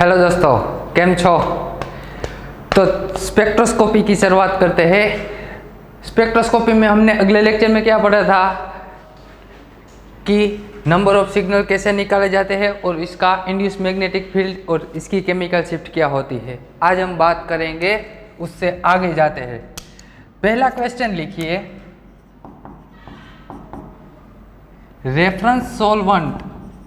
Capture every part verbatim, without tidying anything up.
Hello दोस्तों, केम छो। तो स्पेक्ट्रोस्कोपी की शुरुआत करते हैं। स्पेक्ट्रोस्कोपी में हमने अगले लेक्चर में क्या पढ़ा था कि नंबर ऑफ सिग्नल कैसे निकाले जाते हैं और इसका इंड्यूस मैग्नेटिक फील्ड और इसकी केमिकल शिफ्ट क्या होती है। आज हम बात करेंगे, उससे आगे जाते हैं। पहला क्वेश्चन लिखिए, reference solvent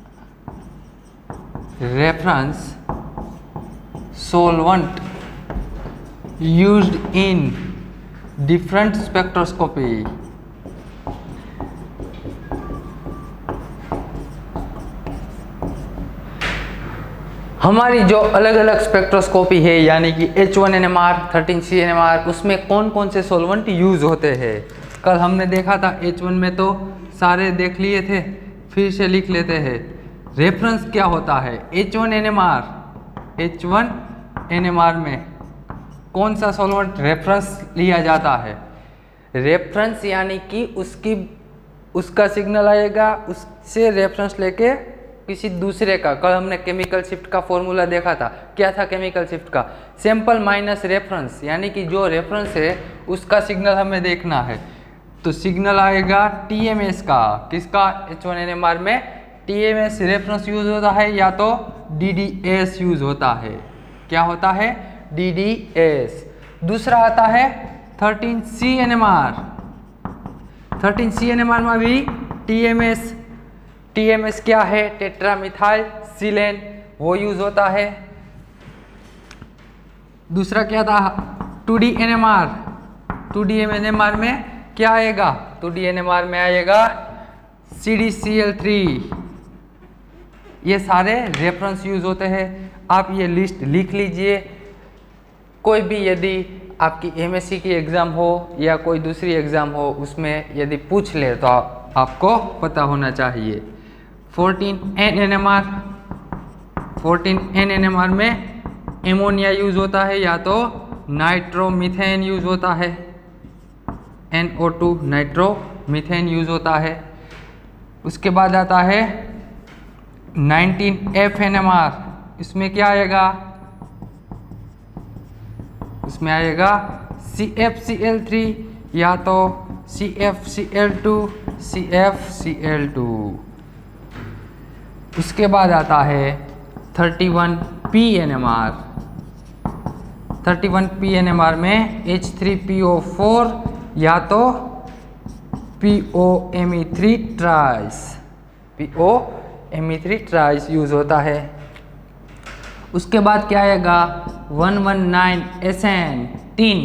reference solvent used in different spectroscopy. हमारी जो अलग अलग स्पेक्ट्रोस्कोपी है यानी कि H one N M R, thirteen C N M R, उसमें कौन कौन से सॉल्वेंट यूज होते हैं। कल हमने देखा था एच वन में तो सारे देख लिए थे, फिर से लिख लेते हैं। रेफरेंस क्या होता है, H one N M R H one N M R में कौन सा सॉल्वेंट रेफरेंस लिया जाता है। रेफरेंस यानी कि उसकी उसका सिग्नल आएगा, उससे रेफरेंस लेके किसी दूसरे का। कल हमने केमिकल शिफ्ट का फॉर्मूला देखा था। क्या था केमिकल शिफ्ट का, सैंपल माइनस रेफरेंस, यानी कि जो रेफरेंस है उसका सिग्नल हमें देखना है। तो सिग्नल आएगा टी एम एस का, किसका, H one N M R में T M S reference use होता है या तो डी डी एस यूज होता है। क्या होता है, डी डी एस। दूसरा आता है thirteen C N M R. Thirteen C N M R में भी T M S T M S क्या है, टेट्रामिथाइल सिलेन, वो यूज होता है। दूसरा क्या था, two D N M R. Two D N M R में क्या आएगा, two D N M R में आएगा C D C L three. ये सारे रेफरेंस यूज होते हैं। आप ये लिस्ट लिख लीजिए। कोई भी यदि आपकी एम एस सी की एग्ज़ाम हो या कोई दूसरी एग्ज़ाम हो, उसमें यदि पूछ ले तो आप, आपको पता होना चाहिए। Fourteen N N M R fourteen N N M R में एमोनिया यूज होता है या तो नाइट्रोमीथेन यूज होता है। N O two nitromethane use होता है। उसके बाद आता है nineteen F N M R. इसमें क्या आएगा, इसमें आएगा C F C L three या तो C F C L two C F C L two. उसके बाद आता है thirty one P N M R. Thirty one P N M R में H three P O four या तो P O M E three tris P O M E three tris use होता है। उसके बाद क्या आएगा, one one nine S N tin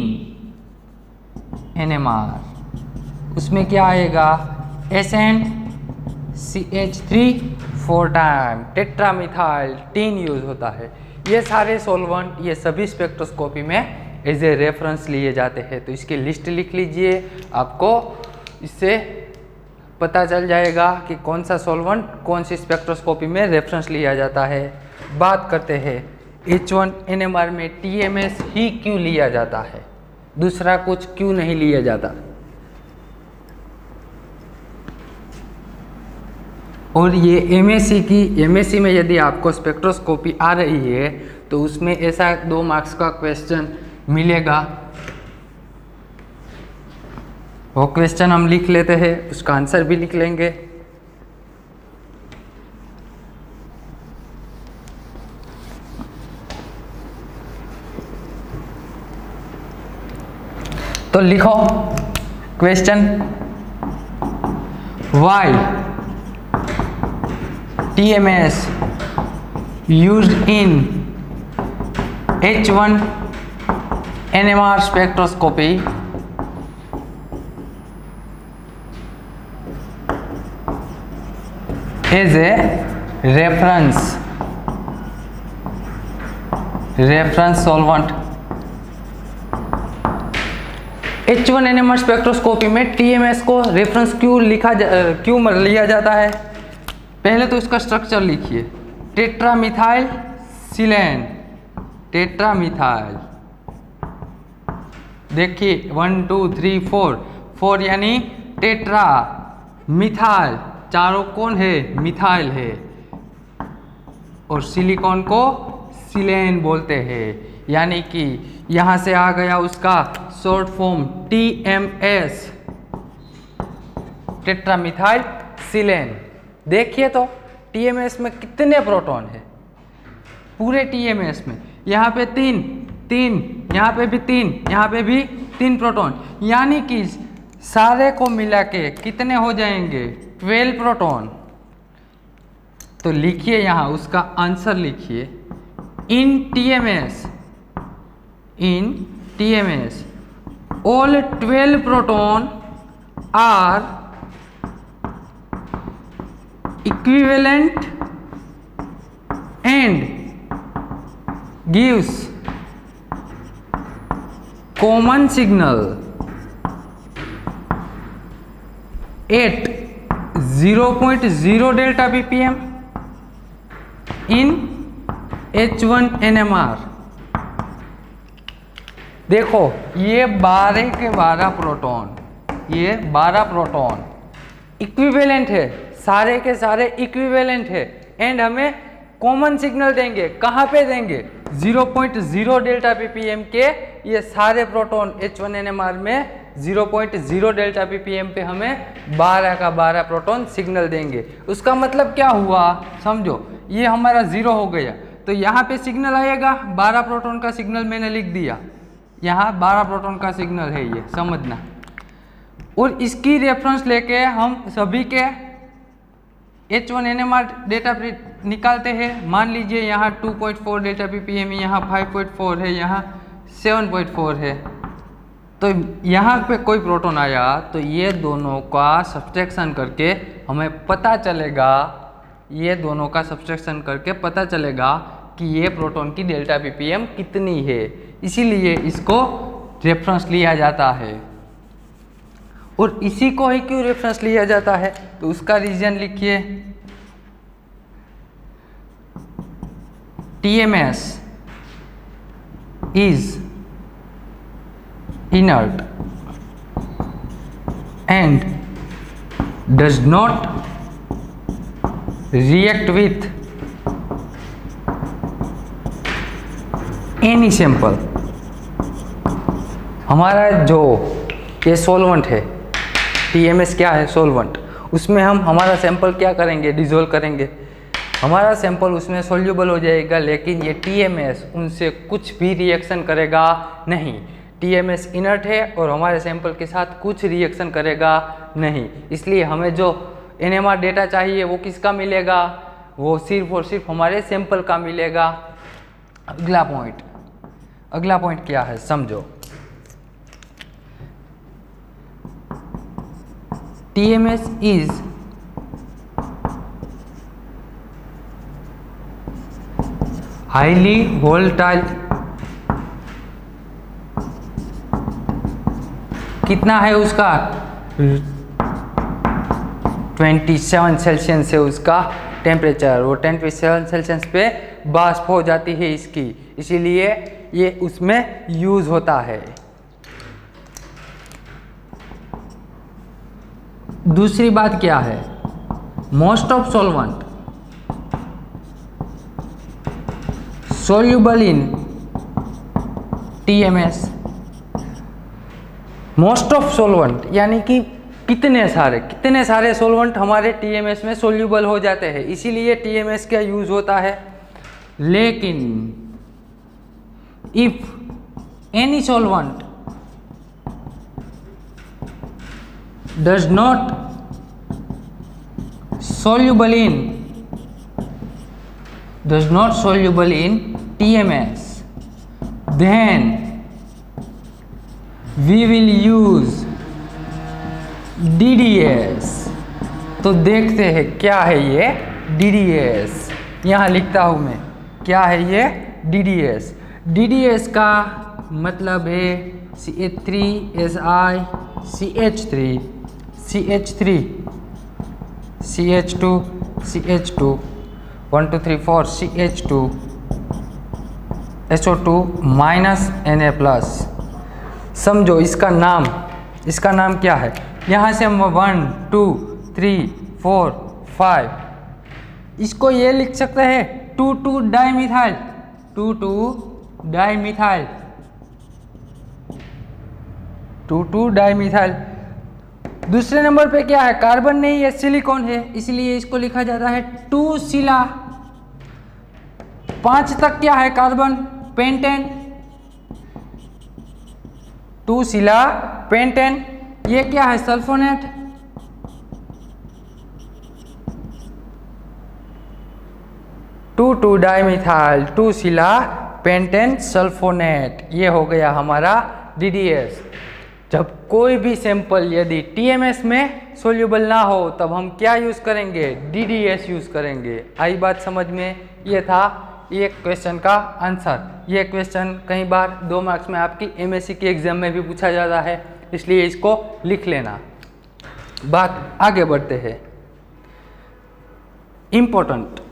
N M R. उसमें क्या आएगा, S N C H three four time tetramethyl tin use होता है। ये सारे सॉल्वेंट, ये सभी स्पेक्ट्रोस्कोपी में एज ए रेफरेंस लिए जाते हैं। तो इसकी लिस्ट लिख लीजिए, आपको इससे पता चल जाएगा कि कौन सा सॉल्वेंट कौन सी स्पेक्ट्रोस्कोपी में रेफरेंस लिया जाता है। बात करते हैं H one N M R में टी एम एस ही क्यों लिया जाता है, दूसरा कुछ क्यों नहीं लिया जाता। और ये एम एस सी की एम एस सी में यदि आपको स्पेक्ट्रोस्कोपी आ रही है तो उसमें ऐसा दो मार्क्स का क्वेश्चन मिलेगा। वो क्वेश्चन हम लिख लेते हैं, उसका आंसर भी लिख लेंगे। तो लिखो question, why T M S used in H one N M R spectroscopy as a reference reference solvent। H one N M R spectroscopy में टी एम एस को रेफरेंस क्यों लिखा जा, क्यों लिया जाता है। पहले तो इसका स्ट्रक्चर लिखिए, टेट्रामिथाइल सिलेन टेट्रामिथाइल। देखिए one two three four, four यानी टेट्रा, मिथाइल चारों कौन है, मिथाइल है, और सिलिकॉन को सिलेन बोलते हैं। यानी कि यहाँ से आ गया उसका short form T M S, tetramethyl silane. देखिए तो टी एम एस में कितने प्रोटॉन है, पूरे टी एम एस में यहाँ पे तीन तीन, यहाँ पे भी तीन, यहाँ पे भी तीन प्रोटॉन, यानी कि सारे को मिला के कितने हो जाएंगे, ट्वेल्व प्रोटॉन। तो लिखिए यहाँ उसका आंसर लिखिए, in T M S, in T M S all twelve proton are equivalent and gives common signal at zero point zero delta ppm in H one N M R। देखो ये बारह के बारह प्रोटॉन, ये बारह proton equivalent है, सारे के सारे इक्विवेलेंट है, एंड हमें कॉमन सिग्नल देंगे। कहाँ पे देंगे, zero point zero delta ppm के ये सारे proton H one N M R में zero point zero delta ppm पे हमें बारह का बारह प्रोटॉन सिग्नल देंगे। उसका मतलब क्या हुआ समझो, ये हमारा ज़ीरो हो गया तो यहाँ पे सिग्नल आएगा, बारह प्रोटॉन का सिग्नल मैंने लिख दिया, यहाँ बारह प्रोटॉन का सिग्नल है, ये समझना। और इसकी रेफरेंस लेके हम सभी के H one N M R data निकालते हैं। मान लीजिए यहाँ two point four delta ppm, यहाँ फाइव पॉइंट फोर है, यहाँ सेवन पॉइंट फोर है। तो यहाँ पे कोई प्रोटॉन आया तो ये दोनों का सब्सट्रैक्शन करके हमें पता चलेगा, ये दोनों का सब्सट्रैक्शन करके पता चलेगा कि ये प्रोटॉन की डेल्टा पीपीएम कितनी है, इसीलिए इसको रेफरेंस लिया जाता है। और इसी को ही क्यों रेफरेंस लिया जाता है तो उसका रीजन लिखिए, T M S is inert and does not react with any sample। हमारा जो ये सोलवेंट है, टी एम एस क्या है, सोलवेंट, उसमें हम हमारा सैंपल क्या करेंगे, डिजोल्व करेंगे, हमारा सैंपल उसमें सोल्यूबल हो जाएगा। लेकिन ये टी एम एस उनसे कुछ भी रिएक्शन करेगा नहीं, टी एम एस इनर्ट है और हमारे सैंपल के साथ कुछ रिएक्शन करेगा नहीं। इसलिए हमें जो एन एम आर डेटा चाहिए वो किसका मिलेगा, वो सिर्फ और सिर्फ हमारे सैंपल का मिलेगा। अगला पॉइंट, अगला पॉइंट क्या है समझो, T M S is highly volatile। कितना है उसका, सत्ताईस सेल्सियस से उसका टेम्परेचर, वो सत्ताईस सेल्सियस पे वाष्प हो जाती है इसकी, इसीलिए ये उसमें यूज होता है। दूसरी बात क्या है, most of solvent soluble in T M S। Most of solvent यानी कि कितने सारे कितने सारे सोलवेंट हमारे T M S में सोल्यूबल हो जाते हैं, इसीलिए T M S का यूज होता है। लेकिन if any solvent does not soluble in does not soluble in T M S, then we will use D D S। तो देखते हैं क्या है ये D D S, यहाँ लिखता हूँ मैं, क्या है ये D D S। D D S का मतलब है C H three S I C H three C H three C H two C H two one two three four C H two S O two minus Na plus. समझो इसका नाम, इसका नाम क्या है, यहाँ से हम one two three four five, इसको ये लिख सकते हैं two two dimethyl two two dimethyl, two two dimethyl. दूसरे नंबर पे क्या है, कार्बन नहीं है, सिलिकॉन है, इसलिए इसको लिखा जाता है टू सिला। पांच तक क्या है, carbon, pentane, two sila pentane. ये क्या है, sulphonate, two two dimethyl, two sila pentane sulphonate. ये हो गया हमारा डी डी एस। जब कोई भी सैंपल यदि टी एम एस में सोल्यूबल ना हो तब हम क्या यूज़ करेंगे, डी डी एस यूज़ करेंगे। आई बात समझ में। ये था ये क्वेश्चन का आंसर। ये क्वेश्चन कई बार दो मार्क्स में आपकी एम एस सी के एग्जाम में भी पूछा जाता है, इसलिए इसको लिख लेना। बात आगे बढ़ते हैं। Important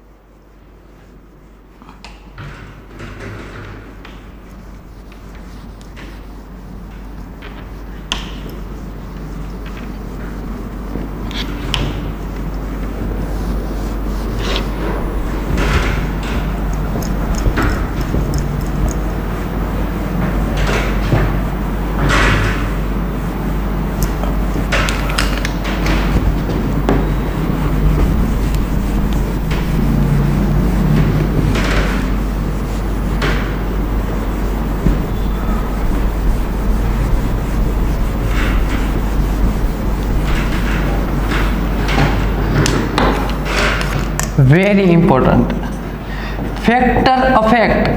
very important factor effect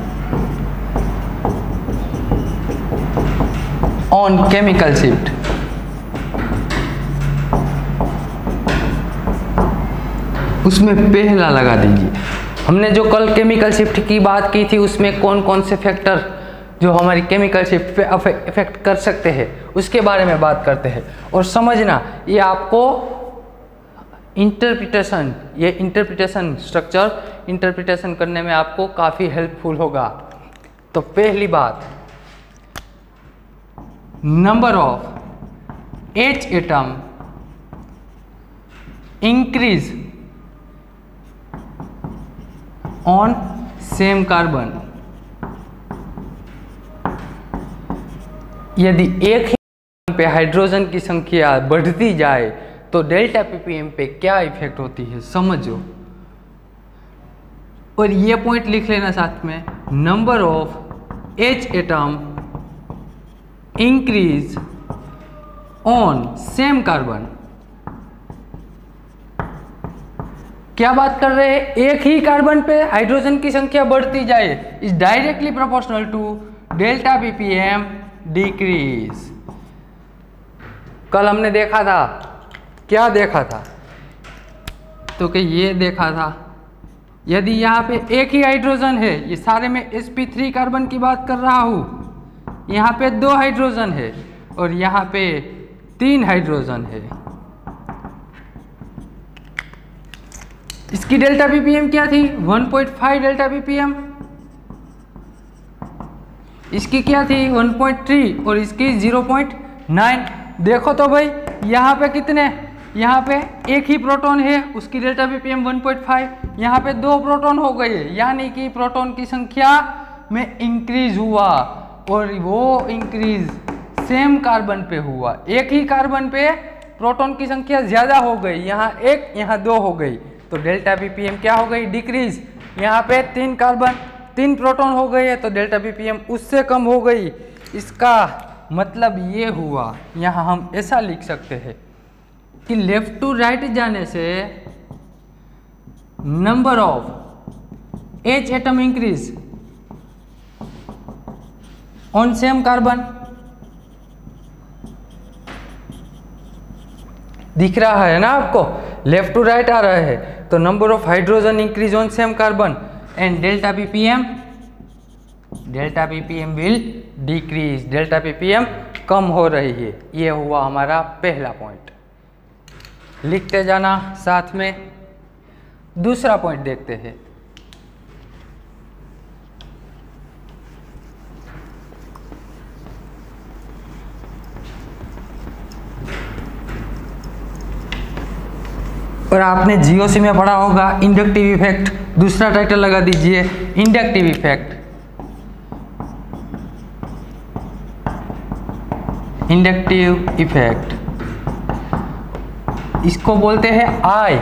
on chemical shift। उसमें पहला लगा दीजिए। हमने जो कल केमिकल शिफ्ट की बात की थी उसमें कौन कौन से फैक्टर जो हमारी केमिकल शिफ्ट पे इफेक्ट कर सकते हैं उसके बारे में बात करते हैं। और समझना ये आपको इंटरप्रिटेशन, ये इंटरप्रिटेशन स्ट्रक्चर इंटरप्रिटेशन करने में आपको काफ़ी हेल्पफुल होगा। तो पहली बात, number of H atom increase on same carbon. यदि एक ही पे हाइड्रोजन की संख्या बढ़ती जाए तो डेल्टा पीपीएम पे क्या इफेक्ट होती है समझो। और ये पॉइंट लिख लेना साथ में, number of H atom increase on same carbon. क्या बात कर रहे हैं, एक ही कार्बन पे हाइड्रोजन की संख्या बढ़ती जाए is directly proportional to delta ppm decrease. कल हमने देखा था, क्या देखा था, तो कि ये देखा था यदि यहाँ पे एक ही हाइड्रोजन है, ये सारे में एस पी थ्री कार्बन की बात कर रहा हूँ, यहाँ पे दो हाइड्रोजन है और यहाँ पे तीन हाइड्रोजन है, इसकी डेल्टा पीपीएम क्या थी, one point five delta ppm, इसकी क्या थी वन पॉइंट थ्री और इसकी ज़ीरो पॉइंट नाइन। देखो तो भाई यहाँ पे कितने, यहाँ पे एक ही प्रोटॉन है उसकी delta ppm one point five, यहाँ पे दो प्रोटॉन हो गए यानी कि प्रोटॉन की संख्या में इंक्रीज हुआ और वो इंक्रीज सेम कार्बन पे हुआ। एक ही कार्बन पे प्रोटॉन की संख्या ज़्यादा हो गई, यहाँ एक यहाँ दो हो गई तो डेल्टा पीपीएम क्या हो गई, डिक्रीज। यहाँ पे तीन कार्बन तीन प्रोटॉन हो गए तो डेल्टा पीपीएम उससे कम हो गई। इसका मतलब ये हुआ, यहाँ हम ऐसा लिख सकते हैं कि लेफ्ट टू राइट जाने से number of H atom increase on same carbon. दिख रहा है ना आपको, लेफ्ट टू राइट आ रहा है तो number of hydrogen increase on same carbon and delta ppm delta ppm will decrease, delta ppm कम हो रही है। ये हुआ हमारा पहला पॉइंट, लिखते जाना साथ में। दूसरा पॉइंट देखते हैं, और आपने जीओसी में पढ़ा होगा इंडक्टिव इफेक्ट, दूसरा टाइटल लगा दीजिए इंडक्टिव इफेक्ट। इंडक्टिव इफेक्ट इसको बोलते हैं आई।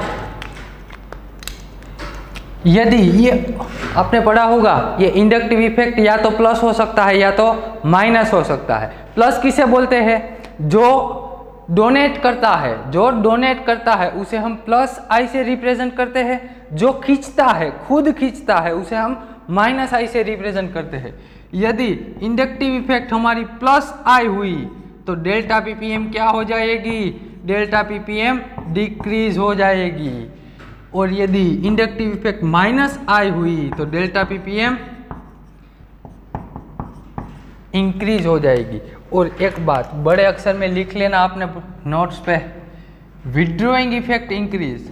यदि ये आपने पढ़ा होगा, ये इंडक्टिव इफेक्ट या तो प्लस हो सकता है या तो माइनस हो सकता है। प्लस किसे बोलते हैं? जो डोनेट करता है, जो डोनेट करता है उसे हम प्लस आई से रिप्रेजेंट करते हैं। जो खींचता है, खुद खींचता है, उसे हम माइनस आई से रिप्रेजेंट करते हैं। यदि इंडक्टिव इफेक्ट हमारी प्लस आई हुई तो डेल्टा पीपीएम क्या हो जाएगी? डेल्टा पीपीएम डिक्रीज हो जाएगी। और यदि इंडक्टिव इफेक्ट माइनस आई हुई तो डेल्टा पीपीएम इंक्रीज हो जाएगी। और एक बात बड़े अक्षर में लिख लेना आपने नोट्स पे, withdrawing effect increase,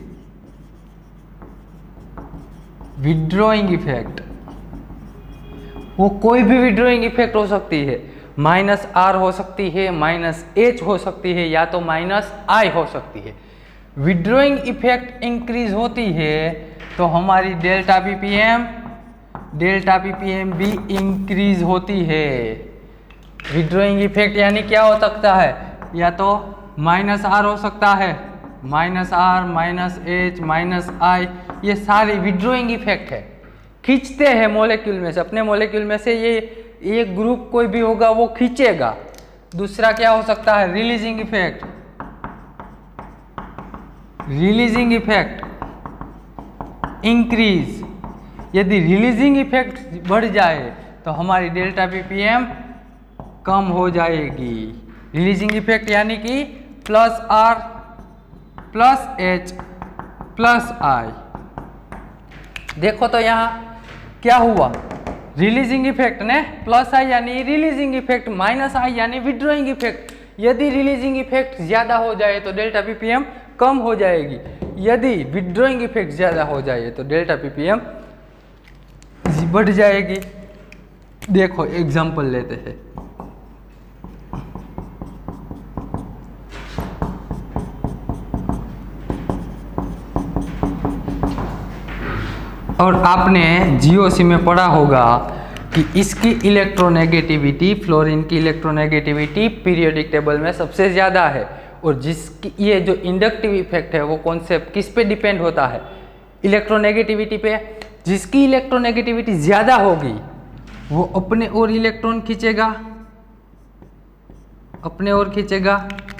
withdrawing effect वो कोई भी विड्रॉइंग इफेक्ट हो सकती है, माइनस आर हो सकती है, माइनस एच हो सकती है, या तो माइनस आई हो सकती है। विड्रॉइंग इफेक्ट इंक्रीज होती है तो हमारी डेल्टा पीपीएम डेल्टा पीपीएम भी इंक्रीज होती है। विड्रॉइंग इफेक्ट यानी क्या हो सकता है? या तो माइनस आर हो सकता है, minus R, minus H, minus I, ये सारे विड्रॉइंग इफेक्ट है। खींचते हैं मॉलिक्यूल में से, अपने मॉलिक्यूल में से ये एक ग्रुप कोई भी होगा वो खींचेगा। दूसरा क्या हो सकता है? Releasing effect, releasing effect increase. यदि रिलीजिंग इफेक्ट बढ़ जाए तो हमारी डेल्टा पीपीएम कम हो जाएगी। रिलीजिंग इफेक्ट यानी कि plus R plus H plus I. देखो तो यहाँ क्या हुआ, रिलीजिंग इफेक्ट ने प्लस आई यानी रिलीजिंग इफेक्ट, माइनस आई यानी विड्रॉइंग इफेक्ट। यदि रिलीजिंग इफेक्ट ज्यादा हो जाए तो डेल्टा पीपीएम कम हो जाएगी। यदि विड्रॉइंग इफेक्ट ज्यादा हो जाए तो डेल्टा पीपीएम बढ़ जाएगी। देखो एग्जांपल लेते हैं। और आपने जीओसी में पढ़ा होगा कि इसकी इलेक्ट्रोनेगेटिविटी, फ्लोरीन की इलेक्ट्रोनेगेटिविटी पीरियोडिक टेबल में सबसे ज़्यादा है। और जिसकी ये जो इंडक्टिव इफेक्ट है वो कॉन्सेप्ट किस पे डिपेंड होता है? इलेक्ट्रोनेगेटिविटी पे। जिसकी इलेक्ट्रोनेगेटिविटी ज़्यादा होगी वो अपने ओर इलेक्ट्रॉन खींचेगा, अपने ओर खींचेगा।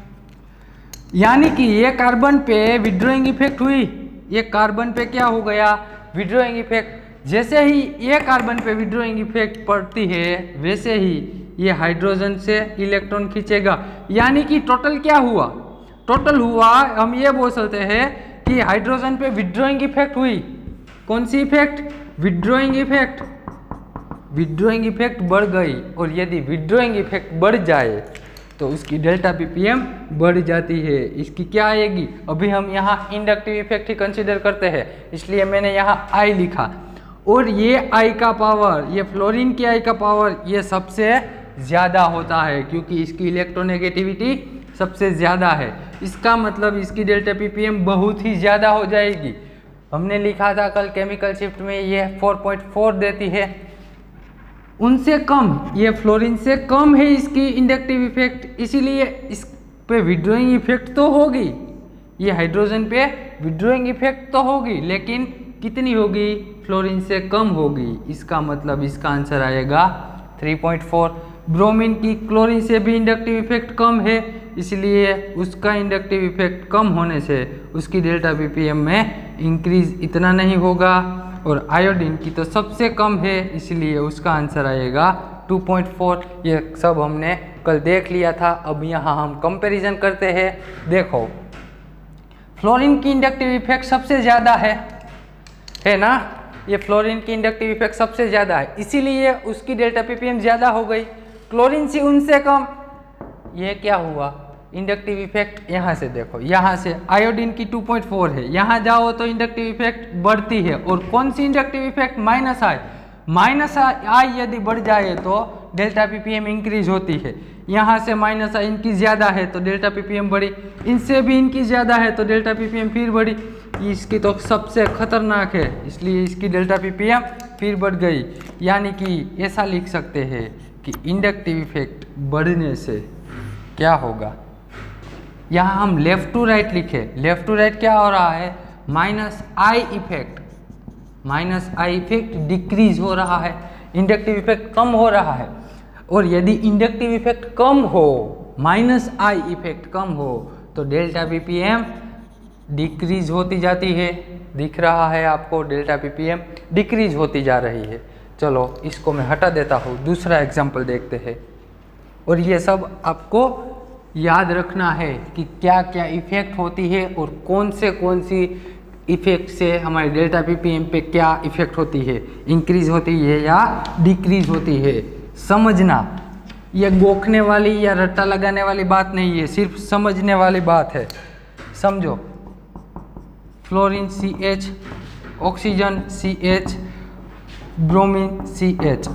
यानी कि ये कार्बन पे विड्रॉइंग इफेक्ट हुई, ये कार्बन पे क्या हो गया? Withdrawing effect. जैसे ही ये कार्बन पे विड्रॉइंग इफेक्ट पड़ती है वैसे ही ये हाइड्रोजन से इलेक्ट्रॉन खींचेगा। यानी कि टोटल क्या हुआ? टोटल हुआ, हम ये बोल सकते हैं कि हाइड्रोजन पे विड्रॉइंग इफेक्ट हुई। कौन सी effect? Withdrawing effect. Withdrawing effect बढ़ गई। और यदि विड्रॉइंग इफेक्ट बढ़ जाए तो उसकी डेल्टा पीपीएम बढ़ जाती है। इसकी क्या आएगी? अभी हम यहाँ इंडक्टिव इफेक्ट ही कंसीडर करते हैं, इसलिए मैंने यहाँ आई लिखा। और ये आई का पावर, ये फ्लोरीन की आई का पावर ये सबसे ज़्यादा होता है क्योंकि इसकी इलेक्ट्रोनेगेटिविटी सबसे ज़्यादा है। इसका मतलब इसकी डेल्टा पीपीएम बहुत ही ज़्यादा हो जाएगी। हमने लिखा था कल केमिकल शिफ्ट में ये फोर पॉइंट फोर देती है, उनसे कम, ये फ्लोरीन से कम है इसकी इंडक्टिव इफेक्ट। इसीलिए इस पे विड्रॉइंग इफेक्ट तो होगी, ये हाइड्रोजन पे विड्रॉइंग इफेक्ट तो होगी, लेकिन कितनी होगी? फ्लोरीन से कम होगी। इसका मतलब इसका आंसर आएगा थ्री पॉइंट फोर। ब्रोमीन की क्लोरीन से भी इंडक्टिव इफेक्ट कम है, इसलिए उसका इंडक्टिव इफेक्ट कम होने से उसकी डेल्टा पीपीएम में इंक्रीज इतना नहीं होगा। और आयोडीन की तो सबसे कम है, इसलिए उसका आंसर आएगा टू पॉइंट फोर। ये सब हमने कल देख लिया था। अब यहाँ हम कंपैरिजन करते हैं। देखो फ्लोरीन की इंडक्टिव इफेक्ट सबसे ज़्यादा है, है ना? ये फ्लोरीन की इंडक्टिव इफेक्ट सबसे ज़्यादा है, इसीलिए उसकी डेल्टा पीपीएम ज़्यादा हो गई। क्लोरीन से उनसे कम, ये क्या हुआ? इंडक्टिव इफेक्ट यहाँ से देखो, यहाँ से आयोडीन की टू पॉइंट फोर है, यहाँ जाओ तो इंडक्टिव इफेक्ट बढ़ती है। और कौन सी inductive effect? Minus I. Minus I यदि बढ़ जाए तो डेल्टा पीपीएम इंक्रीज होती है। यहाँ से माइनस आई इनकी ज़्यादा है तो डेल्टा पीपीएम बढ़ी, इनसे भी इनकी ज़्यादा है तो डेल्टा पीपीएम फिर बढ़ी। इसकी तो सबसे खतरनाक है, इसलिए इसकी डेल्टा पीपीएम फिर बढ़ गई। यानी कि ऐसा लिख सकते हैं कि इंडक्टिव इफेक्ट बढ़ने से क्या होगा, यहाँ हम लेफ्ट टू राइट लिखे, लेफ्ट टू राइट क्या हो रहा है, minus I effect, minus I effect decrease हो रहा है, इंडक्टिव इफेक्ट कम हो रहा है। और यदि इंडक्टिव इफेक्ट कम हो, माइनस आई इफेक्ट कम हो, तो डेल्टा पीपीएम डिक्रीज होती जाती है। दिख रहा है आपको, डेल्टा पीपीएम डिक्रीज होती जा रही है। चलो इसको मैं हटा देता हूँ, दूसरा एग्जाम्पल देखते हैं। और ये सब आपको याद रखना है कि क्या क्या इफेक्ट होती है और कौन से कौन सी इफेक्ट से हमारे डेल्टा पीपीएम पे क्या इफेक्ट होती है, इंक्रीज होती है या डिक्रीज होती है। समझना, ये गोखने वाली या रट्टा लगाने वाली बात नहीं है, सिर्फ समझने वाली बात है। समझो, fluorine C H, oxygen C H, bromine C H.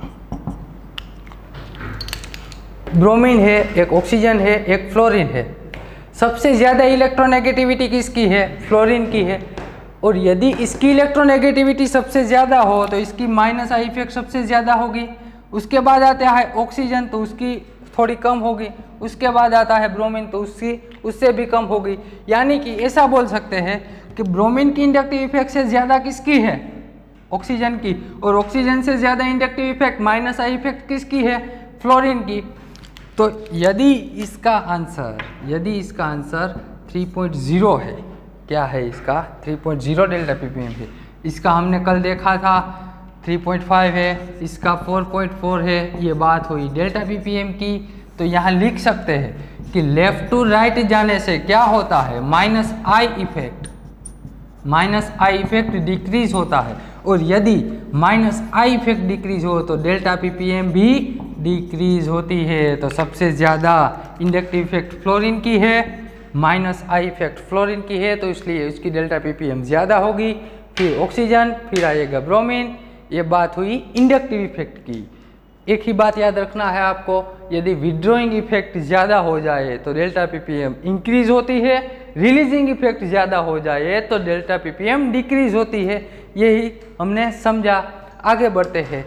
Bromine है, एक ऑक्सीजन है, एक फ्लोरीन है। सबसे ज़्यादा इलेक्ट्रोनेगेटिविटी किसकी है, फ्लोरीन की है। और यदि इसकी इलेक्ट्रोनेगेटिविटी सबसे ज़्यादा हो तो इसकी माइनस आई इफेक्ट सबसे ज़्यादा होगी। उसके बाद आता है ऑक्सीजन, तो उसकी थोड़ी कम होगी। उसके बाद आता है ब्रोमीन, तो उसकी उससे भी कम होगी। यानी कि ऐसा बोल सकते हैं कि ब्रोमीन की इंडक्टिव इफेक्ट से ज़्यादा किसकी है, ऑक्सीजन की। और ऑक्सीजन से ज़्यादा inductive effect minus I effect किसकी है, फ्लोरीन की। तो यदि इसका आंसर यदि इसका आंसर थ्री पॉइंट ज़ीरो है, क्या है इसका, three point zero delta ppm है। इसका हमने कल देखा था थ्री पॉइंट फाइव है, इसका फोर पॉइंट फोर है। ये बात हुई डेल्टा पीपीएम की। तो यहाँ लिख सकते हैं कि लेफ्ट टू राइट जाने से क्या होता है, minus I effect, minus I effect decrease होता है। और यदि माइनस आई इफेक्ट डिक्रीज हो तो डेल्टा पीपीएम भी डिक्रीज होती है। तो सबसे ज़्यादा इंडक्टिव इफेक्ट फ्लोरीन की है, माइनस आई इफेक्ट फ्लोरीन की है, तो इसलिए उसकी डेल्टा पीपीएम ज़्यादा होगी। फिर ऑक्सीजन, फिर आएगा ब्रोमीन। ये बात हुई इंडक्टिव इफेक्ट की। एक ही बात याद रखना है आपको, यदि विड्रॉइंग इफेक्ट ज़्यादा हो जाए तो डेल्टा पीपीएम इंक्रीज होती है, रिलीजिंग इफेक्ट ज़्यादा हो जाए तो डेल्टा पीपीएम डिक्रीज होती है। यही हमने समझा। आगे बढ़ते हैं,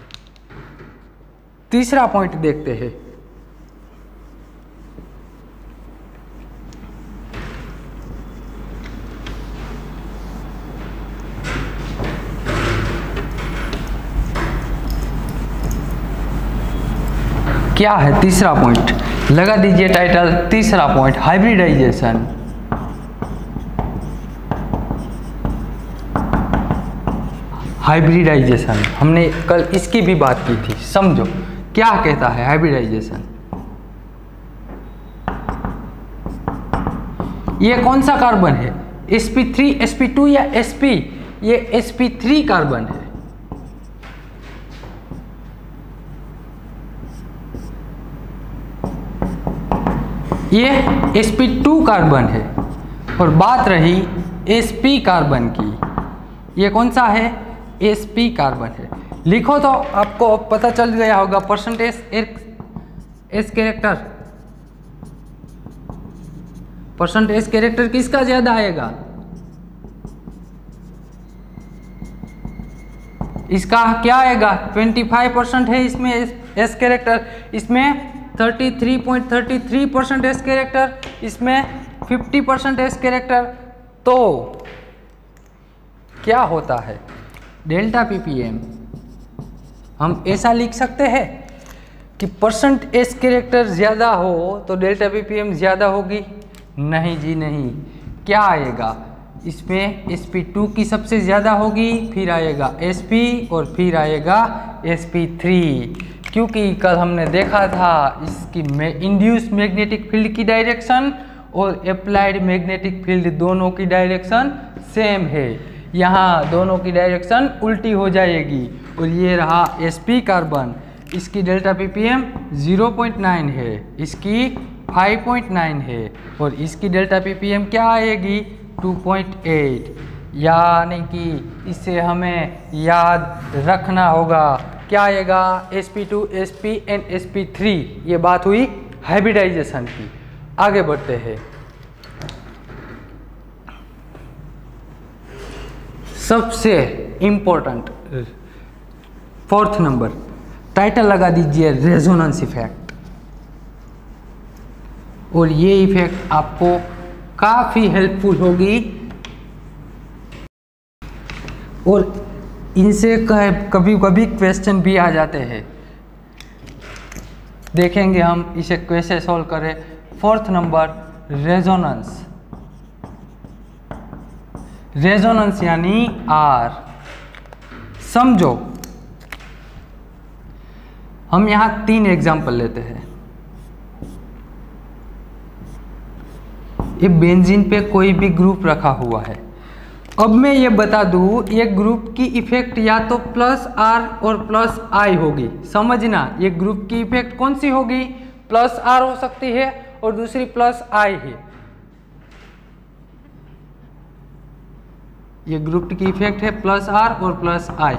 तीसरा पॉइंट देखते हैं। क्या है तीसरा पॉइंट, लगा दीजिए टाइटल, तीसरा पॉइंट हाइब्रिडाइजेशन। हाइब्रिडाइजेशन हमने कल इसकी भी बात की थी। समझो क्या कहता है हाइब्रिडाइजेशन। ये कौन सा कार्बन है, S P three, S P two या एस पी? ये एस पी थ्री कार्बन है। ये एस पी टू कार्बन है। और बात रही एस पी कार्बन की, ये कौन सा है, एस पी कार्बन है। लिखो तो आपको पता चल गया होगा। Percentage S character, percentage character किसका ज्यादा आएगा, इसका क्या आएगा, पच्चीस परसेंट है इसमें एस कैरेक्टर, इसमें तैंतीस पॉइंट तीन तीन परसेंट एस कैरेक्टर, इसमें पचास परसेंट एस कैरेक्टर। तो क्या होता है, डेल्टा पीपीएम हम ऐसा लिख सकते हैं कि परसेंट एस कैरेक्टर ज़्यादा हो तो डेल्टा पीपीएम ज़्यादा होगी? नहीं जी नहीं। क्या आएगा, इसमें एस पी टू की सबसे ज़्यादा होगी, फिर आएगा एस पी और फिर आएगा एस पी थ्री। क्योंकि कल हमने देखा था इसकी इंड्यूस मैग्नेटिक फील्ड की डायरेक्शन और अप्लाइड मैग्नेटिक फील्ड दोनों की डायरेक्शन सेम है। यहाँ दोनों की डायरेक्शन उल्टी हो जाएगी। और ये रहा एसपी कार्बन, इसकी delta ppm zero point nine है, इसकी फाइव पॉइंट नाइन है और इसकी डेल्टा पीपीएम क्या आएगी, टू पॉइंट एट। यानी कि इसे हमें याद रखना होगा। क्या आएगा, S P two, S P and S P three. ये बात हुई हाइब्रिडाइजेशन की। आगे बढ़ते हैं। सबसे इम्पोर्टेंट फोर्थ नंबर, टाइटल लगा दीजिए रेजोनेंस इफेक्ट। और ये इफेक्ट आपको काफ़ी हेल्पफुल होगी और इनसे कभी कभी क्वेश्चन भी आ जाते हैं। देखेंगे हम इसे कैसे सॉल्व करें। Fourth number, resonance. रेजोनेंस यानी आर। समझो, हम यहां तीन एग्जाम्पल लेते हैं। ये बेंजीन पे कोई भी ग्रुप रखा हुआ है। अब मैं ये बता दूं, ये ग्रुप की इफेक्ट या तो प्लस आर और प्लस आई होगी। समझना, ये ग्रुप की इफेक्ट कौन सी होगी? प्लस आर हो सकती है और दूसरी प्लस आई है। ये ग्रुप की इफेक्ट है प्लस आर और प्लस आई।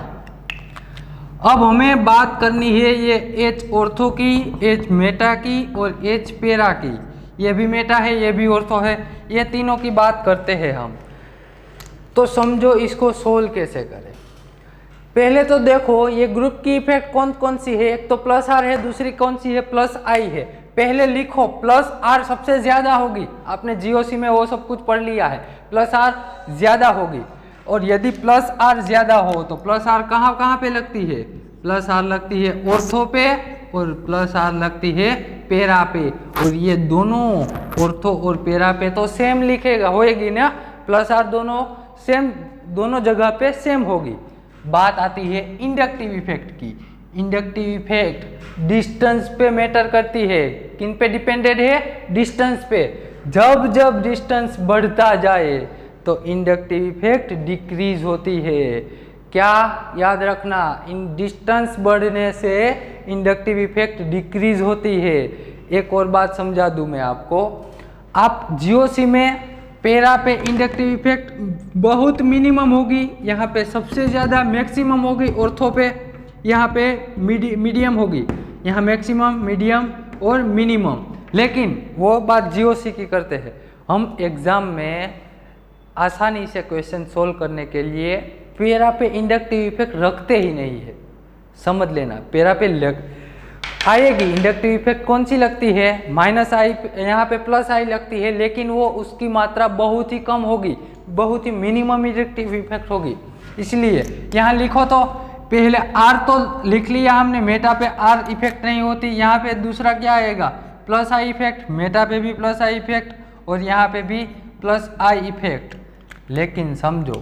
अब हमें बात करनी है ये एच ऑर्थो की, एच मेटा की और एच पेरा की। ये भी मेटा है, ये भी ऑर्थो है, ये तीनों की बात करते हैं हम। तो समझो इसको सोल्व कैसे करें। पहले तो देखो ये ग्रुप की इफेक्ट कौन कौन सी है। एक तो प्लस आर है, दूसरी कौन सी है? प्लस आई है। पहले लिखो प्लस आर सबसे ज्यादा होगी। आपने जीओसी में वो सब कुछ पढ़ लिया है, प्लस आर ज्यादा होगी। और यदि प्लस आर ज्यादा हो तो प्लस आर कहाँ कहाँ पे लगती है? प्लस आर लगती है ऑर्थो पे और प्लस आर लगती है पेरा पे। और ये दोनों ऑर्थो और पेरा पे तो सेम लिखेगा होएगी ना, प्लस आर दोनों सेम, दोनों जगह पे सेम होगी। बात आती है इंडक्टिव इफेक्ट की। इंडक्टिव इफेक्ट डिस्टेंस पे मैटर करती है। किन पे डिपेंडेड है? डिस्टेंस पे। जब जब डिस्टेंस बढ़ता जाए तो इंडक्टिव इफेक्ट डिक्रीज होती है। क्या याद रखना, इन डिस्टेंस बढ़ने से इंडक्टिव इफेक्ट डिक्रीज होती है। एक और बात समझा दूं मैं आपको, आप जीओसी में पेरा पे इंडक्टिव इफेक्ट बहुत मिनिमम होगी, यहाँ पे सबसे ज़्यादा मैक्सिमम होगी। ऑर्थो पे यहाँ पे मीडि मीडियम होगी, यहाँ मैक्सिमम, मीडियम और मिनिमम। लेकिन वो बात जीओसी की करते हैं। हम एग्ज़ाम में आसानी से क्वेश्चन सोल्व करने के लिए पेरा पे इंडक्टिव इफेक्ट रखते ही नहीं है। समझ लेना, पेरा पे लग आएगी इंडक्टिव इफेक्ट कौन सी लगती है? माइनस आई, यहाँ पे प्लस आई लगती है, लेकिन वो उसकी मात्रा बहुत ही कम होगी, बहुत ही मिनिमम इंडक्टिव इफेक्ट होगी। इसलिए यहाँ लिखो तो पहले आर तो लिख लिया हमने, मेटा पे आर इफेक्ट नहीं होती। यहाँ पे दूसरा क्या आएगा? Plus I effect. मेटा पे भी प्लस आई इफेक्ट और यहाँ पे भी प्लस आई इफेक्ट। लेकिन समझो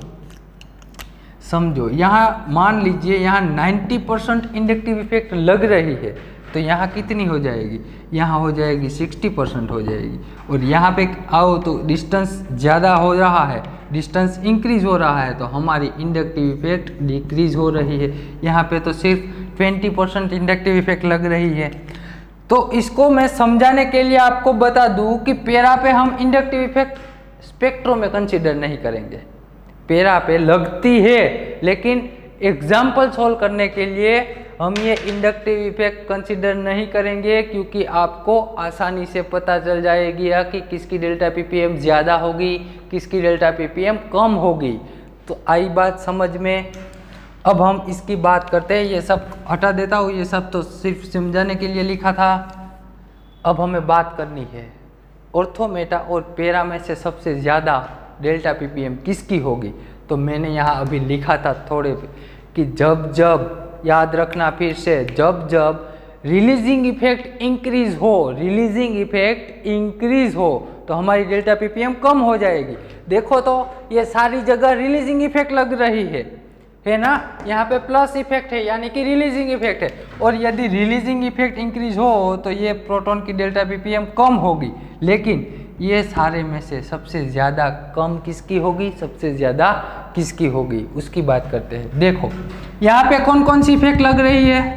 समझो यहाँ मान लीजिए यहाँ नब्बे परसेंट इंडक्टिव इफेक्ट लग रही है, तो यहाँ कितनी हो जाएगी? यहाँ हो जाएगी साठ परसेंट हो जाएगी। और यहाँ पे आओ तो डिस्टेंस ज़्यादा हो रहा है, डिस्टेंस इंक्रीज हो रहा है, तो हमारी इंडक्टिव इफेक्ट डिक्रीज हो रही है। यहाँ पे तो सिर्फ बीस परसेंट इंडक्टिव इफेक्ट लग रही है। तो इसको मैं समझाने के लिए आपको बता दूँ कि पेरा पे हम इंडक्टिव इफेक्ट स्पेक्ट्रो में कंसिडर नहीं करेंगे। पेरा पे लगती है, लेकिन एग्जाम्पल सोल्व करने के लिए हम ये इंडक्टिव इफेक्ट कंसिडर नहीं करेंगे, क्योंकि आपको आसानी से पता चल जाएगी कि किसकी डेल्टा पीपीएम ज़्यादा होगी, किसकी डेल्टा पीपीएम कम होगी। तो आई बात समझ में। अब हम इसकी बात करते हैं। ये सब हटा देता हूँ, ये सब तो सिर्फ समझाने के लिए लिखा था। अब हमें बात करनी है ऑर्थो, मेटा और पेरा में से सबसे ज़्यादा डेल्टा पीपीएम किसकी होगी। तो मैंने यहाँ अभी लिखा था थोड़े कि जब जब, याद रखना फिर से, जब जब रिलीजिंग इफेक्ट इंक्रीज हो, रिलीजिंग इफेक्ट इंक्रीज हो तो हमारी डेल्टा पीपीएम कम हो जाएगी। देखो तो ये सारी जगह रिलीजिंग इफेक्ट लग रही है, है ना। यहाँ पे प्लस इफेक्ट है, यानी कि रिलीजिंग इफेक्ट है। और यदि रिलीजिंग इफेक्ट इंक्रीज हो तो ये प्रोटॉन की डेल्टा पीपीएम कम होगी। लेकिन ये सारे में से सबसे ज़्यादा कम किसकी होगी, सबसे ज़्यादा किसकी होगी, उसकी बात करते हैं। देखो यहाँ पे कौन कौन सी इफेक्ट लग रही है?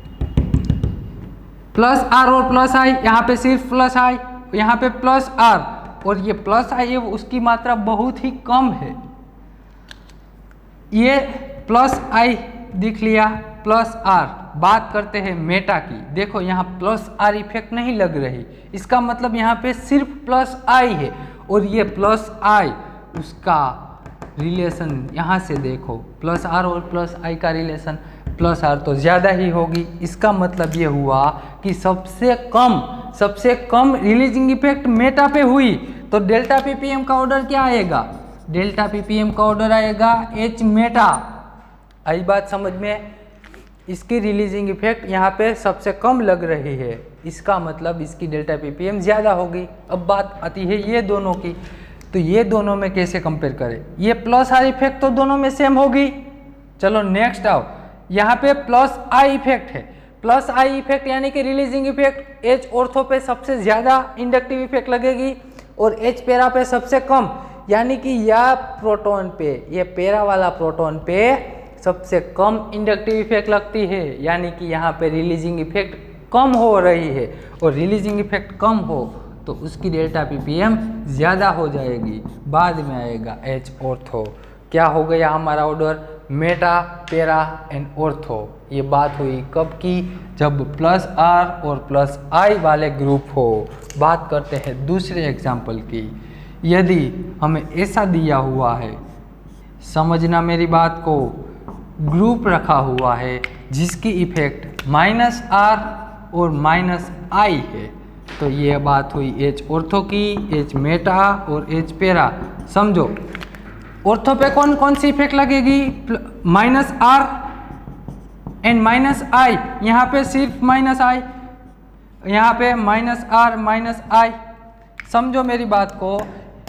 प्लस आर और प्लस आई। यहाँ पे सिर्फ प्लस आई, यहाँ पे प्लस आर, और ये प्लस आई है उसकी मात्रा बहुत ही कम है। ये प्लस आई दिख लिया, प्लस आर। बात करते हैं मेटा की। देखो यहाँ प्लस आर इफेक्ट नहीं लग रही, इसका मतलब यहाँ पे सिर्फ प्लस आई है। और ये प्लस आई उसका रिलेशन यहाँ से देखो, प्लस आर और प्लस आई का रिलेशन प्लस आर तो ज़्यादा ही होगी। इसका मतलब ये हुआ कि सबसे कम सबसे कम रिलीजिंग इफेक्ट मेटा पे हुई, तो डेल्टा पीपीएम का ऑर्डर क्या आएगा? डेल्टा पीपीएम का ऑर्डर आएगा एच मेटा। आई बात समझ में? इसकी रिलीजिंग इफेक्ट यहाँ पे सबसे कम लग रही है, इसका मतलब इसकी डेल्टा पीपीएम ज़्यादा होगी। अब बात आती है ये दोनों की, तो ये दोनों में कैसे कंपेयर करें? ये प्लस आर इफेक्ट तो दोनों में सेम होगी। चलो नेक्स्ट आओ, यहाँ पे प्लस आई इफेक्ट है। प्लस आई इफेक्ट यानी कि रिलीजिंग इफेक्ट एच ऑर्थो पे सबसे ज़्यादा इंडक्टिव इफेक्ट लगेगी और एच पेरा पे सबसे कम, यानी कि यह प्रोटॉन पे, ये पेरा वाला प्रोटॉन पे सबसे कम इंडक्टिव इफेक्ट लगती है, यानी कि यहाँ पे रिलीजिंग इफेक्ट कम हो रही है। और रिलीजिंग इफेक्ट कम हो तो उसकी डेल्टा पीपीएम ज़्यादा हो जाएगी। बाद में आएगा एच ऑर्थो। क्या हो गया हमारा order? Meta, para and ortho. ये बात हुई कब की? जब प्लस आर और प्लस आई वाले ग्रुप हो। बात करते हैं दूसरे एग्जाम्पल की। यदि हमें ऐसा दिया हुआ है, समझना मेरी बात को, ग्रुप रखा हुआ है जिसकी इफेक्ट माइनस आर और माइनस आई है, तो ये बात हुई एच ऑर्थो की, एच मेटा और एच पेरा। समझो ऑर्थो पे कौन कौन सी इफेक्ट लगेगी? Minus R and minus I. यहाँ पे सिर्फ माइनस आई, यहाँ पे माइनस आर माइनस आई। समझो मेरी बात को,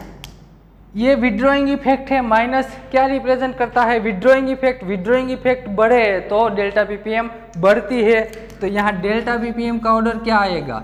ये विड्रॉइंग इफेक्ट है। माइनस क्या रिप्रेजेंट करता है? Withdrawing effect. विड्रॉइंग इफेक्ट बढ़े तो डेल्टा पीपीएम बढ़ती है, तो यहाँ डेल्टा पीपीएम का ऑर्डर क्या आएगा?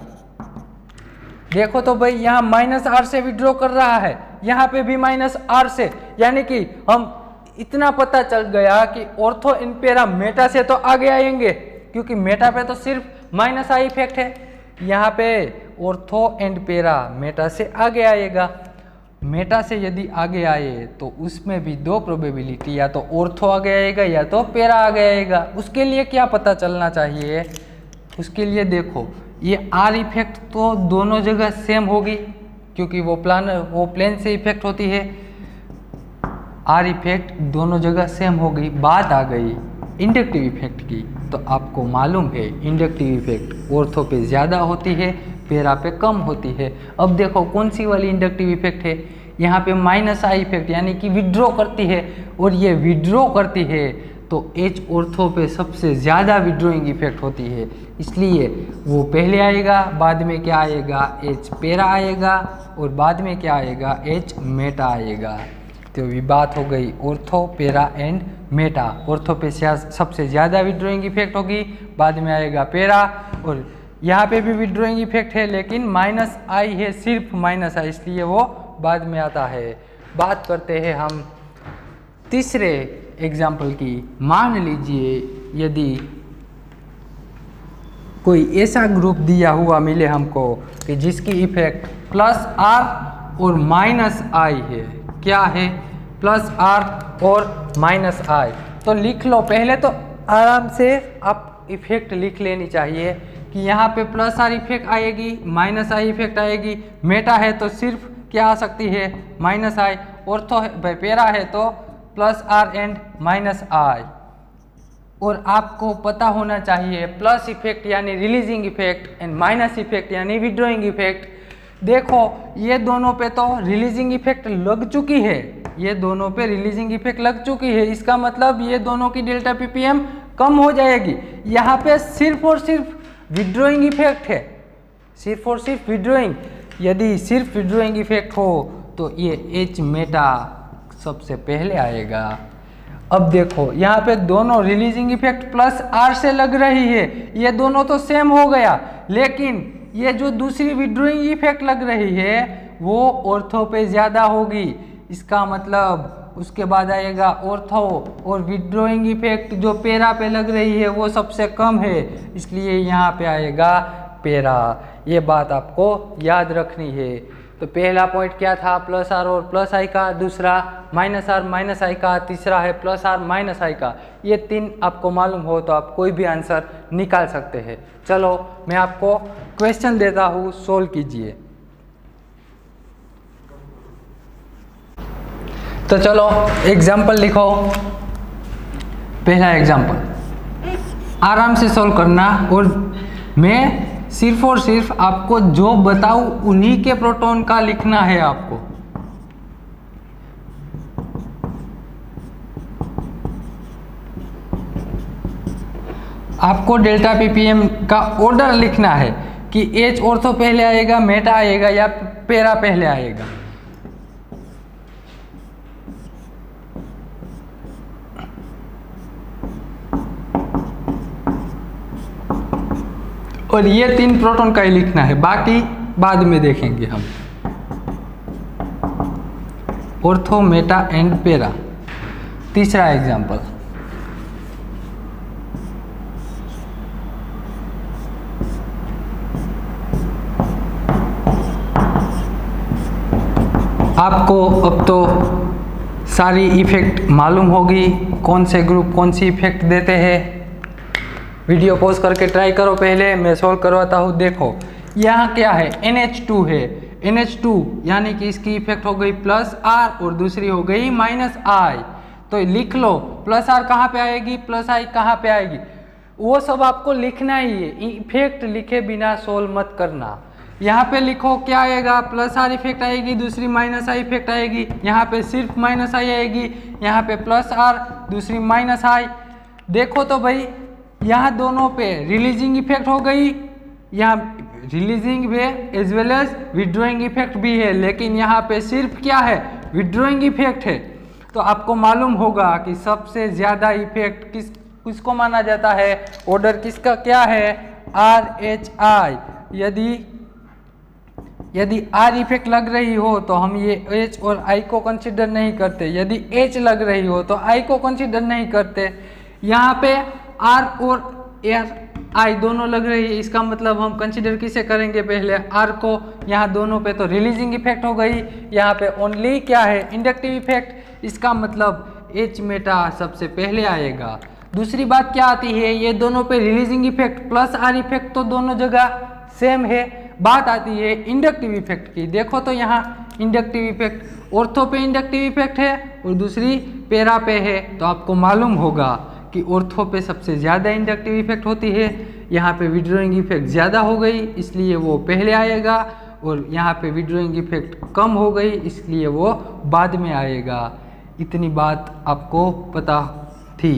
देखो तो भाई, यहाँ माइनस आर से विड्रॉ कर रहा है, यहाँ पे भी माइनस आर से, यानी कि हम इतना पता चल गया कि ऑर्थो इन पेरा मेटा से तो आगे आएंगे, क्योंकि मेटा पे तो सिर्फ माइनस आई इफेक्ट है। यहाँ पे ऑर्थो एंड पेरा मेटा से आगे आएगा। मेटा से यदि आगे आए तो उसमें भी दो प्रोबेबिलिटी, या तो ऑर्थो आगे आएगा या तो पेरा आगे आएगा। उसके लिए क्या पता चलना चाहिए? उसके लिए देखो, ये आर इफेक्ट तो दोनों जगह सेम होगी, क्योंकि वो प्लान वो प्लेन से इफेक्ट होती है। आर इफेक्ट दोनों जगह सेम होगी। बात आ गई इंडक्टिव इफेक्ट की, तो आपको मालूम है इंडक्टिव इफेक्ट ऑर्थो पे ज़्यादा होती है, पेरा पे कम होती है। अब देखो कौन सी वाली इंडक्टिव इफेक्ट है? यहाँ पे माइनस आई इफेक्ट, यानी कि विड्रॉ करती है, और ये विड्रॉ करती है तो एच ऑर्थो पे सबसे ज़्यादा विड्रॉइंग इफेक्ट होती है, इसलिए वो पहले आएगा। बाद में क्या आएगा? एच पेरा आएगा, और बाद में क्या आएगा? एच मेटा आएगा। तो ये बात हो गई ऑर्थो, पेरा एंड मेटा। ऑर्थो पे सबसे ज़्यादा विड्रॉइंग इफेक्ट होगी, बाद में आएगा पेरा, और यहाँ पे भी विड्रॉइंग इफेक्ट है लेकिन माइनस आई है, सिर्फ माइनस आई, इसलिए वो बाद में आता है। बात करते हैं हम तीसरे एग्जाम्पल की। मान लीजिए यदि कोई ऐसा ग्रुप दिया हुआ मिले हमको कि जिसकी इफेक्ट प्लस आर और माइनस आई है। क्या है? प्लस आर और माइनस आई। तो लिख लो, पहले तो आराम से आप इफेक्ट लिख लेनी चाहिए कि यहाँ पे प्लस आर इफेक्ट आएगी, माइनस आई इफेक्ट आएगी। मेटा है तो सिर्फ क्या आ सकती है? माइनस आई। ऑर्थो है, पेरा है तो plus R and minus I. और आपको पता होना चाहिए प्लस इफेक्ट यानी releasing effect and minus effect यानी विड्रॉइंग इफेक्ट। देखो ये दोनों पे तो रिलीजिंग इफेक्ट लग चुकी है, ये दोनों पे रिलीजिंग इफेक्ट लग चुकी है, इसका मतलब ये दोनों की डेल्टा पीपीएम कम हो जाएगी। यहाँ पे सिर्फ और सिर्फ विड्रॉइंग इफेक्ट है, सिर्फ और सिर्फ विड्रॉइंग। यदि सिर्फ विड्रॉइंग इफेक्ट हो तो ये एच मेटा सबसे पहले आएगा। अब देखो यहाँ पे दोनों रिलीजिंग इफेक्ट प्लस आर से लग रही है, ये दोनों तो सेम हो गया, लेकिन ये जो दूसरी विड्रॉइंग इफेक्ट लग रही है वो ऑर्थो पे ज़्यादा होगी। इसका मतलब उसके बाद आएगा ऑर्थो, और विड्रॉइंग इफेक्ट जो पेरा पे लग रही है वो सबसे कम है, इसलिए यहाँ पे आएगा पेरा। ये बात आपको याद रखनी है। तो पहला पॉइंट क्या था? प्लस आर और प्लस आई का, दूसरा माइनस आर माइनस आई का, तीसरा है प्लस आर माइनस आई का। ये तीन आपको मालूम हो तो आप कोई भी आंसर निकाल सकते हैं। चलो मैं आपको क्वेश्चन देता हूँ, सोल्व कीजिए। तो चलो एग्जाम्पल लिखो। पहला एग्जाम्पल आराम से सॉल्व करना, और मैं सिर्फ और सिर्फ आपको जो बताऊं उन्हीं के प्रोटॉन का लिखना है आपको। आपको डेल्टा पीपीएम का ऑर्डर लिखना है कि एच ऑर्थो पहले आएगा, मेटा आएगा या पैरा पहले आएगा। और ये तीन प्रोटॉन का ही लिखना है, बाकी बाद में देखेंगे हम। Ortho, meta and para. तीसरा एग्जाम्पल, आपको अब तो सारी इफेक्ट मालूम होगी, कौन से ग्रुप कौन सी इफेक्ट देते हैं। वीडियो पॉज करके ट्राई करो, पहले मैं सॉल्व करवाता हूँ। देखो यहाँ क्या है, एन एच टू है। एन एच टू यानी कि इसकी इफेक्ट हो गई प्लस आर और दूसरी हो गई माइनस आई। तो लिख लो प्लस आर कहाँ पे आएगी, प्लस आई कहाँ पे आएगी, वो सब आपको लिखना ही है। इफेक्ट लिखे बिना सोल्व मत करना। यहाँ पे लिखो क्या आएगा, प्लस आर इफेक्ट आएगी, दूसरी माइनस आई इफेक्ट आएगी। यहाँ पे सिर्फ माइनस आई आएगी, यहाँ पे प्लस आर, दूसरी माइनस आई। देखो तो भाई यहाँ दोनों पे रिलीजिंग इफेक्ट हो गई, यहाँ रिलीजिंग भी as well as withdrawing effect भी है, लेकिन यहाँ पे सिर्फ क्या है, विड्रॉइंग इफेक्ट है। तो आपको मालूम होगा कि सबसे ज़्यादा इफेक्ट किस किसको माना जाता है, ऑर्डर किसका क्या है, आर एच आई। यदि यदि आर इफेक्ट लग रही हो तो हम ये एच और आई को कंसिडर नहीं करते, यदि एच लग रही हो तो आई को कंसिडर नहीं करते। यहाँ पे आर और एयर आई दोनों लग रही है, इसका मतलब हम कंसिडर किसे करेंगे, पहले आर को। यहाँ दोनों पे तो रिलीजिंग इफेक्ट हो गई, यहाँ पे ओनली क्या है, इंडक्टिव इफेक्ट। इसका मतलब एच मेटा सबसे पहले आएगा। दूसरी बात क्या आती है, ये दोनों पे releasing effect plus R effect तो दोनों जगह सेम है। बात आती है इंडक्टिव इफेक्ट की। देखो तो यहाँ इंडक्टिव इफेक्ट ऑर्थो पे इंडक्टिव इफेक्ट है और दूसरी पैरा पे है। तो आपको मालूम होगा कि ऑर्थो पे सबसे ज़्यादा इंडक्टिव इफेक्ट होती है, यहाँ पे विड्रॉइंग इफेक्ट ज़्यादा हो गई इसलिए वो पहले आएगा, और यहाँ पे विड्रॉइंग इफेक्ट कम हो गई इसलिए वो बाद में आएगा। इतनी बात आपको पता थी।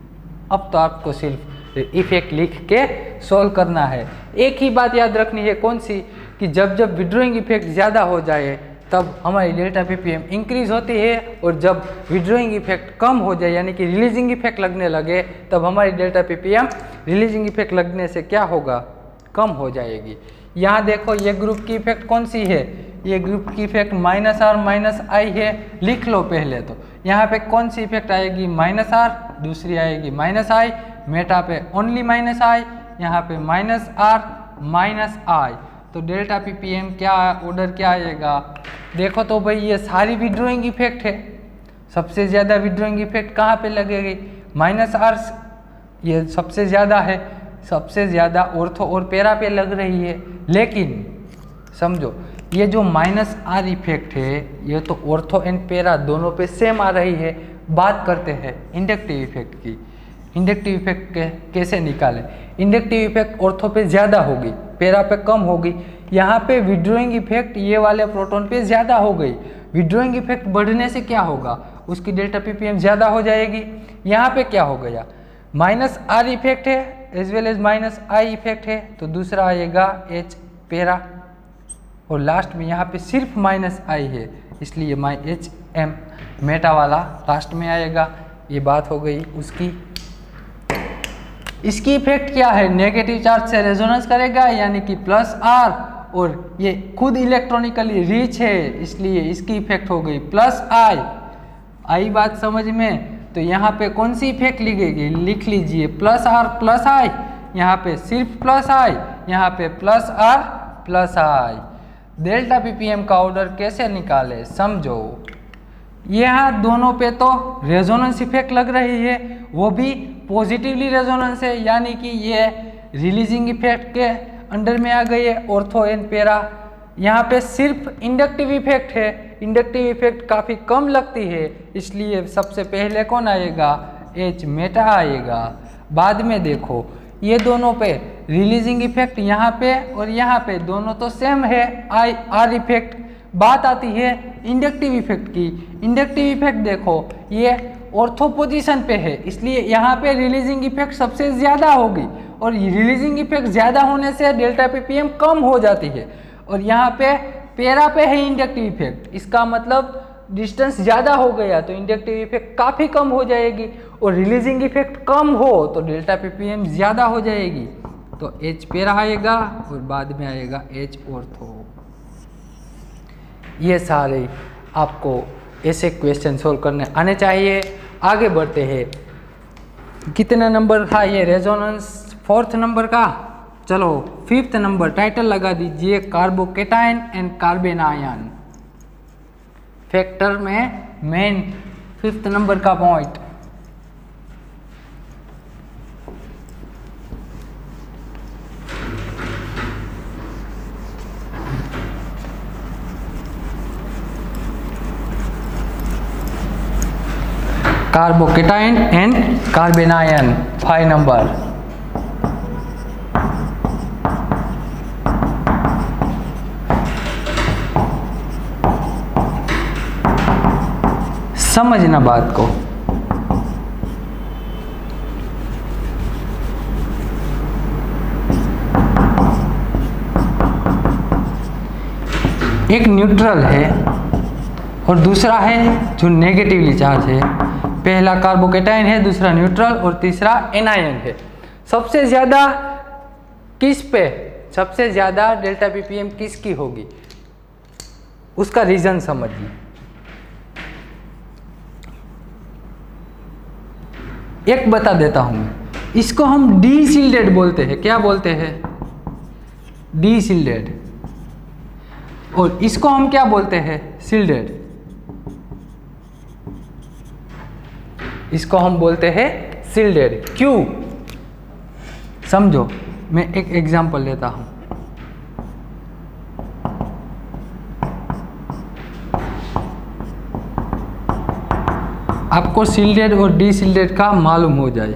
अब तो आपको सिर्फ इफेक्ट लिख के सॉल्व करना है। एक ही बात याद रखनी है, कौन सी, कि जब जब विड्रॉइंग इफेक्ट ज़्यादा हो जाए तब हमारी डेल्टा पीपीएम इंक्रीज होती है, और जब विड्रॉइंग इफेक्ट कम हो जाए यानी कि रिलीजिंग इफेक्ट लगने लगे तब हमारी डेल्टा पीपीएम रिलीजिंग इफेक्ट लगने से क्या होगा, कम हो जाएगी। यहाँ देखो ये ग्रुप की इफेक्ट कौन सी है, ये ग्रुप की effect minus R minus I है। लिख लो पहले तो यहाँ पे कौन सी इफेक्ट आएगी, माइनस आर, दूसरी आएगी माइनस आई। मेटा पे ओनली माइनस आई, यहाँ पे माइनस आर माइनस आई। तो डेल्टा पीपीएम क्या ऑर्डर क्या आएगा, देखो तो भाई ये सारी विड्रॉइंग इफेक्ट है। सबसे ज़्यादा विड्रॉइंग इफेक्ट कहाँ पे लगेगी, माइनस आर, ये सबसे ज़्यादा है, सबसे ज़्यादा ऑर्थो और पैरा पे लग रही है। लेकिन समझो ये जो माइनस आर इफेक्ट है ये तो ऑर्थो एंड पैरा दोनों पे सेम आ रही है। बात करते हैं इंडक्टिव इफेक्ट की। इंडक्टिव इफेक्ट के कैसे निकालें, इंडक्टिव इफेक्ट ऑर्थो पे ज़्यादा होगी, पैरा पे कम होगी। यहाँ पे विड्रॉइंग इफेक्ट ये वाले प्रोटॉन पे ज़्यादा हो गई। विड्रॉइंग इफेक्ट बढ़ने से क्या होगा, उसकी डेल्टा पीपीएम ज़्यादा हो जाएगी। यहाँ पे क्या हो गया, माइनस आर इफेक्ट है as well as minus I effect है, तो दूसरा आएगा एच पैरा, और लास्ट में यहाँ पे सिर्फ माइनस आई है इसलिए माई एच एम मेटा वाला लास्ट में आएगा। ये बात हो गई उसकी। इसकी इफेक्ट क्या है, नेगेटिव चार्ज से रेजोनेंस करेगा यानी कि प्लस आर, और ये खुद इलेक्ट्रॉनिकली रिच है इसलिए इसकी इफेक्ट हो गई प्लस आई। आई बात समझ में, तो यहाँ पे कौन सी इफेक्ट लिखेगी, लिख लीजिए प्लस आर प्लस आई, यहाँ पे सिर्फ प्लस आई, यहाँ पे plus R plus I. Delta ppm का ऑर्डर कैसे निकाले समझो। यहाँ दोनों पे तो रेजोनेंस इफेक्ट लग रही है, वो भी पॉजिटिवली रेजोनेंस है यानी कि ये रिलीजिंग इफेक्ट के अंडर में आ गई है ऑर्थो एंड पैरा। यहाँ पे सिर्फ इंडक्टिव इफेक्ट है इंडक्टिव इफेक्ट काफ़ी कम लगती है, इसलिए सबसे पहले कौन आएगा, एच मेटा आएगा। बाद में देखो ये दोनों पे रिलीजिंग इफेक्ट यहाँ पे और यहाँ पे दोनों तो सेम है, आई आर इफेक्ट। बात आती है इंडक्टिव इफेक्ट की। इंडक्टिव इफेक्ट देखो ये ऑर्थो पोजीशन पे है, इसलिए यहाँ पे रिलीजिंग इफेक्ट सबसे ज़्यादा होगी और रिलीजिंग इफेक्ट ज़्यादा होने से डेल्टा पीपीएम कम हो जाती है। और यहाँ पे पैरा पे है इंडक्टिव इफेक्ट, इसका मतलब डिस्टेंस ज़्यादा हो गया तो इंडक्टिव इफेक्ट काफ़ी कम हो जाएगी और रिलीजिंग इफेक्ट कम हो तो डेल्टा पीपीएम ज़्यादा हो जाएगी। तो एच पैरा आएगा और बाद में आएगा एच ऑर्थो। ये सारे आपको ऐसे क्वेश्चन सोल्व करने आने चाहिए। आगे बढ़ते हैं। कितना नंबर था ये रेजोनेंस, फोर्थ नंबर का। चलो फिफ्थ नंबर टाइटल लगा दीजिए, कार्बोकेटाइन एंड कार्बेनायन। फैक्टर में मेन फिफ्थ नंबर का point. Carbocation and carbanion five number. समझना बात को। एक न्यूट्रल है और दूसरा है जो नेगेटिवली चार्ज है। पहला कार्बोकेटाइन है, दूसरा न्यूट्रल और तीसरा एनायन है। सबसे ज़्यादा किस पे, सबसे ज़्यादा डेल्टा पीपीएम किसकी होगी, उसका रीज़न समझिए। एक बता देता हूँ मैं, इसको हम डी सिल्डेड बोलते हैं। क्या बोलते हैं, डी सिल्डेड। और इसको हम क्या बोलते हैं, सिल्डेड। इसको हम बोलते हैं सिल्डेड। क्यों, समझो। मैं एक एग्जांपल लेता हूं। आपको सिल्डेड और डी सिल्डेड का मालूम हो जाए।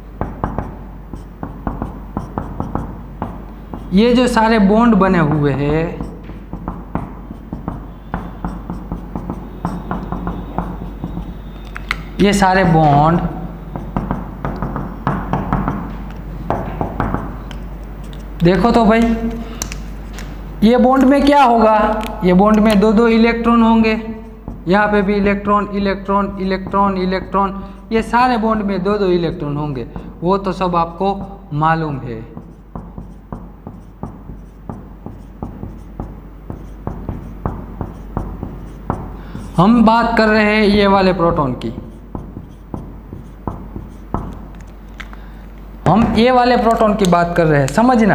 ये जो सारे बॉन्ड बने हुए हैं, ये सारे बॉन्ड देखो तो भाई, ये बॉन्ड में क्या होगा, ये बॉन्ड में दो दो इलेक्ट्रॉन होंगे। यहाँ पे भी इलेक्ट्रॉन इलेक्ट्रॉन इलेक्ट्रॉन इलेक्ट्रॉन, ये सारे बॉन्ड में दो दो इलेक्ट्रॉन होंगे। वो तो सब आपको मालूम है। हम बात कर रहे हैं ये वाले प्रोटॉन की। हम ये वाले प्रोटॉन की बात कर रहे हैं, समझना।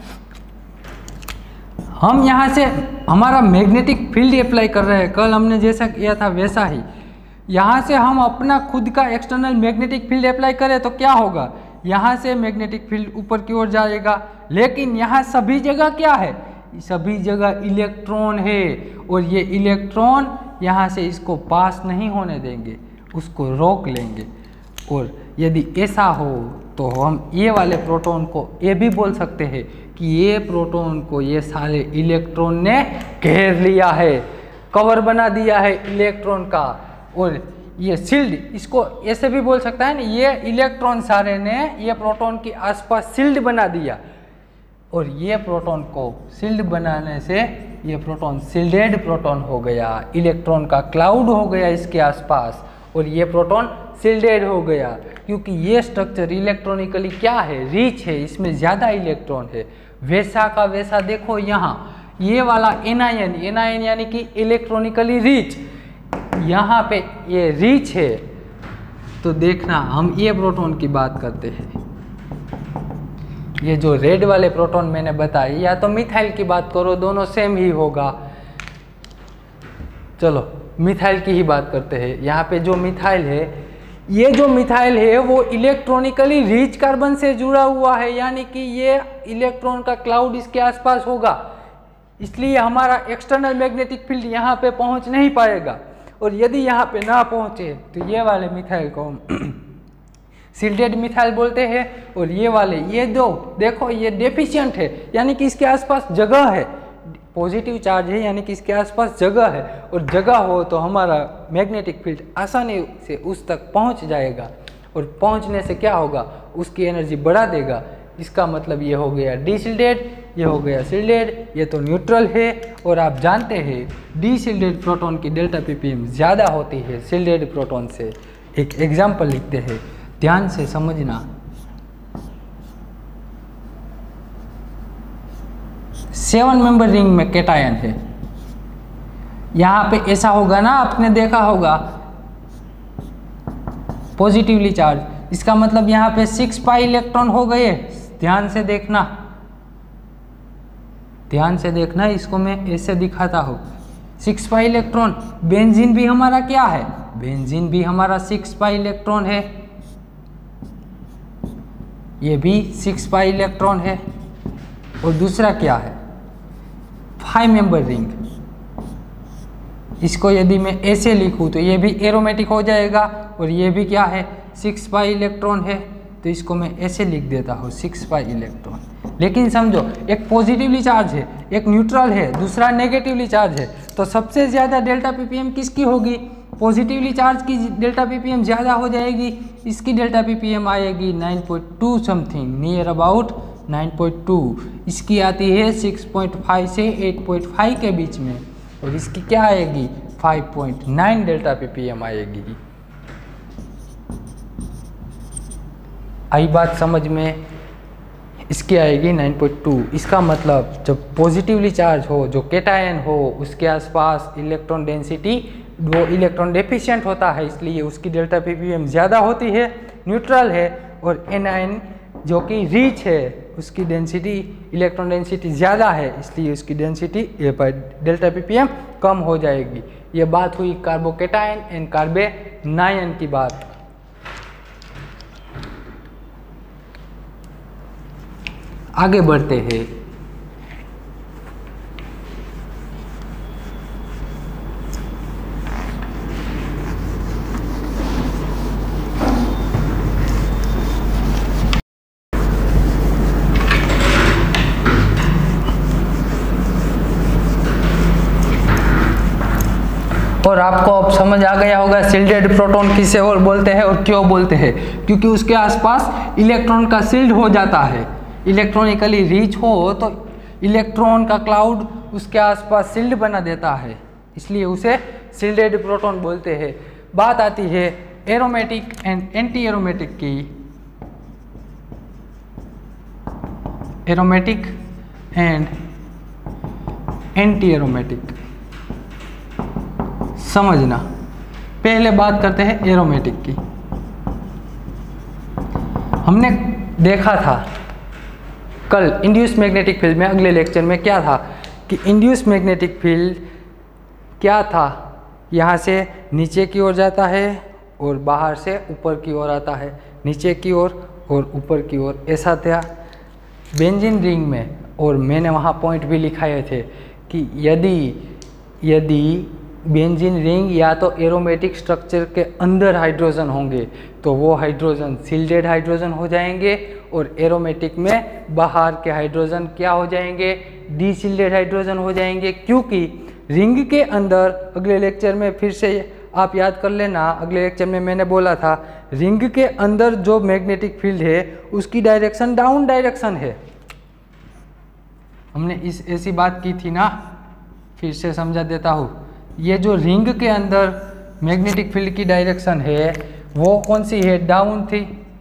हम यहाँ से हमारा मैग्नेटिक फील्ड अप्लाई कर रहे हैं। कल हमने जैसा किया था वैसा ही यहाँ से हम अपना खुद का एक्सटर्नल मैग्नेटिक फील्ड अप्लाई करें तो क्या होगा, यहाँ से मैग्नेटिक फील्ड ऊपर की ओर जाएगा। लेकिन यहाँ सभी जगह क्या है, सभी जगह इलेक्ट्रॉन है और ये इलेक्ट्रॉन यहाँ से इसको पास नहीं होने देंगे, उसको रोक लेंगे। और यदि ऐसा हो तो हम ये वाले प्रोटॉन को ये भी बोल सकते हैं कि ये प्रोटॉन को ये सारे इलेक्ट्रॉन ने घेर लिया है, कवर बना दिया है इलेक्ट्रॉन का। और ये सील्ड, इसको ऐसे भी बोल सकता है ना, ये इलेक्ट्रॉन सारे ने ये प्रोटॉन के आसपास सील्ड बना दिया। और ये प्रोटॉन को सील्ड बनाने से ये प्रोटॉन सील्डेड प्रोटॉन हो गया, इलेक्ट्रॉन का क्लाउड हो गया इसके आसपास और ये प्रोटॉन सील्डेड हो गया। क्योंकि ये स्ट्रक्चर इलेक्ट्रॉनिकली क्या है, रिच है, इसमें ज़्यादा इलेक्ट्रॉन है। वैसा का वैसा देखो यहाँ ये वाला एनायन, एनायन यानी कि इलेक्ट्रॉनिकली रिच, यहाँ पे ये रिच है। तो देखना हम ये प्रोटॉन की बात करते हैं। ये जो रेड वाले प्रोटॉन मैंने बताए, या तो मिथाइल की बात करो, दोनों सेम ही होगा। चलो मिथाइल की ही बात करते हैं। यहाँ पे जो मिथाइल है, ये जो मिथाइल है वो इलेक्ट्रॉनिकली रिच कार्बन से जुड़ा हुआ है, यानी कि ये इलेक्ट्रॉन का क्लाउड इसके आसपास होगा। इसलिए हमारा एक्सटर्नल मैग्नेटिक फील्ड यहाँ पे पहुँच नहीं पाएगा। और यदि यहाँ पे ना पहुँचे तो ये वाले मिथाइल को हम सिल्डेड मिथाइल बोलते हैं, और ये वाले ये दो देखो ये डेफिशिएंट है, यानी कि इसके आसपास जगह है, पॉजिटिव चार्ज है यानी कि इसके आसपास जगह है, और जगह हो तो हमारा मैग्नेटिक फील्ड आसानी से उस तक पहुंच जाएगा, और पहुंचने से क्या होगा, उसकी एनर्जी बढ़ा देगा। इसका मतलब ये हो गया डी सिल्डेड, ये हो गया सिल्डेड, ये तो न्यूट्रल है। और आप जानते हैं डी सिल्डेड प्रोटॉन की डेल्टा पीपीएम ज़्यादा होती है सिल्डेड प्रोटॉन से। एक एग्जाम्पल लिखते हैं, ध्यान से समझना। सेवन मेंबर रिंग में कैटायन है, यहाँ पे ऐसा होगा ना, आपने देखा होगा पॉजिटिवली चार्ज, इसका मतलब यहाँ पे सिक्स पाई इलेक्ट्रॉन हो गए। ध्यान से देखना, ध्यान से देखना, इसको मैं ऐसे दिखाता हूँ, सिक्स पाई इलेक्ट्रॉन। बेंजीन भी हमारा क्या है, बेंजीन भी हमारा सिक्स पाई इलेक्ट्रॉन है, ये भी सिक्स पाई इलेक्ट्रॉन है। और दूसरा क्या है, फाइव मेंबर रिंग, इसको यदि मैं ऐसे लिखूं तो ये भी एरोमेटिक हो जाएगा, और ये भी क्या है, सिक्स पाई इलेक्ट्रॉन है, तो इसको मैं ऐसे लिख देता हूँ सिक्स पाई इलेक्ट्रॉन। लेकिन समझो, एक पॉजिटिवली चार्ज है, एक न्यूट्रल है, दूसरा नेगेटिवली चार्ज है, तो सबसे ज़्यादा डेल्टा पीपीएम किसकी होगी, पॉजिटिवली चार्ज की डेल्टा पीपीएम ज़्यादा हो जाएगी। इसकी डेल्टा पीपीएम आएगी nine point two something, near about nine point two. इसकी आती है सिक्स पॉइंट फाइव से एट पॉइंट फाइव के बीच में, और इसकी क्या आएगी, five point nine delta ppm आएगी। आई बात समझ में, इसकी आएगी नाइन पॉइंट टू। इसका मतलब जब पॉजिटिवली चार्ज हो, जो कैटायन हो, उसके आसपास इलेक्ट्रॉन डेंसिटी, वो इलेक्ट्रॉन डेफिशिएंट होता है, इसलिए उसकी डेल्टा पीपीएम ज़्यादा होती है। न्यूट्रल है, और एनायन जो कि रिच है, उसकी डेंसिटी, इलेक्ट्रॉन डेंसिटी ज़्यादा है, इसलिए उसकी डेंसिटी डेल्टा पीपीएम कम हो जाएगी। ये बात हुई कार्बोकेटायन एंड कार्बेनायन की बात। आगे बढ़ते हैं। और आपको अब समझ आ गया होगा शिल्डेड प्रोटॉन किसे और बोलते हैं और क्यों बोलते हैं, क्योंकि उसके आसपास इलेक्ट्रॉन का शिल्ड हो जाता है। इलेक्ट्रॉनिकली रिच हो तो इलेक्ट्रॉन का क्लाउड उसके आसपास शिल्ड बना देता है, इसलिए उसे शिल्डेड प्रोटॉन बोलते हैं। बात आती है एरोमेटिक एंड एंटी एरोमेटिक की। एरोमेटिक एंड एंटी एरोमेटिक समझना। पहले बात करते हैं एरोमेटिक की। हमने देखा था कल इंड्यूस मैग्नेटिक फील्ड में, अगले लेक्चर में क्या था कि इंड्यूस मैग्नेटिक फील्ड क्या था, यहाँ से नीचे की ओर जाता है और बाहर से ऊपर की ओर आता है, नीचे की ओर और ऊपर की ओर, ऐसा था बेंजीन रिंग में। और मैंने वहाँ पॉइंट भी लिखाए थे कि यदि यदि बेंजीन रिंग या तो एरोमेटिक स्ट्रक्चर के अंदर हाइड्रोजन होंगे तो वो हाइड्रोजन शिल्डेड हाइड्रोजन हो जाएंगे, और एरोमेटिक में बाहर के हाइड्रोजन क्या हो जाएंगे, डी शिल्डेड हाइड्रोजन हो जाएंगे। क्योंकि रिंग के अंदर, अगले लेक्चर में फिर से आप याद कर लेना, अगले लेक्चर में मैंने बोला था रिंग के अंदर जो मैग्नेटिक फील्ड है उसकी डायरेक्शन डाउन डायरेक्शन है। हमने इस ऐसी बात की थी ना, फिर से समझा देता हूँ। ये जो रिंग के अंदर मैग्नेटिक फील्ड की डायरेक्शन है वो कौन सी है, डाउन थी,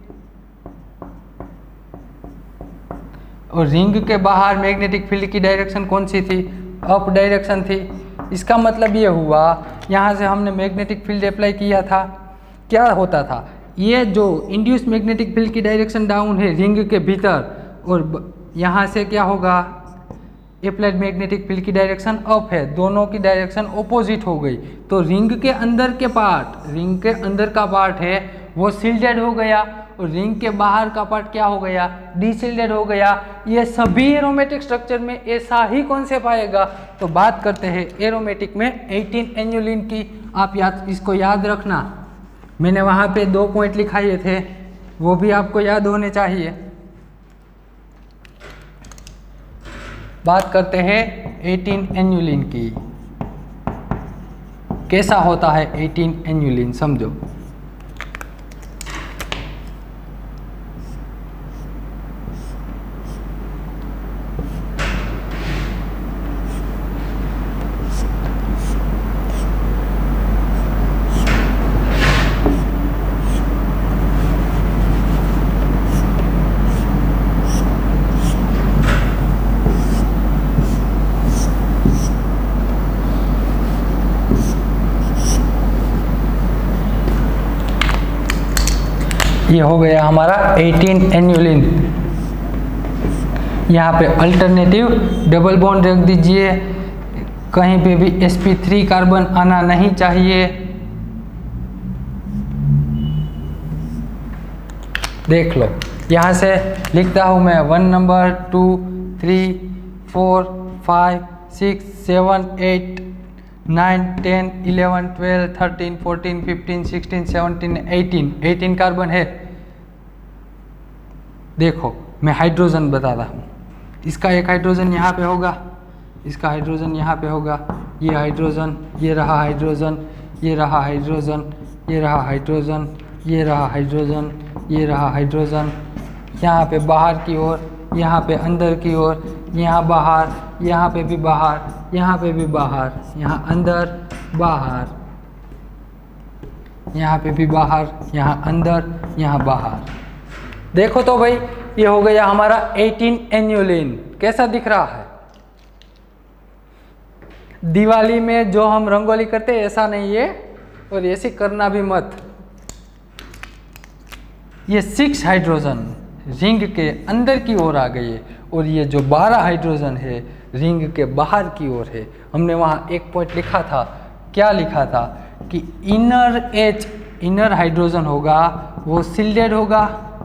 और रिंग के बाहर मैग्नेटिक फील्ड की डायरेक्शन कौन सी थी, अप डायरेक्शन थी। इसका मतलब ये हुआ यहाँ से हमने मैग्नेटिक फील्ड अप्लाई किया था, क्या होता था, ये जो इंड्यूस मैग्नेटिक फील्ड की डायरेक्शन डाउन है रिंग के भीतर, और यहाँ से क्या होगा, अप्लाइड मैग्नेटिक फील्ड की डायरेक्शन अप है, दोनों की डायरेक्शन ऑपोजिट हो गई। तो रिंग के अंदर के पार्ट, रिंग के अंदर का पार्ट है वो शिल्डेड हो गया, और रिंग के बाहर का पार्ट क्या हो गया, डीसिल्डेड हो गया। ये सभी एरोमेटिक स्ट्रक्चर में ऐसा ही कॉन्सेप्ट आएगा। तो बात करते हैं एरोमेटिक में अठारह एन्युलिन की। आप याद इसको याद रखना, मैंने वहाँ पे दो पॉइंट लिखाए थे, वो भी आपको याद होने चाहिए। बात करते हैं अठारह एन्युलिन की। कैसा होता है अठारह एन्युलिन, समझो। ये हो गया हमारा अठारह एन्युलिन। यहाँ पे अल्टरनेटिव डबल बॉन्ड रख दीजिए, कहीं पे भी एस पी थ्री कार्बन आना नहीं चाहिए। देख लो, यहाँ से लिखता हूँ मैं one number, two, three, four, five, six, seven, eight, nine, ten, eleven, twelve, thirteen, fourteen, fifteen, sixteen, seventeen, eighteen. Eighteen carbon है। देखो मैं हाइड्रोजन बताता हूँ। इसका एक हाइड्रोजन यहाँ पे होगा, इसका हाइड्रोजन यहाँ पे होगा। ये हाइड्रोजन, ये रहा हाइड्रोजन, ये रहा हाइड्रोजन, ये रहा हाइड्रोजन, ये रहा हाइड्रोजन, ये रहा हाइड्रोजन। यहाँ पे बाहर की ओर, यहाँ पे अंदर की ओर, यहाँ बाहर, यहाँ पे भी बाहर, यहाँ पे भी बाहर, यहाँ अंदर बाहर, यहाँ पे भी बाहर, यहाँ अंदर, यहाँ बाहर। देखो तो भाई, ये हो गया हमारा अठारह एन्युलिन। कैसा दिख रहा है? दिवाली में जो हम रंगोली करते हैं ऐसा नहीं है, और ऐसे करना भी मत। ये सिक्स हाइड्रोजन रिंग के अंदर की ओर आ गए, और ये जो बारह हाइड्रोजन है रिंग के बाहर की ओर है। हमने वहाँ एक पॉइंट लिखा था, क्या लिखा था कि इनर एच, इनर हाइड्रोजन होगा वो शिल्डेड होगा,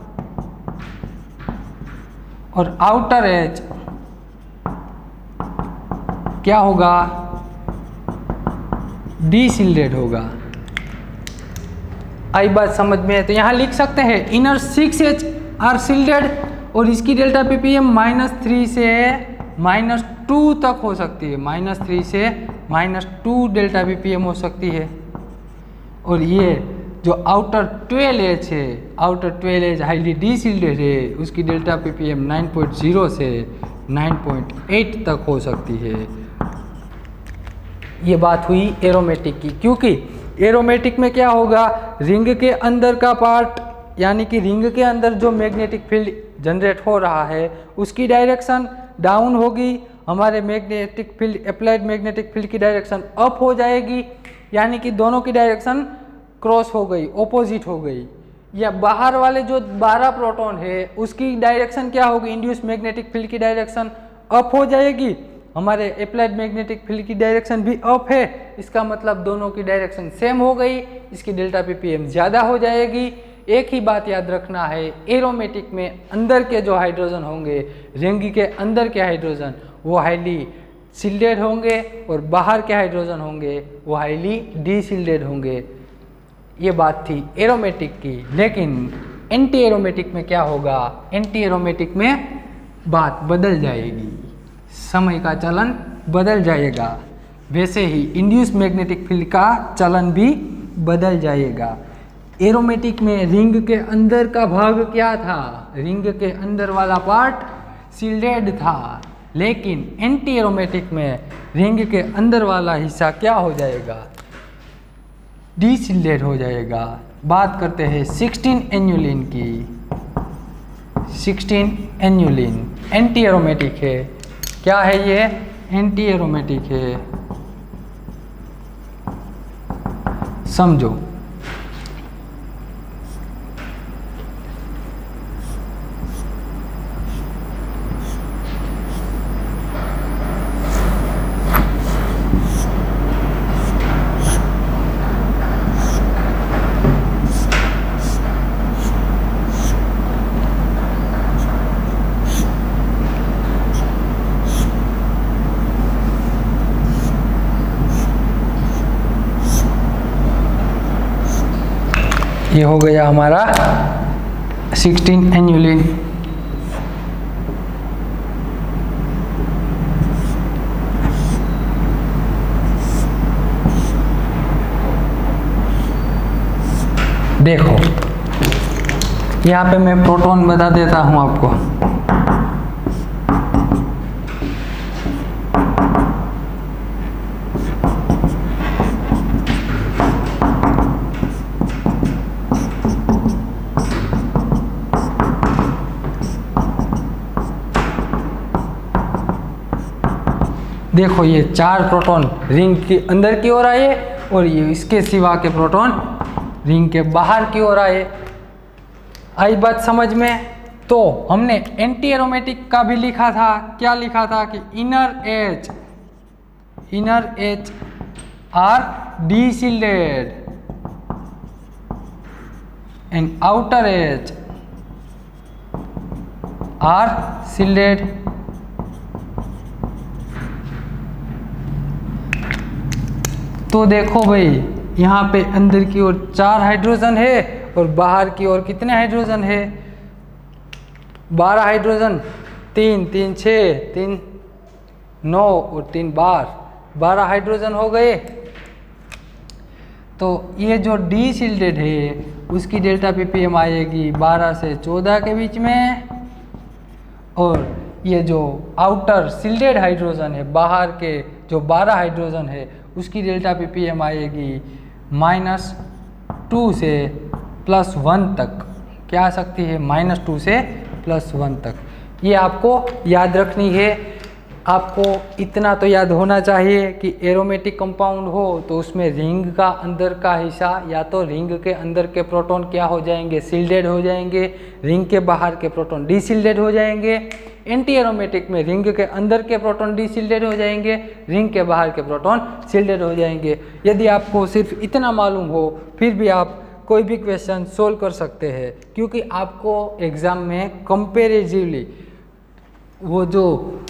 और आउटर एज क्या होगा, डीशिल्डेड होगा। आई बात समझ में है? तो यहाँ लिख सकते हैं inner six H are shielded, और इसकी डेल्टा पीपीएम माइनस थ्री से माइनस टू तक हो सकती है, माइनस थ्री से माइनस टू डेल्टा पीपीएम हो सकती है। और ये जो आउटर ट्वेल्व एच है, outer twelve H highly deshielded है, उसकी delta ppm nine point zero से नाइन पॉइंट एट तक हो सकती है। ये बात हुई एरोमेटिक की, क्योंकि एरोमेटिक में क्या होगा, रिंग के अंदर का पार्ट, यानी कि रिंग के अंदर जो मैग्नेटिक फील्ड जनरेट हो रहा है उसकी डायरेक्शन डाउन होगी, हमारे magnetic field, applied magnetic field की डायरेक्शन अप हो जाएगी, यानी कि दोनों की डायरेक्शन क्रॉस हो गई, ऑपोजिट हो गई। या बाहर वाले जो बारह प्रोटॉन है उसकी डायरेक्शन क्या होगी, इंड्यूस मैग्नेटिक फील्ड की डायरेक्शन अप हो जाएगी, हमारे अप्लाइड मैग्नेटिक फील्ड की डायरेक्शन भी अप है। इसका मतलब दोनों की डायरेक्शन सेम हो गई, इसकी डेल्टा पीपीएम ज़्यादा हो जाएगी। एक ही बात याद रखना है, एरोमेटिक में अंदर के जो हाइड्रोजन होंगे, रिंग के अंदर के हाइड्रोजन वो हाईली शिल्डेड होंगे, और बाहर के हाइड्रोजन होंगे वो हाईली डीशिल्डेड होंगे। ये बात थी एरोमेटिक की। लेकिन एंटी एरोमेटिक में क्या होगा, एंटी एरोमेटिक में बात बदल जाएगी, समय का चलन बदल जाएगा। वैसे ही इंड्यूस मैग्नेटिक फील्ड का चलन भी बदल जाएगा। एरोमेटिक में रिंग के अंदर का भाग क्या था, रिंग के अंदर वाला पार्ट शिल्डेड था, लेकिन एंटी एरोमेटिक में रिंग के अंदर वाला हिस्सा क्या हो जाएगा, डीशिल्डेड हो जाएगा। बात करते हैं सिक्सटीन एन्युलिन की। सिक्सटीन एन्युलिन एंटी एरोमेटिक है। क्या है ये, एंटी एरोमेटिक है, समझो। ये हो गया हमारा सिक्सटीन एन्युलिन। देखो यहाँ पे मैं प्रोटॉन बता देता हूँ आपको। देखो ये चार प्रोटॉन रिंग के अंदर की ओर आए और ये इसके सिवा के प्रोटॉन रिंग के बाहर की ओर आए। आई बात समझ में? तो हमने एंटी एरोमेटिक का भी लिखा था। क्या लिखा था कि inner H inner H are deshielded and outer H are shielded. तो देखो भाई यहाँ पे अंदर की ओर चार हाइड्रोजन है और बाहर की ओर कितने हाइड्रोजन है? बारह हाइड्रोजन। तीन तीन छः, तीन नौ और तीन बारह, बारह हाइड्रोजन हो गए। तो ये जो डी शिल्डेड है उसकी डेल्टा पीपीएम आएगी बारह से चौदह के बीच में, और ये जो आउटर शिल्डेड हाइड्रोजन है बाहर के जो बारह हाइड्रोजन है उसकी डेल्टा पीपीएम आएगी माइनस टू से प्लस वन तक। क्या आ सकती है? माइनस टू से प्लस वन तक। ये आपको याद रखनी है। आपको इतना तो याद होना चाहिए कि एरोमेटिक कंपाउंड हो तो उसमें रिंग का अंदर का हिस्सा या तो रिंग के अंदर के प्रोटॉन क्या हो जाएंगे? शिल्डेड हो जाएंगे। रिंग के बाहर के प्रोटॉन डीशिल्डेड हो जाएंगे। एंटी एरोमेटिक में रिंग के अंदर के प्रोटॉन डीशिल्डेड हो जाएंगे, रिंग के बाहर के प्रोटॉन शिल्डेड हो जाएंगे। यदि आपको सिर्फ इतना मालूम हो फिर भी आप कोई भी क्वेश्चन सोल्व कर सकते हैं, क्योंकि आपको एग्जाम में कंपेरेटिवली वो जो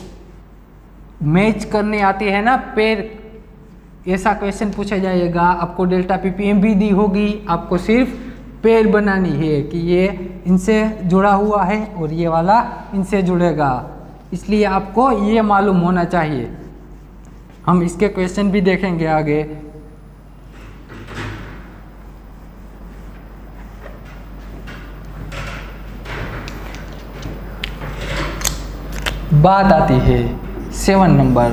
मैच करने आती है ना पेयर, ऐसा क्वेश्चन पूछा जाएगा। आपको डेल्टा पीपीएम भी दी होगी, आपको सिर्फ पेयर बनानी है कि ये इनसे जुड़ा हुआ है और ये वाला इनसे जुड़ेगा। इसलिए आपको ये मालूम होना चाहिए। हम इसके क्वेश्चन भी देखेंगे आगे। बात आती है सेवन नंबर।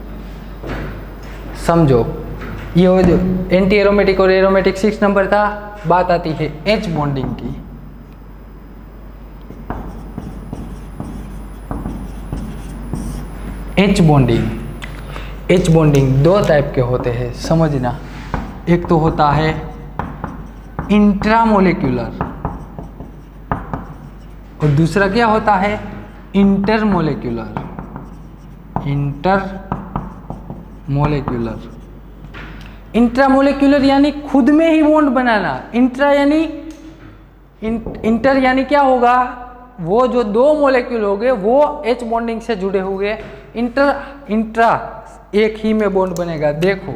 समझो ये वो जो एंटी एरोमेटिक और एरोमेटिक सिक्स नंबर था। बात आती है एच बॉन्डिंग की। एच बॉन्डिंग एच बॉन्डिंग दो टाइप के होते हैं, समझना। एक तो होता है इंट्रामोलेक्यूलर और दूसरा क्या होता है? इंटरमोलेक्यूलर। इंटरमोलेक्यूलर इंट्रामोलेक्यूलर यानी खुद में ही बॉन्ड बनाना। इंट्रा यानी इंटर यानी क्या होगा? वो जो दो मोलेक्यूल हो गए वो एच बॉन्डिंग से जुड़े हुए। इंटर इंट्रा एक ही में बॉन्ड बनेगा। देखो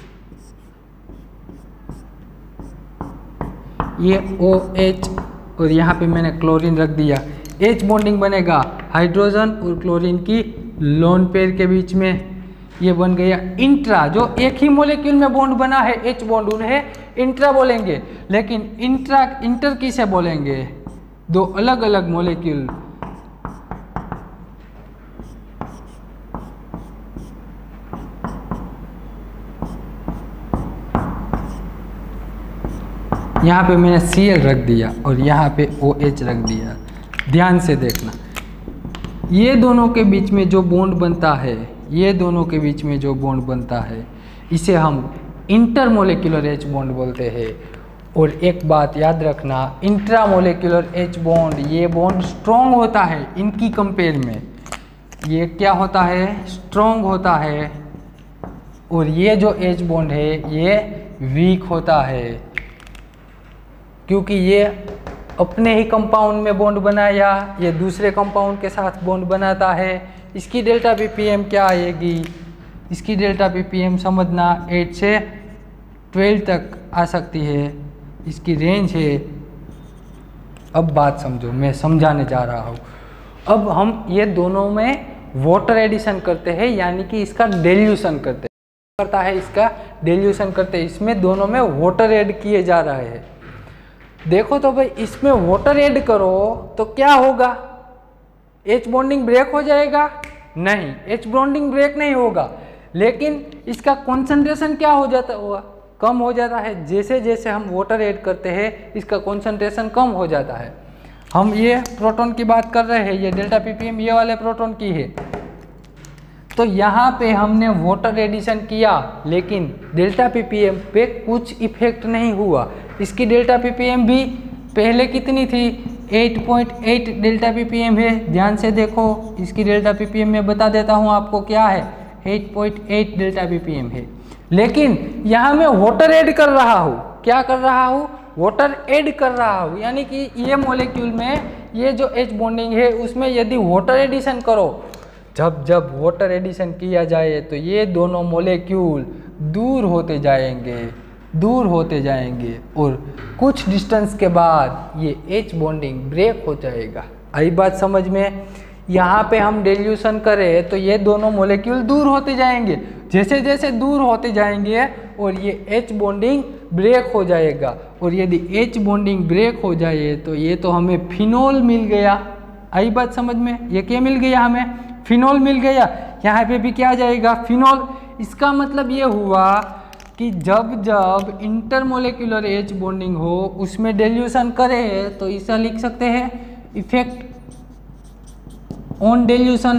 ये ओ एच और यहाँ पे मैंने क्लोरीन रख दिया। एच बॉन्डिंग बनेगा हाइड्रोजन और क्लोरीन की लोन पेयर के बीच में। ये बन गया इंट्रा। जो एक ही मोलेक्यूल में बॉन्ड बना है एच बॉन्ड, उन्हें इंट्रा बोलेंगे। लेकिन इंट्रा इंटर किसे बोलेंगे? दो अलग अलग मोलेक्यूल यहाँ पे मैंने सी एल रख दिया और यहाँ पे ओ एच रख दिया। ध्यान से देखना, ये दोनों के बीच में जो बॉन्ड बनता है ये दोनों के बीच में जो बॉन्ड बनता है इसे हम इंटरमोलेक्यूलर एच बॉन्ड बोलते हैं। और एक बात याद रखना, इंट्रामोलेक्यूलर एच बॉन्ड ये बॉन्ड स्ट्रॉन्ग होता है इनकी कंपेयर में। ये क्या होता है? स्ट्रॉन्ग होता है। और ये जो एच बॉन्ड है ये वीक होता है, क्योंकि ये अपने ही कंपाउंड में बॉन्ड बनाया, ये दूसरे कंपाउंड के साथ बॉन्ड बनाता है। इसकी डेल्टा पीपीएम क्या आएगी? इसकी डेल्टा पीपीएम समझना एट से ट्वेल्व तक आ सकती है। इसकी रेंज है, अब बात समझो, मैं समझाने जा रहा हूँ। अब हम ये दोनों में वाटर एडिशन करते हैं, यानी कि इसका डेल्यूशन करते हैं, करता है इसका डेल्यूशन करते हैं, इसमें दोनों में वाटर ऐड किए जा रहे हैं। देखो तो भाई इसमें वाटर ऐड करो तो क्या होगा, एच बॉन्डिंग ब्रेक हो जाएगा? नहीं, एच बॉन्डिंग ब्रेक नहीं होगा, लेकिन इसका कॉन्सेंट्रेशन क्या हो जाता होगा, कम हो जाता है। जैसे जैसे हम वाटर ऐड करते हैं इसका कॉन्सेंट्रेशन कम हो जाता है। हम ये प्रोटॉन की बात कर रहे हैं, ये डेल्टा पीपीएम ये वाले प्रोटॉन की है। तो यहाँ पे हमने वाटर एडिशन किया, लेकिन डेल्टा पीपीएम पे कुछ इफेक्ट नहीं हुआ। इसकी डेल्टा पीपीएम भी पहले कितनी थी, आठ पॉइंट आठ डेल्टा पीपीएम है। ध्यान से देखो, इसकी डेल्टा पीपीएम मैं बता देता हूँ आपको क्या है, आठ पॉइंट आठ डेल्टा पीपीएम है। लेकिन यहाँ मैं वाटर ऐड कर रहा हूँ, क्या कर रहा हूँ, वाटर ऐड कर रहा हूँ, यानी कि ये मॉलिक्यूल में ये जो एच बॉन्डिंग है उसमें यदि वाटर एडिशन करो, जब जब वाटर एडिशन किया जाए तो ये दोनों मॉलिक्यूल दूर होते जाएंगे, दूर होते जाएंगे और कुछ डिस्टेंस के बाद ये एच बॉन्डिंग ब्रेक हो जाएगा। आई बात समझ में? यहाँ पे हम डेल्यूशन करें तो ये दोनों मॉलिक्यूल दूर होते जाएंगे, जैसे जैसे दूर होते जाएंगे और ये एच बॉन्डिंग ब्रेक हो जाएगा। और यदि एच बॉन्डिंग ब्रेक हो जाए तो ये तो हमें फिनोल मिल गया। आई बात समझ में? ये क्या मिल गया, हमें फिनोल मिल गया। यहाँ पे भी क्या जाएगा, फिनोल। इसका मतलब ये हुआ कि जब जब इंटरमोलेक्युलर एच बॉन्डिंग हो उसमें डेल्यूशन करे तो ऐसा लिख सकते हैं, इफेक्ट ऑन डेल्यूशन,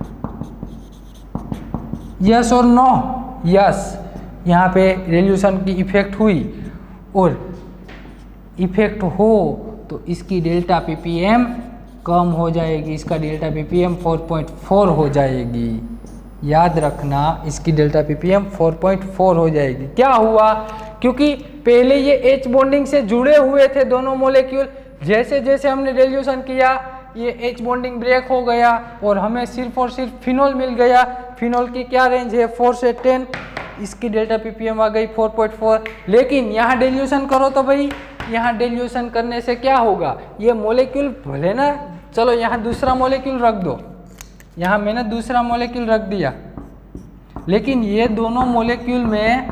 यस और नो, यस। यहाँ पे डेल्यूशन की इफेक्ट हुई और इफेक्ट हो तो इसकी डेल्टा पीपीएम कम हो जाएगी, इसका डेल्टा पीपीएम चार पॉइंट चार हो जाएगी। याद रखना, इसकी डेल्टा पीपीएम चार पॉइंट चार हो जाएगी। क्या हुआ, क्योंकि पहले ये एच बॉन्डिंग से जुड़े हुए थे दोनों मॉलिक्यूल, जैसे जैसे हमने डेल्यूशन किया ये एच बॉन्डिंग ब्रेक हो गया और हमें सिर्फ और सिर्फ फिनोल मिल गया। फिनोल की क्या रेंज है, फोर से टेन, इसकी डेल्टा पीपीएम आ गई चार पॉइंट चार। लेकिन यहाँ डेल्यूशन करो तो भाई यहाँ डेल्यूशन करने से क्या होगा, ये मॉलिक्यूल भले ना, चलो यहाँ दूसरा मॉलिक्यूल रख दो, यहाँ मैंने दूसरा मॉलिक्यूल रख दिया, लेकिन ये दोनों मॉलिक्यूल में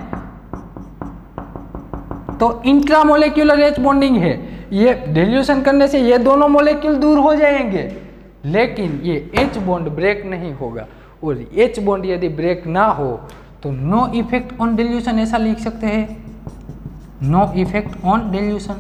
तो इंट्रामोलेक्युलर एच बॉन्डिंग है, ये डेल्यूशन करने से ये दोनों मॉलिक्यूल दूर हो जाएंगे, लेकिन ये एच बॉन्ड ब्रेक नहीं होगा। और एच बॉन्ड यदि ब्रेक ना हो तो नो इफेक्ट ऑन डेल्यूशन, ऐसा लिख सकते हैं, नो इफेक्ट ऑन डेल्यूशन।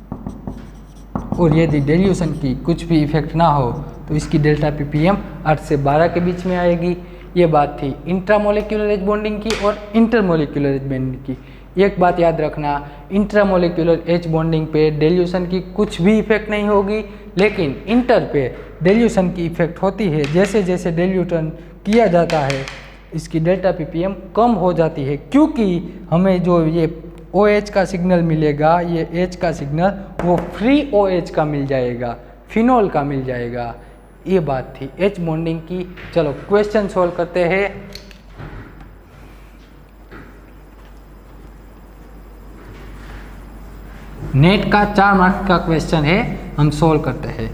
और यदि डेल्यूशन की कुछ भी इफेक्ट ना हो तो इसकी डेल्टा पीपीएम आठ से बारह के बीच में आएगी। ये बात थी इंट्रामोलेक्युलर एच बॉन्डिंग की और इंटरमोलेक्युलर एच बॉन्डिंग की। एक बात याद रखना, इंट्रामोलेक्युलर एच बॉन्डिंग पे डेल्यूशन की कुछ भी इफेक्ट नहीं होगी, लेकिन इंटर पे डेल्यूशन की इफेक्ट होती है। जैसे जैसे डेल्यूशन किया जाता है इसकी डेल्टा पीपीएम कम हो जाती है, क्योंकि हमें जो ये OH का सिग्नल मिलेगा, ये H का सिग्नल वो फ्री OH का मिल जाएगा, फिनोल का मिल जाएगा। ये बात थी एच बॉन्डिंग की। चलो क्वेश्चन सॉल्व करते हैं। नेट का चार मार्क्स का क्वेश्चन है, हम सॉल्व करते हैं।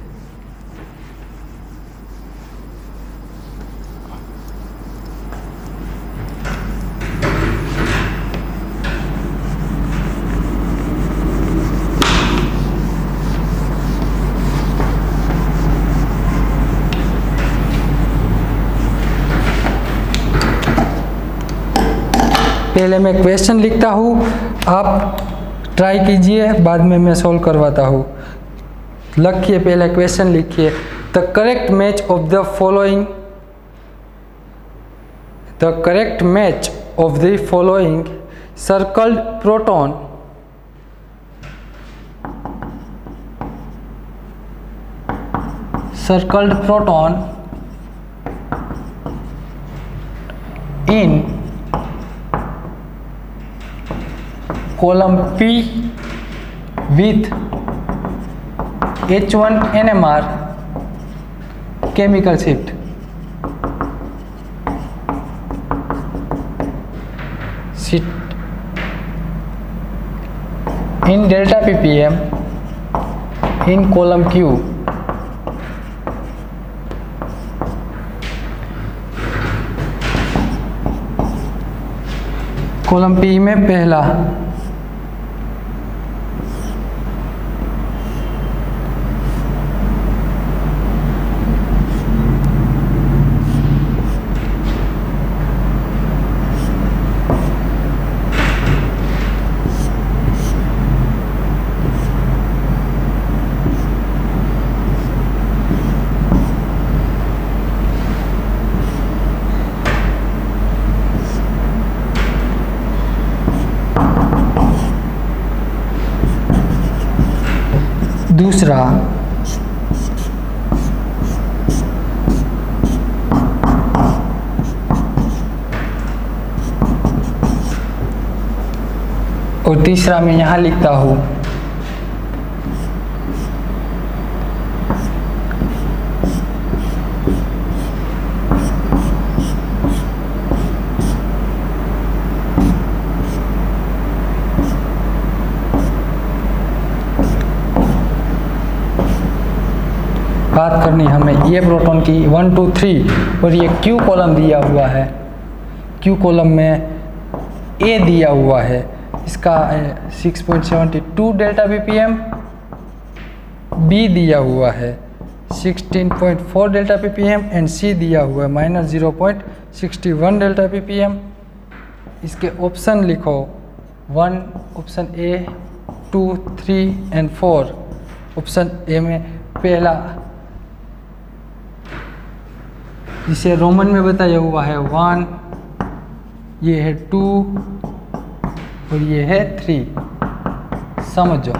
पहले मैं क्वेश्चन लिखता हूँ, आप ट्राई कीजिए, बाद में मैं सॉल्व करवाता हूँ। लिखिए, पहले क्वेश्चन लिखिए। The correct match of the following the correct match of the following circled proton circled proton in column P with H one N M R chemical shift. Shift in delta ppm in column Q column P में पहला दूसरा और तीसरा मैं यहाँ लिखता हूँ बात करनी हमें ये प्रोटॉन की वन टू थ्री और ये क्यू कॉलम दिया हुआ है, क्यू कॉलम में ए दिया हुआ है, इसका six point seven two delta ppm, B दिया हुआ है sixteen point four delta ppm and C दिया हुआ है minus zero point six one delta ppm. इसके ऑप्शन लिखो one, option A, two, three and four. Option A में पहला जिसे रोमन में बताया हुआ है वन, ये है टू और ये है थ्री। समझो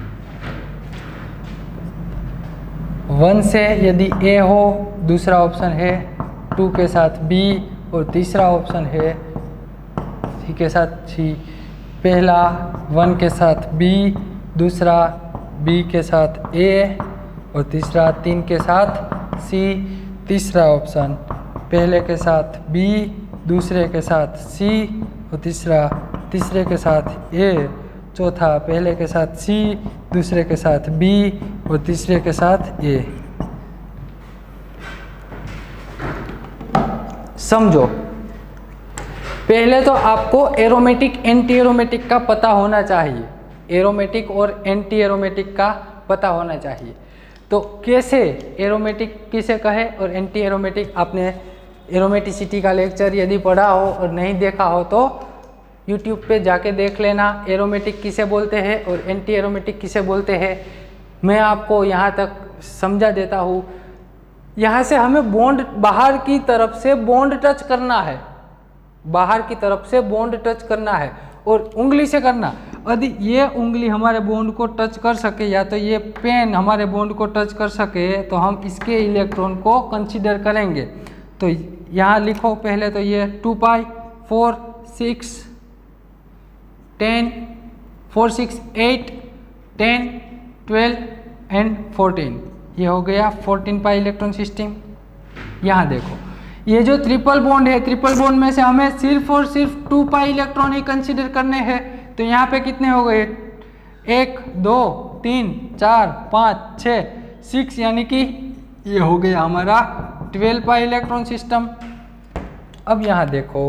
वन से यदि ए हो, दूसरा ऑप्शन है टू के साथ बी और तीसरा ऑप्शन है थ्री के साथ सी। पहला वन के साथ बी, दूसरा बी के साथ ए और तीसरा तीन के साथ सी। तीसरा ऑप्शन पहले के साथ बी, दूसरे के साथ सी और तीसरा तीसरे के साथ ए। चौथा पहले के साथ सी, दूसरे के साथ बी और तीसरे के साथ ए। समझो पहले तो आपको एरोमेटिक एंटी एरोमेटिक का पता होना चाहिए, एरोमेटिक और एंटी एरोमेटिक का पता होना चाहिए। तो कैसे एरोमेटिक किसे कहे और एंटी एरोमेटिक, आपने एरोमेटिसिटी का लेक्चर यदि पढ़ा हो और नहीं देखा हो तो यूट्यूब पे जाके देख लेना, एरोमेटिक किसे बोलते हैं और एंटी एरोमेटिक किसे बोलते हैं। मैं आपको यहाँ तक समझा देता हूँ। यहाँ से हमें बॉन्ड बाहर की तरफ से बॉन्ड टच करना है, बाहर की तरफ से बॉन्ड टच करना है और उंगली से करना। यदि ये उंगली हमारे बॉन्ड को टच कर सके या तो ये पेन हमारे बॉन्ड को टच कर सके तो हम इसके इलेक्ट्रॉन को कंसीडर करेंगे। तो यहाँ लिखो पहले तो ये two pi, four, six, ten, four, six, eight, ten, twelve and fourteen. ये हो गया फोर्टीन पाई इलेक्ट्रॉन सिस्टम। यहाँ देखो ये जो ट्रिपल बॉन्ड है, ट्रिपल बॉन्ड में से हमें सिर्फ और सिर्फ टू पाई इलेक्ट्रॉन ही कंसीडर करने हैं। तो यहाँ पे कितने हो गए, एक, दो, तीन, चार, पाँच, छः, सिक्स, यानी कि ये हो गया हमारा ट्वेल्व पाई इलेक्ट्रॉन सिस्टम। अब यहाँ देखो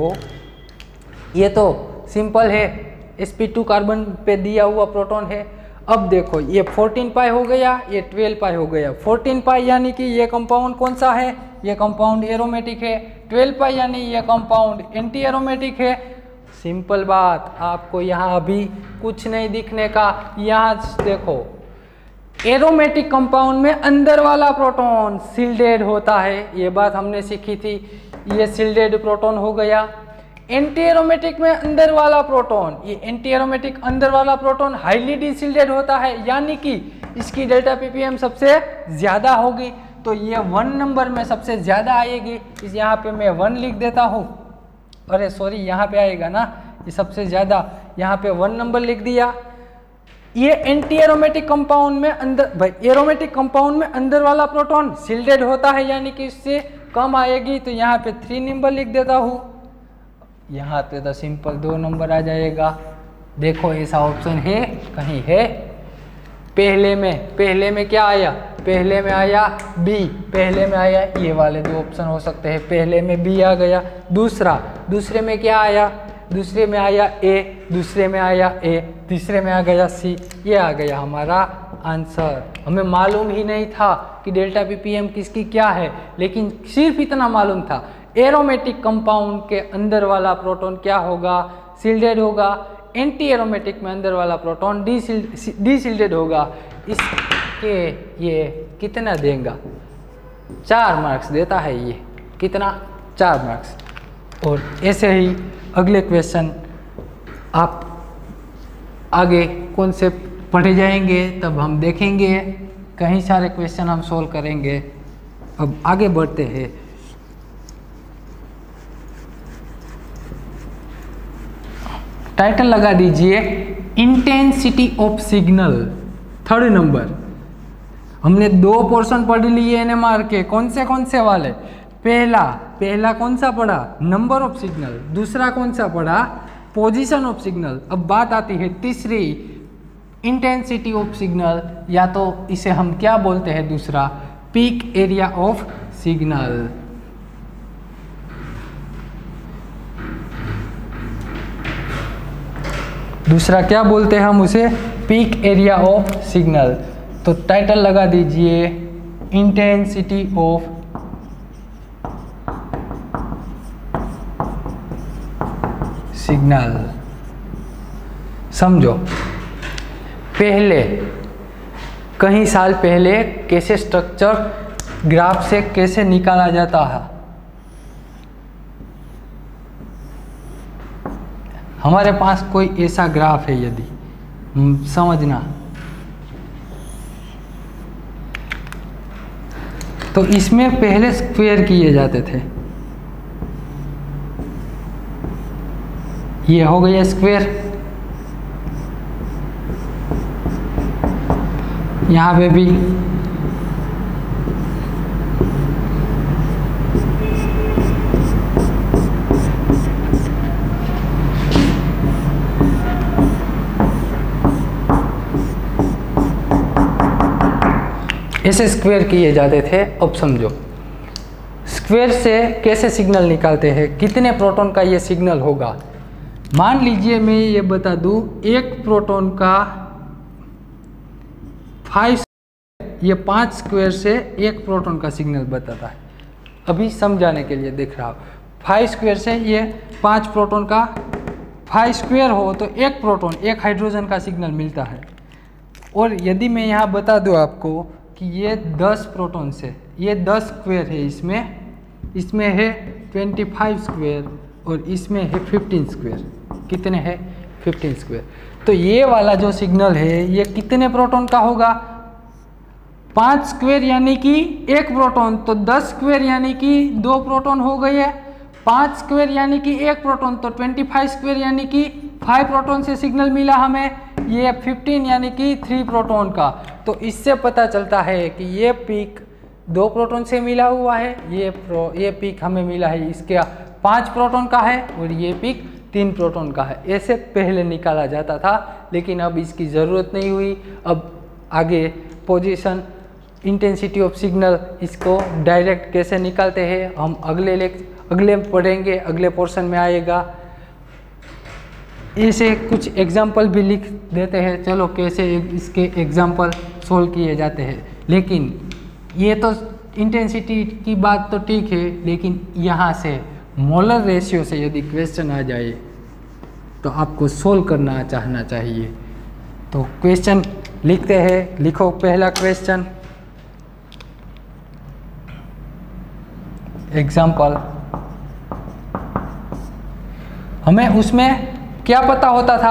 ये तो सिंपल है, एस पी टू कार्बन पे दिया हुआ प्रोटॉन है। अब देखो ये फोर्टीन पाई हो गया, ये ट्वेल्व पाई हो गया। फोर्टीन पाई यानी कि ये कंपाउंड कौन सा है, ये कंपाउंड एरोमेटिक है। ट्वेल्व पाई यानी ये कंपाउंड एंटी एरोमेटिक है। सिंपल बात, आपको यहाँ अभी कुछ नहीं दिखने का। यहाँ देखो एरोमेटिक कंपाउंड में अंदर वाला प्रोटॉन सील्डेड होता है, ये बात हमने सीखी थी। ये सील्डेड प्रोटॉन हो गया। एंटी एरोमेटिक में अंदर वाला प्रोटॉन, ये एंटी एरोमेटिक अंदर वाला प्रोटॉन हाईली डिसील्डेड होता है, यानी कि इसकी डेल्टा पीपीएम सबसे ज़्यादा होगी। तो ये वन नंबर में सबसे ज़्यादा आएगी। इस यहाँ पे मैं वन लिख देता हूँ, अरे सॉरी यहाँ पे आएगा ना, ये सबसे ज़्यादा, यहाँ पे वन नंबर लिख दिया। ये एंटी एरोमेटिक कंपाउंड में अंदर, भाई एरोमेटिक कंपाउंड में अंदर वाला प्रोटॉन सील्डेड होता है, यानी कि इससे कम आएगी। तो यहाँ पे थ्री नंबर लिख देता हूँ। यहाँ पे तो सिंपल दो नंबर आ जाएगा। देखो ऐसा ऑप्शन है कहीं है? पहले में पहले में क्या आया? पहले में आया बी, पहले में आया, ये वाले दो ऑप्शन हो सकते हैं। पहले में बी आ गया। दूसरा दूसरे में क्या आया? दूसरे में आया ए, दूसरे में आया ए, तीसरे में आ गया सी। ये आ गया हमारा आंसर। हमें मालूम ही नहीं था कि डेल्टा पीपीएम किसकी क्या है, लेकिन सिर्फ इतना मालूम था एरोमेटिक कंपाउंड के अंदर वाला प्रोटॉन क्या होगा? शिल्डेड होगा। एंटी एरोमेटिक में अंदर वाला प्रोटॉन डीशिल्डेड होगा। इसके ये कितना देगा? चार मार्क्स देता है ये। कितना? चार मार्क्स। और ऐसे ही अगले क्वेश्चन आप आगे कौन से पढ़े जाएंगे तब हम देखेंगे। कई सारे क्वेश्चन हम सोल्व करेंगे। अब आगे बढ़ते हैं। टाइटल लगा दीजिए intensity of signal. Third number. हमने दो पोर्शन पढ़ लिए एनएमआर के। कौन से कौन से वाले? पहला पहला कौन सा पढ़ा? Number of signal. दूसरा कौन सा पढ़ा? Position of signal. अब बात आती है तीसरी, इंटेंसिटी ऑफ सिग्नल, या तो इसे हम क्या बोलते हैं? दूसरा पीक एरिया ऑफ सिग्नल। दूसरा क्या बोलते हैं हम उसे? Peak area of signal. तो टाइटल लगा दीजिए इंटेंसिटी ऑफ सिग्नल। समझो पहले कई साल पहले कैसे स्ट्रक्चर ग्राफ से कैसे निकाला जाता है। हमारे पास कोई ऐसा ग्राफ है, यदि समझना तो इसमें पहले स्क्वायर किए जाते थे। ये हो गया स्क्वायर। यहाँ पे भी ऐसे स्क्वायर किए जाते थे। अब समझो स्क्वायर से कैसे सिग्नल निकालते हैं, कितने प्रोटॉन का ये सिग्नल होगा। मान लीजिए मैं ये बता दूं एक प्रोटॉन का फाइव, ये पांच स्क्वायर से एक प्रोटॉन का सिग्नल बताता है। अभी समझाने के लिए देख रहा हूँ। फाइव स्क्वायर से ये पांच प्रोटॉन का, फाइव स्क्वायर हो तो एक प्रोटॉन एक हाइड्रोजन का सिग्नल मिलता है। और यदि मैं यहाँ बता दूँ आपको कि ये दस प्रोटॉन से, ये दस स्क्वायर है, इसमें इसमें है पच्चीस स्क्वायर और इसमें है पंद्रह स्क्वायर। कितने हैं? पंद्रह स्क्वायर। तो ये वाला जो सिग्नल है ये कितने प्रोटॉन का होगा? पाँच स्क्वायर यानी कि एक प्रोटॉन, तो दस स्क्वायर यानी कि दो प्रोटॉन हो गए। पाँच स्क्वायर यानी कि एक प्रोटॉन, तो पच्चीस स्क्वायर यानी कि फाइव प्रोटॉन से सिग्नल मिला हमें। ये पंद्रह यानी कि थ्री प्रोटॉन का। तो इससे पता चलता है कि ये पीक दो प्रोटॉन से मिला हुआ है, ये प्रो ये पीक हमें मिला है इसके पांच प्रोटॉन का है, और ये पीक तीन प्रोटॉन का है। ऐसे पहले निकाला जाता था, लेकिन अब इसकी ज़रूरत नहीं हुई। अब आगे पोजीशन, इंटेंसिटी ऑफ सिग्नल, इसको डायरेक्ट कैसे निकालते हैं हम अगले लेक्चर अगले पढ़ेंगे, अगले पोर्शन में आएगा। ऐसे कुछ एग्जाम्पल भी लिख देते हैं, चलो कैसे इसके एग्जाम्पल सोल्व किए जाते हैं। लेकिन ये तो इंटेंसिटी की बात तो ठीक है, लेकिन यहाँ से मोलर रेशियो से यदि क्वेश्चन आ जाए तो आपको सोल्व करना चाहना चाहिए। तो क्वेश्चन लिखते हैं, लिखो पहला क्वेश्चन। एग्जाम्पल, हमें उसमें क्या पता होता था?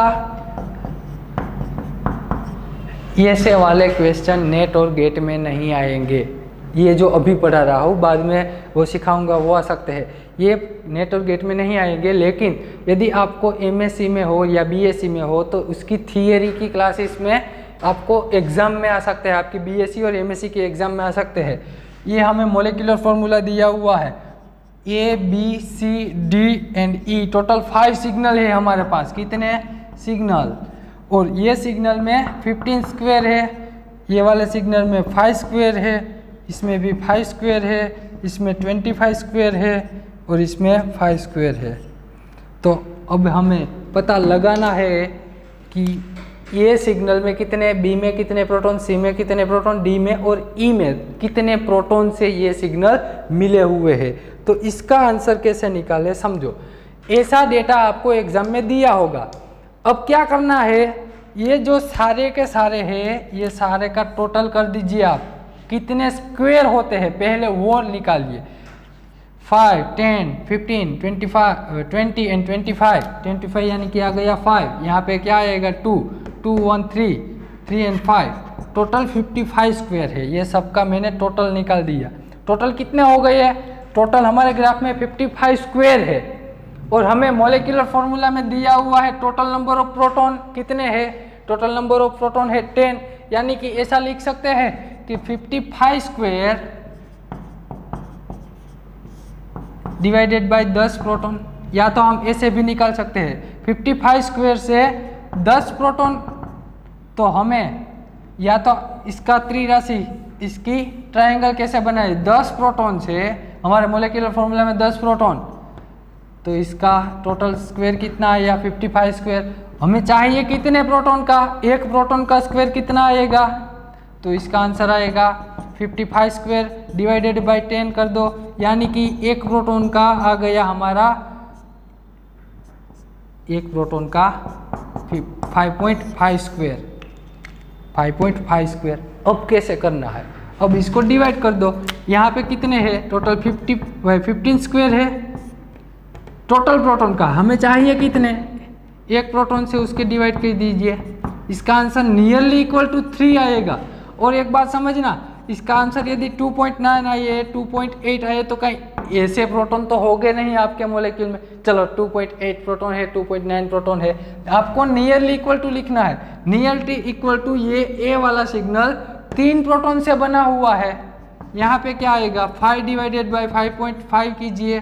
ऐसे वाले क्वेश्चन नेट और गेट में नहीं आएंगे। ये जो अभी पढ़ा रहा हूँ, बाद में वो सिखाऊंगा, वो आ सकते हैं। ये नेट और गेट में नहीं आएंगे, लेकिन यदि आपको एमएससी में हो या बीएससी में हो तो उसकी थियरी की क्लासेस में आपको एग्ज़ाम में आ सकते हैं, आपकी बीएससी और एमएससी के एग्ज़ाम में आ सकते हैं। ये हमें मोलिकुलर फॉर्मूला दिया हुआ है, A B C D and E, total five signal है हमारे पास। कितने? सिग्नल, और ये सिग्नल में फिफ्टीन स्क्वायर है, ये वाले सिग्नल में फाइव स्क्वायर है, इसमें भी फाइव स्क्वायर है, इसमें ट्वेंटी फाइव स्क्वायर है और इसमें फाइव स्क्वायर है। तो अब हमें पता लगाना है कि ये सिग्नल में कितने, बी में कितने प्रोटॉन, सी में कितने प्रोटॉन, डी में और ई में कितने प्रोटॉन से ये सिग्नल मिले हुए हैं। तो इसका आंसर कैसे निकाले समझो। ऐसा डेटा आपको एग्जाम में दिया होगा। अब क्या करना है, ये जो सारे के सारे हैं ये सारे का टोटल कर दीजिए आप, कितने स्क्वायर होते हैं पहले वो निकालिए। Five, ten, fifteen, twenty five, twenty and twenty five, twenty five यानी कि आ गया फाइव, यहाँ पे क्या आएगा two, two one three, three and five, total fifty five square है। ये सबका मैंने टोटल निकाल दिया। टोटल कितने हो गए हैं, टोटल हमारे ग्राफ में फिफ्टी फाइव स्क्वायर है और हमें मॉलिक्यूलर फॉर्मूला में दिया हुआ है टोटल नंबर ऑफ प्रोटॉन कितने हैं, टोटल नंबर ऑफ प्रोटॉन है टेन, यानी कि ऐसा लिख सकते हैं कि fifty five square divided by ten proton, या तो हम ऐसे भी निकाल सकते हैं फिफ्टी फाइव स्क्वायर से टेन प्रोटॉन, तो हमें या तो इसका त्रिराशि, इसकी ट्रायंगल कैसे बनाए, टेन प्रोटॉन से हमारे मॉलिक्यूलर फॉर्मूला में टेन प्रोटॉन, तो इसका टोटल स्क्वायर कितना आया फिफ्टी फाइव स्क्वायर। हमें चाहिए कितने प्रोटॉन का, एक प्रोटॉन का स्क्वायर कितना आएगा, तो इसका आंसर आएगा fifty five square divided by ten कर दो, यानी कि एक प्रोटॉन का आ गया हमारा, एक प्रोटॉन का five point five square, five point five square. अब कैसे करना है, अब इसको डिवाइड कर दो, यहाँ पे कितने हैं टोटल फिफ्टी फिफ्टीन स्क्वायर है टोटल प्रोटॉन का, हमें चाहिए कितने, एक प्रोटॉन से उसके डिवाइड कर दीजिए, इसका answer nearly equal to three आएगा। और एक बात समझना, इसका आंसर यदि टू पॉइंट नाइन आए, टू पॉइंट एट आए तो कहीं ऐसे प्रोटॉन तो हो गए नहीं आपके मॉलिक्यूल में। चलो टू पॉइंट एट प्रोटॉन है, टू पॉइंट नाइन प्रोटॉन है, आपको नियरली इक्वल टू लिखना है। नियरली इक्वल टू ये ए वाला सिग्नल तीन प्रोटॉन से बना हुआ है, यहाँ पे क्या आएगा five divided by five point five कीजिए,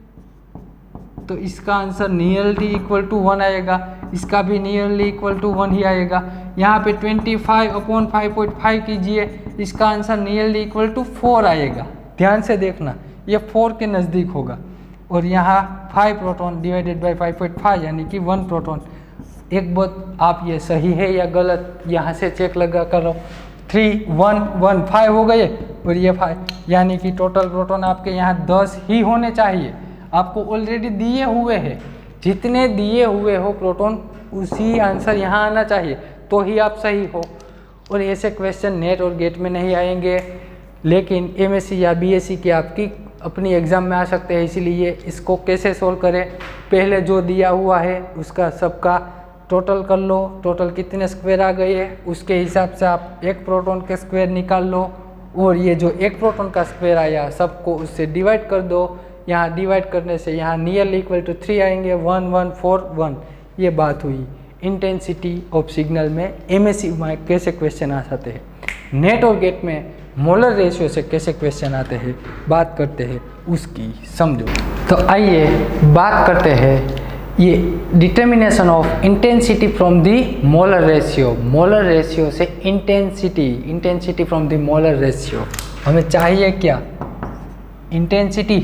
तो इसका answer nearly equal to one आएगा, इसका भी नियरली इक्वल टू वन ही आएगा। यहाँ पे twenty five upon five point five कीजिए, इसका answer nearly equal to four आएगा। ध्यान से देखना, ये फोर के नज़दीक होगा। और यहाँ five proton divided by five point five यानी कि वन प्रोटॉन। एक बात आप ये सही है या गलत यहाँ से चेक लगा करो, थ्री वन वन फाइव हो गए और ये फाइव, यानी कि टोटल प्रोटॉन आपके यहाँ दस ही होने चाहिए। आपको ऑलरेडी दिए हुए हैं, जितने दिए हुए हो प्रोटॉन उसी आंसर यहाँ आना चाहिए, तो ही आप सही हो। और ऐसे क्वेश्चन नेट और गेट में नहीं आएंगे, लेकिन एमएससी या बीएससी की आपकी अपनी एग्ज़ाम में आ सकते हैं। इसीलिए इसको कैसे सोल्व करें, पहले जो दिया हुआ है उसका सबका टोटल कर लो, टोटल कितने स्क्वायर आ गए उसके हिसाब से आप एक प्रोटॉन के स्क्वायर निकाल लो, और ये जो एक प्रोटॉन का स्क्वायर आया सबको उससे डिवाइड कर दो। यहाँ डिवाइड करने से यहाँ नियरली इक्वल टू थ्री आएंगे, वन वन फोर वन। ये बात हुई इंटेंसिटी ऑफ सिग्नल में एमएससी में कैसे क्वेश्चन आ जाते हैं। नेट और गेट में मोलर रेशियो से कैसे क्वेश्चन आते हैं बात करते हैं उसकी, समझो। तो आइए बात करते हैं ये determination of intensity from the molar ratio. Molar ratio से intensity, intensity from the molar ratio. हमें चाहिए क्या, इंटेंसिटी।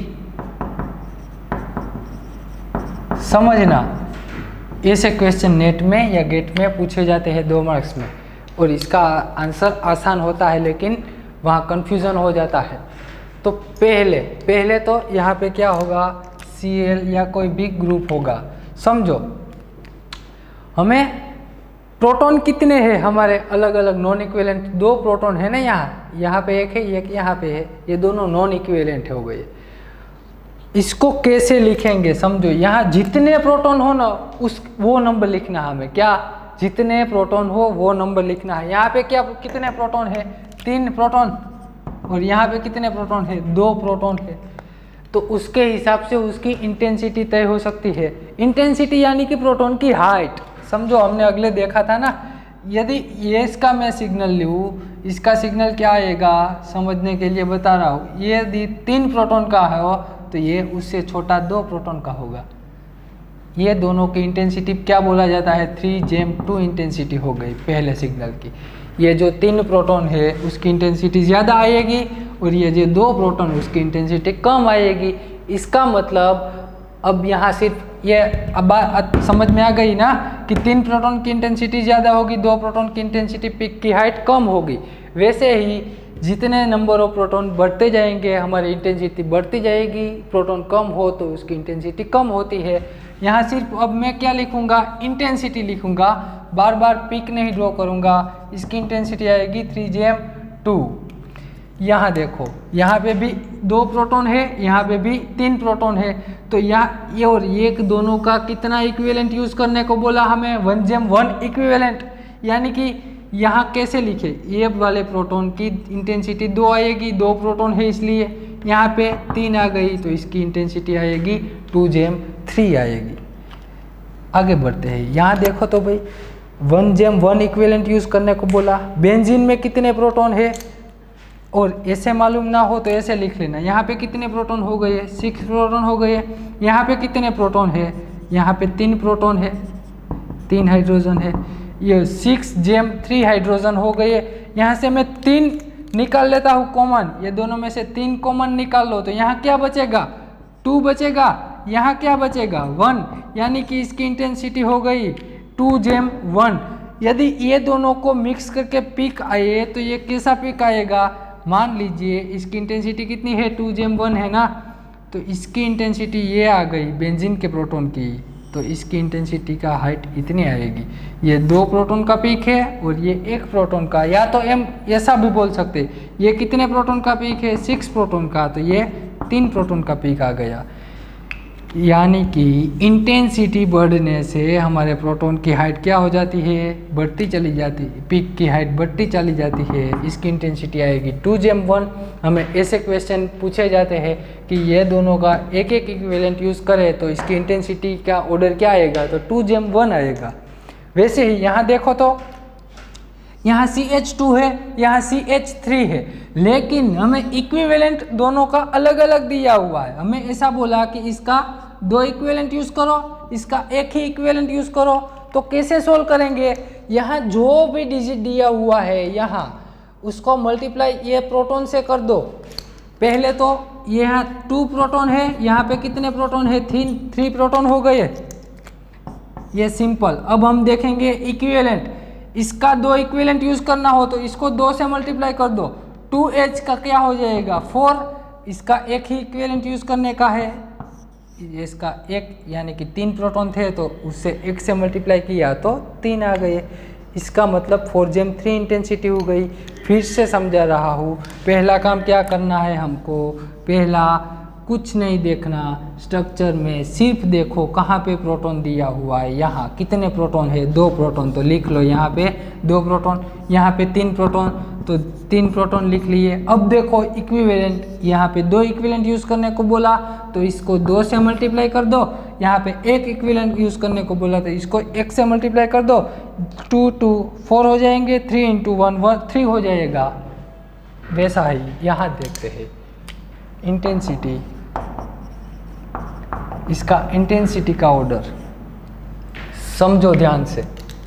समझना, ऐसे क्वेश्चन नेट में या गेट में पूछे जाते हैं दो मार्क्स में, और इसका आंसर आसान होता है लेकिन वहाँ कन्फ्यूज़न हो जाता है। तो पहले पहले तो यहाँ पे क्या होगा, सी एल या कोई बिग ग्रुप होगा। समझो, हमें प्रोटॉन कितने हैं हमारे अलग अलग नॉन इक्विवेलेंट, दो प्रोटॉन है ना, यहाँ यहाँ पे एक है, एक यहाँ पे है, ये दोनों नॉन इक्विवेलेंट हो गए। इसको कैसे लिखेंगे समझो, यहाँ जितने प्रोटॉन हो ना उस वो नंबर लिखना है हमें। क्या, जितने प्रोटॉन हो वो नंबर लिखना है। यहाँ पे क्या कितने प्रोटॉन है, तीन प्रोटॉन, और यहाँ पे कितने प्रोटॉन है, दो प्रोटॉन है। तो उसके हिसाब से उसकी इंटेंसिटी तय हो सकती है। इंटेंसिटी यानी कि प्रोटॉन की हाइट। समझो, हमने अगले देखा था ना, यदि ये इसका मैं सिग्नल लूँ, इसका सिग्नल क्या आएगा समझने के लिए बता रहा हूँ। ये यदि तीन प्रोटॉन का है तो ये उससे छोटा दो प्रोटॉन का होगा। ये दोनों की इंटेंसिटी क्या बोला जाता है, थ्री जेम टू इंटेंसिटी हो गई पहले सिग्नल की। ये जो तीन प्रोटॉन है उसकी इंटेंसिटी ज़्यादा आएगी और ये जो दो प्रोटॉन उसकी इंटेंसिटी कम आएगी। इसका मतलब अब यहाँ सिर्फ ये अब बात समझ में आ गई ना कि तीन प्रोटॉन की इंटेंसिटी ज़्यादा होगी, दो प्रोटॉन की इंटेंसिटी पिक की हाइट कम होगी। वैसे ही जितने नंबर ऑफ प्रोटॉन बढ़ते जाएंगे हमारी इंटेंसिटी बढ़ती जाएगी, प्रोटॉन कम हो तो उसकी इंटेंसिटी कम होती है। यहाँ सिर्फ अब मैं क्या लिखूँगा, इंटेंसिटी लिखूँगा, बार बार पिक नहीं ड्रॉ करूँगा। इसकी इंटेंसिटी आएगी थ्री जेम टू। यहाँ देखो यहाँ पे भी दो प्रोटॉन है, यहाँ पे भी तीन प्रोटॉन है, तो यहाँ ये और ये दोनों का कितना इक्विवेलेंट यूज़ करने को बोला हमें, वन जेम वन इक्विवेलेंट। यानी कि यहाँ कैसे लिखे, ये वाले प्रोटॉन की इंटेंसिटी दो आएगी, दो प्रोटॉन है इसलिए, यहाँ पे तीन आ गई तो इसकी इंटेंसिटी आएगी टू जेम थ्री आएगी। आगे बढ़ते हैं, यहाँ देखो तो भाई वन जेम वन इक्विवेलेंट यूज़ करने को बोला। बेंजीन में कितने प्रोटॉन है और ऐसे मालूम ना हो तो ऐसे लिख लेना, यहाँ पे कितने प्रोटॉन हो गए, सिक्स प्रोटॉन हो गए। यहाँ पे कितने प्रोटॉन है, यहाँ पे तीन प्रोटॉन है, तीन हाइड्रोजन है, ये सिक्स जेम थ्री हाइड्रोजन हो गए। यहाँ से मैं तीन निकाल लेता हूँ कॉमन, ये दोनों में से तीन कॉमन निकाल लो तो यहाँ क्या बचेगा, टू बचेगा, यहाँ क्या बचेगा, वन। यानी कि इसकी इंटेंसिटी हो गई टू जेम वन। यदि ये दोनों को मिक्स करके पिक आए तो ये कैसा पिक आएगा, मान लीजिए इसकी इंटेंसिटी कितनी है, टू जेम वन है ना, तो इसकी इंटेंसिटी ये आ गई बेंजीन के प्रोटॉन की, तो इसकी इंटेंसिटी का हाइट इतनी आएगी। ये दो प्रोटॉन का पीक है और ये एक प्रोटॉन का, या तो एम ऐसा भी बोल सकते, ये कितने प्रोटॉन का पीक है, सिक्स प्रोटॉन का, तो ये तीन प्रोटॉन का पीक आ गया। यानी कि इंटेंसिटी बढ़ने से हमारे प्रोटॉन की हाइट क्या हो जाती है, बढ़ती चली जाती है, पीक की हाइट बढ़ती चली जाती है। इसकी इंटेंसिटी आएगी टू जेम वन। हमें ऐसे क्वेश्चन पूछे जाते हैं कि ये दोनों का एक एक इक्विवेलेंट यूज़ करें तो इसकी इंटेंसिटी का ऑर्डर क्या आएगा, तो टू जेम वन आएगा। वैसे ही यहाँ देखो तो यहाँ सी एच टू है, यहाँ सी एच थ्री है, लेकिन हमें इक्विवेलेंट दोनों का अलग अलग दिया हुआ है। हमें ऐसा बोला कि इसका दो इक्विवेलेंट यूज़ करो, इसका एक ही इक्विवेलेंट यूज़ करो। तो कैसे सोल्व करेंगे, यहाँ जो भी डिजिट दिया हुआ है यहाँ उसको मल्टीप्लाई ये प्रोटॉन से कर दो। पहले तो यहाँ टू प्रोटॉन है, यहाँ पे कितने प्रोटॉन है, थ्री थ्री प्रोटॉन हो गए, ये सिंपल। अब हम देखेंगे इक्विवेलेंट, इसका दो इक्विवेलेंट यूज़ करना हो तो इसको दो से मल्टीप्लाई कर दो, टू एच का क्या हो जाएगा, फोर। इसका एक ही इक्विवेलेंट यूज़ करने का है, इसका एक यानी कि तीन प्रोटॉन थे तो उससे एक से मल्टीप्लाई किया तो तीन आ गए। इसका मतलब फोर जेम थ्री इंटेंसिटी हो गई। फिर से समझा रहा हूँ, पहला काम क्या करना है हमको, पहला कुछ नहीं देखना स्ट्रक्चर में, सिर्फ देखो कहाँ पे प्रोटॉन दिया हुआ है, यहाँ कितने प्रोटॉन है, दो प्रोटॉन, तो लिख लो यहाँ पे दो प्रोटॉन, यहाँ पे तीन प्रोटॉन तो तीन प्रोटॉन लिख लिए। अब देखो इक्विवेलेंट, यहाँ पे दो इक्विवेलेंट यूज़ करने को बोला तो इसको दो से मल्टीप्लाई कर दो, यहाँ पे एक इक्विवेलेंट यूज़ करने को बोला तो इसको एक से मल्टीप्लाई कर दो, टू टू फोर हो जाएंगे, three into one one three हो जाएगा। वैसा ही यहाँ देखते हैं इंटेंसिटी, इसका इंटेंसिटी का ऑर्डर समझो ध्यान से।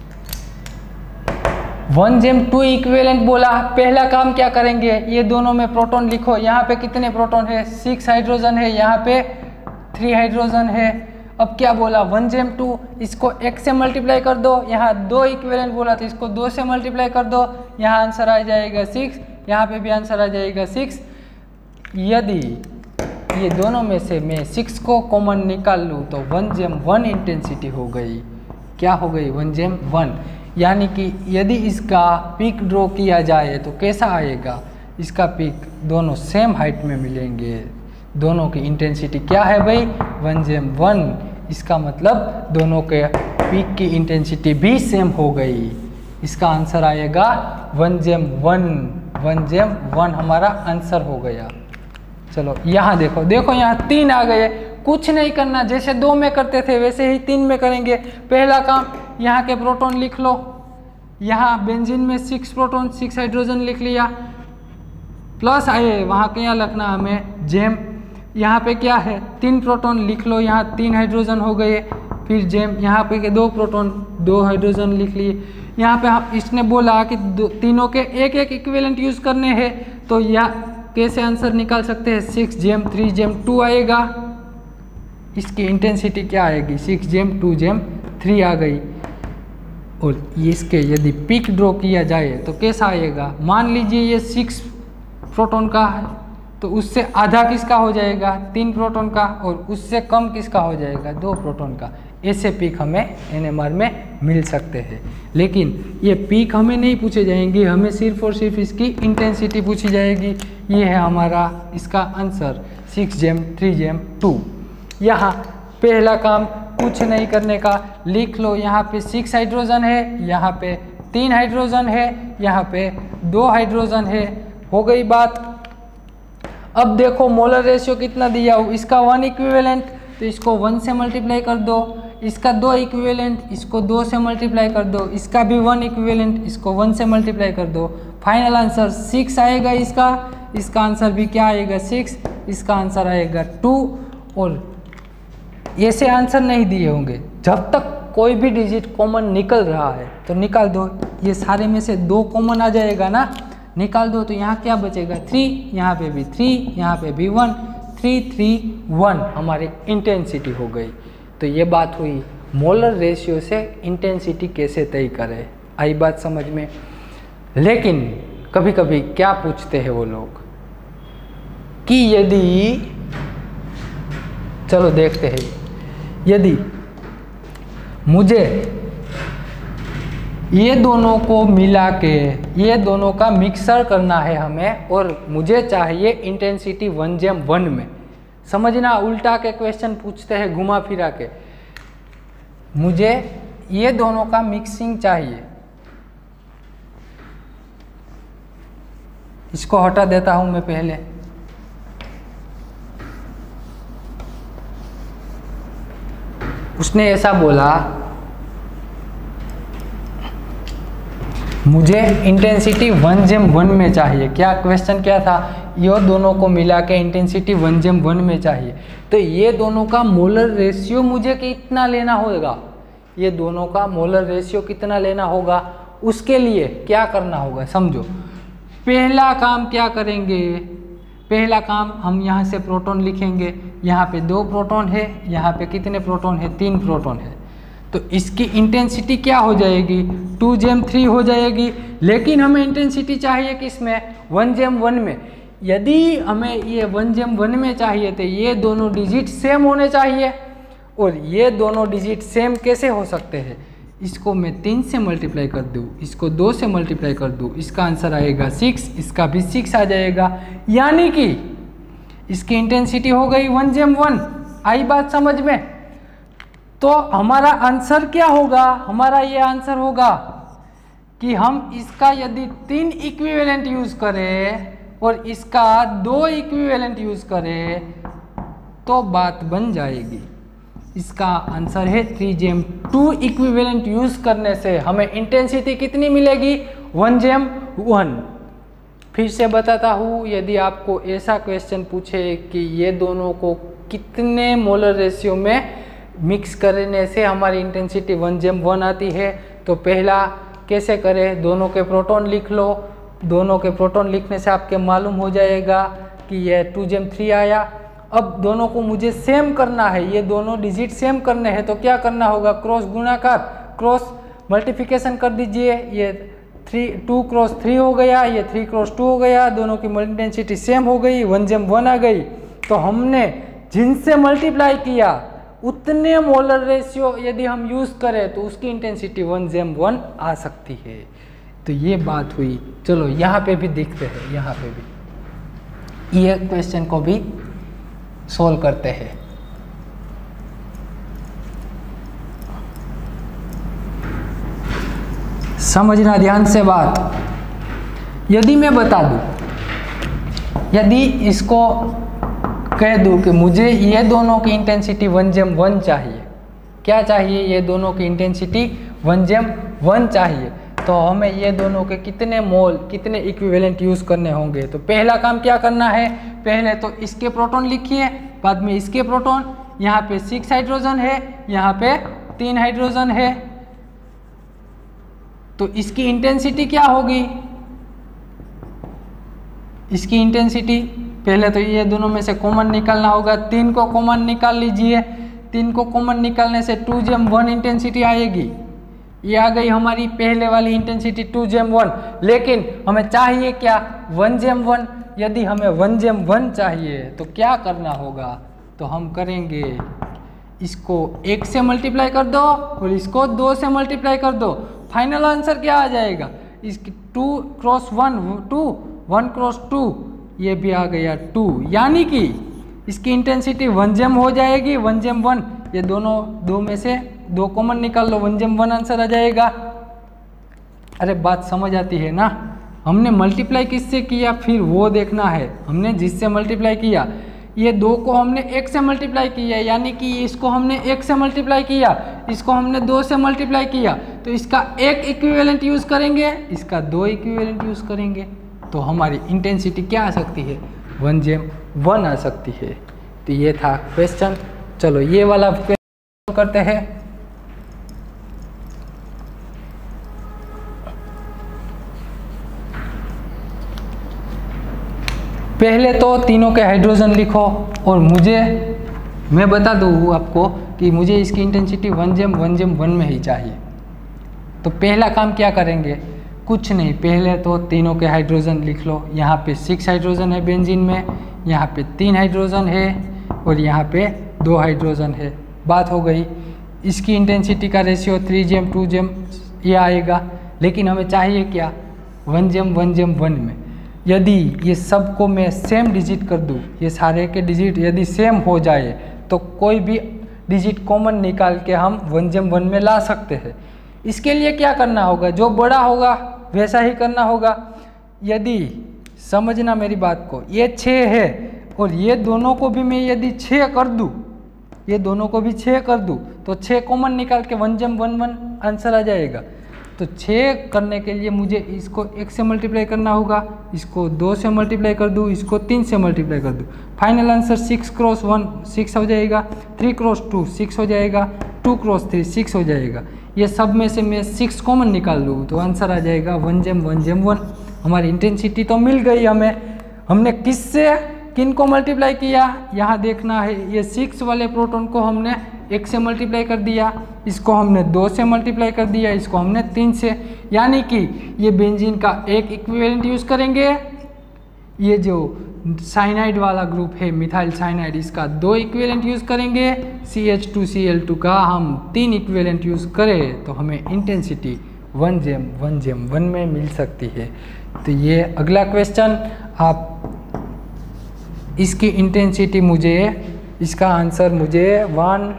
वन जेम टू इक्विवेलेंट बोला, पहला काम क्या करेंगे, ये दोनों में प्रोटॉन लिखो। यहाँ पे कितने प्रोटॉन है, सिक्स हाइड्रोजन है, यहाँ पे थ्री हाइड्रोजन है। अब क्या बोला, वन जेम टू, इसको एक से मल्टीप्लाई कर दो, यहाँ दो इक्विवेलेंट बोला तो इसको दो से मल्टीप्लाई कर दो, यहाँ आंसर आ जाएगा सिक्स, यहाँ पे भी आंसर आ जाएगा सिक्स। यदि ये दोनों में से मैं सिक्स को कॉमन निकाल लूँ तो वन जेम वन इंटेंसिटी हो गई। क्या हो गई, वन जेम वन। यानी कि यदि इसका पीक ड्रॉ किया जाए तो कैसा आएगा, इसका पीक दोनों सेम हाइट में मिलेंगे, दोनों की इंटेंसिटी क्या है भाई, वन जेम वन। इसका मतलब दोनों के पीक की इंटेंसिटी भी सेम हो गई। इसका आंसर आएगा वन जेम वन, वन जेम वन हमारा आंसर हो गया। चलो यहाँ देखो, देखो यहाँ तीन आ गए, कुछ नहीं करना, जैसे दो में करते थे वैसे ही तीन में करेंगे। पहला काम, यहाँ के प्रोटॉन लिख लो, यहाँ बेंजीन में सिक्स प्रोटॉन सिक्स हाइड्रोजन लिख लिया, प्लस आए वहाँ क्या लिखना हमें, जेम। यहाँ पे क्या है, तीन प्रोटॉन लिख लो, यहाँ तीन हाइड्रोजन हो गए, फिर जेम, यहाँ पे के दो प्रोटॉन दो हाइड्रोजन लिख लिए। यहाँ पे हम इसने बोला कि दो तीनों के एक एक इक्विवेलेंट यूज़ करने हैं, तो या कैसे आंसर निकाल सकते हैं, सिक्स जेम थ्री जेम टू आएगा। इसकी इंटेंसिटी क्या आएगी, सिक्स जेम टू जेम थ्री आ गई। और इसके यदि पीक ड्रॉ किया जाए तो कैसा आएगा, मान लीजिए ये सिक्स प्रोटॉन का है, तो उससे आधा किसका हो जाएगा, तीन प्रोटॉन का, और उससे कम किसका हो जाएगा, दो प्रोटॉन का। ऐसे पीक हमें एनएमआर में मिल सकते हैं। लेकिन ये पीक हमें नहीं पूछे जाएंगे, हमें सिर्फ और सिर्फ इसकी इंटेंसिटी पूछी जाएगी। ये है हमारा इसका आंसर, सिक्स जेम थ्री जेम टू। यहाँ पहला काम कुछ नहीं करने का, लिख लो यहाँ पे सिक्स हाइड्रोजन है, यहाँ पे तीन हाइड्रोजन है, यहाँ पे दो हाइड्रोजन है, हो गई बात। अब देखो मोलर रेशियो कितना दिया हो, इसका वन इक्विवेलेंट तो इसको वन से मल्टीप्लाई कर दो, इसका दो इक्विवेलेंट इसको दो से मल्टीप्लाई कर दो, इसका भी वन इक्विवेलेंट इसको वन से मल्टीप्लाई कर दो। फाइनल आंसर सिक्स आएगा इसका, इसका आंसर भी क्या आएगा, सिक्स, इसका आंसर आएगा टू। और ऐसे आंसर नहीं दिए होंगे, जब तक कोई भी डिजिट कॉमन निकल रहा है तो निकाल दो। ये सारे में से दो कॉमन आ जाएगा ना, निकाल दो, तो यहाँ क्या बचेगा, थ्री, यहाँ पे भी थ्री, यहाँ पे भी वन, थ्री थ्री वन हमारी इंटेंसिटी हो गई। तो ये बात हुई मोलर रेशियो से इंटेंसिटी कैसे तय करें, आई बात समझ में। लेकिन कभी कभी क्या पूछते हैं वो लोग कि यदि, चलो देखते हैं, यदि मुझे ये दोनों को मिला के ये दोनों का मिक्सर करना है हमें, और मुझे चाहिए इंटेंसिटी वन जेम वन में। समझना, उल्टा के क्वेश्चन पूछते हैं घुमा फिरा के। मुझे ये दोनों का मिक्सिंग चाहिए, इसको हटा देता हूं मैं पहले। उसने ऐसा बोला, मुझे इंटेंसिटी वन जेम वन में चाहिए। क्या क्वेश्चन क्या था, ये दोनों को मिला के इंटेंसिटी वन जेम वन में चाहिए। तो ये दोनों का मोलर रेशियो मुझे कितना लेना होगा, ये दोनों का मोलर रेशियो कितना लेना होगा, उसके लिए क्या करना होगा समझो। पहला काम क्या करेंगे, पहला काम हम यहाँ से प्रोटॉन लिखेंगे, यहाँ पे दो प्रोटॉन है, यहाँ पे कितने प्रोटॉन है, तीन प्रोटॉन है। तो इसकी इंटेंसिटी क्या हो जाएगी, टू जेम थ्री हो जाएगी। लेकिन हमें इंटेंसिटी चाहिए किसमें, वन जेम वन में। यदि हमें ये वन जेम वन में चाहिए तो ये दोनों डिजिट सेम होने चाहिए। और ये दोनों डिजिट सेम कैसे हो सकते हैं, इसको मैं तीन से मल्टीप्लाई कर दूँ, इसको दो से मल्टीप्लाई कर दूँ, इसका आंसर आएगा सिक्स, इसका भी सिक्स आ जाएगा। यानी कि इसकी इंटेंसिटी हो गई वन जेम वन। आई बात समझ में। तो हमारा आंसर क्या होगा, हमारा ये आंसर होगा कि हम इसका यदि तीन इक्विवेलेंट यूज़ करें और इसका दो इक्विवेलेंट यूज़ करें तो बात बन जाएगी। इसका आंसर है थ्री जेम टू इक्विवेलेंट यूज़ करने से हमें इंटेंसिटी कितनी मिलेगी, वन जेम वन। फिर से बताता हूँ, यदि आपको ऐसा क्वेश्चन पूछे कि ये दोनों को कितने मोलर रेशियो में मिक्स करने से हमारी इंटेंसिटी वन जेम वन आती है, तो पहला कैसे करें, दोनों के प्रोटॉन लिख लो। दोनों के प्रोटॉन लिखने से आपके मालूम हो जाएगा कि ये टू जेम थ्री आया। अब दोनों को मुझे सेम करना है, ये दोनों डिजिट सेम करने हैं, तो क्या करना होगा, क्रॉस गुणाकार, क्रॉस मल्टीप्लिकेशन कर दीजिए। ये थ्री टू क्रॉस थ्री हो गया, ये थ्री क्रॉस टू हो गया, दोनों की इंटेंसिटी सेम हो गई, वन जेम वन आ गई। तो हमने जिनसे मल्टीप्लाई किया उतने मोलर रेशियो यदि हम यूज़ करें तो उसकी इंटेंसिटी वन जेम वन आ सकती है। तो ये बात हुई। चलो यहाँ पे भी देखते हैं, यहाँ पे भी ये क्वेश्चन को भी सोल्व करते हैं। समझना ध्यान से बात। यदि मैं बता दूं, यदि इसको कह दूं कि मुझे ये दोनों की इंटेंसिटी वन जेम वन चाहिए, क्या चाहिए, ये दोनों की इंटेंसिटी वन जेम वन चाहिए, तो हमें ये दोनों के कितने मोल, कितने इक्विवेलेंट यूज़ करने होंगे। तो पहला काम क्या करना है, पहले तो इसके प्रोटॉन लिखिए, बाद में इसके प्रोटॉन, यहाँ पे सिक्स हाइड्रोजन है, यहाँ पे तीन हाइड्रोजन है, तो इसकी इंटेंसिटी क्या होगी? इसकी इंटेंसिटी पहले तो ये दोनों में से कॉमन निकालना होगा, तीन को कॉमन निकाल लीजिए, तीन को कॉमन निकालने से टू जेम वन इंटेंसिटी आएगी। ये आ गई हमारी पहले वाली इंटेंसिटी टू जेम वन। लेकिन हमें चाहिए क्या? वन जेम वन। यदि हमें वन जेम वन चाहिए तो क्या करना होगा? तो हम करेंगे इसको एक से मल्टीप्लाई कर दो और इसको दो से मल्टीप्लाई कर दो। फाइनल आंसर क्या आ जाएगा? इसकी two cross one two, one cross two, ये भी आ गया टू, यानी कि इसकी इंटेंसिटी वन जेम हो जाएगी, वन जेम वन। ये दोनों दो में से दो कॉमन निकाल लो, वन जेम वन आंसर आ जाएगा। अरे बात समझ आती है ना? हमने मल्टीप्लाई किससे किया फिर वो देखना है। हमने जिससे मल्टीप्लाई किया, ये दो को हमने एक से मल्टीप्लाई किया, यानी कि इसको हमने एक से मल्टीप्लाई किया, इसको हमने दो से मल्टीप्लाई किया, तो इसका एक इक्विवेलेंट यूज़ करेंगे, इसका दो इक्विवेलेंट यूज़ करेंगे, तो हमारी इंटेंसिटी क्या आ सकती है? वन जेम वन आ सकती है। तो ये था क्वेश्चन। चलो ये वाला क्वेश्चन करते हैं। पहले तो तीनों के हाइड्रोजन लिखो और मुझे मैं बता दूँ आपको कि मुझे इसकी इंटेंसिटी वन जेम वन जेम वन में ही चाहिए। तो पहला काम क्या करेंगे? कुछ नहीं, पहले तो तीनों के हाइड्रोजन लिख लो। यहाँ पे सिक्स हाइड्रोजन है बेंजीन में, यहाँ पे तीन हाइड्रोजन है और यहाँ पे दो हाइड्रोजन है। बात हो गई। इसकी इंटेंसिटी का रेशियो थ्री जेम टू जेम ये आएगा। लेकिन हमें चाहिए क्या? वन जेम वन जेम वन में। यदि ये सबको मैं सेम डिजिट कर दूँ, ये सारे के डिजिट यदि सेम हो जाए तो कोई भी डिजिट कॉमन निकाल के हम वन जेम वन में ला सकते हैं। इसके लिए क्या करना होगा? जो बड़ा होगा वैसा ही करना होगा। यदि समझना मेरी बात को, ये छः है और ये दोनों को भी मैं यदि छः कर दूँ, ये दोनों को भी छः कर दूँ, तो छः कॉमन निकाल के वन जेम वन वन आंसर आ जाएगा। तो छः करने के लिए मुझे इसको एक से मल्टीप्लाई करना होगा, इसको दो से मल्टीप्लाई कर दूँ, इसको तीन से मल्टीप्लाई कर दूँ। Final answer six cross one six हो जाएगा, थ्री क्रॉस टू सिक्स हो जाएगा, टू क्रॉस थ्री सिक्स हो जाएगा। ये सब में से मैं सिक्स कॉमन निकाल लूँ तो आंसर आ जाएगा वन जेम वन जेम वन। हमारी इंटेंसिटी तो मिल गई हमें। हमने किससे किन को मल्टीप्लाई किया? यहाँ देखना है। ये सिक्स वाले प्रोटॉन को हमने एक से मल्टीप्लाई कर दिया, इसको हमने दो से मल्टीप्लाई कर दिया, इसको हमने तीन से, यानी कि ये बेंजीन का एक इक्विवेलेंट यूज़ करेंगे। ये जो साइनाइड वाला ग्रुप है मिथाइल साइनाइड, इसका दो इक्विवेलेंट यूज़ करेंगे। C H two C L two का हम तीन इक्विवेलेंट यूज़ करें तो हमें इंटेंसिटी वन जेम वन जेम वन में मिल सकती है। तो ये अगला क्वेश्चन, आप इसकी इंटेंसिटी मुझे, इसका आंसर मुझे वन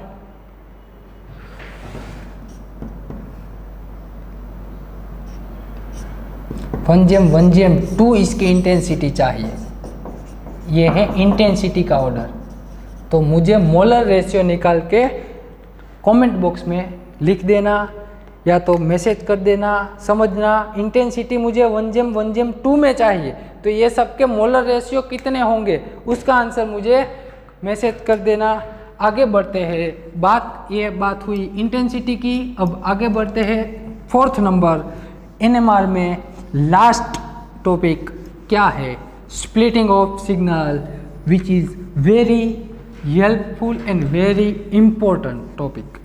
वन जेम वन जेम टू इसकी इंटेंसिटी चाहिए। ये है इंटेंसिटी का ऑर्डर। तो मुझे मोलर रेशियो निकाल के कमेंट बॉक्स में लिख देना या तो मैसेज कर देना। समझना, इंटेंसिटी मुझे वन जेम वन जेम टू में चाहिए, तो ये सबके मोलर रेशियो कितने होंगे उसका आंसर मुझे मैसेज कर देना। आगे बढ़ते हैं। बात ये बात हुई इंटेंसिटी की। अब आगे बढ़ते हैं फोर्थ नंबर एनएमआर में लास्ट टॉपिक क्या है? Splitting of signal, which is very helpful and very important topic.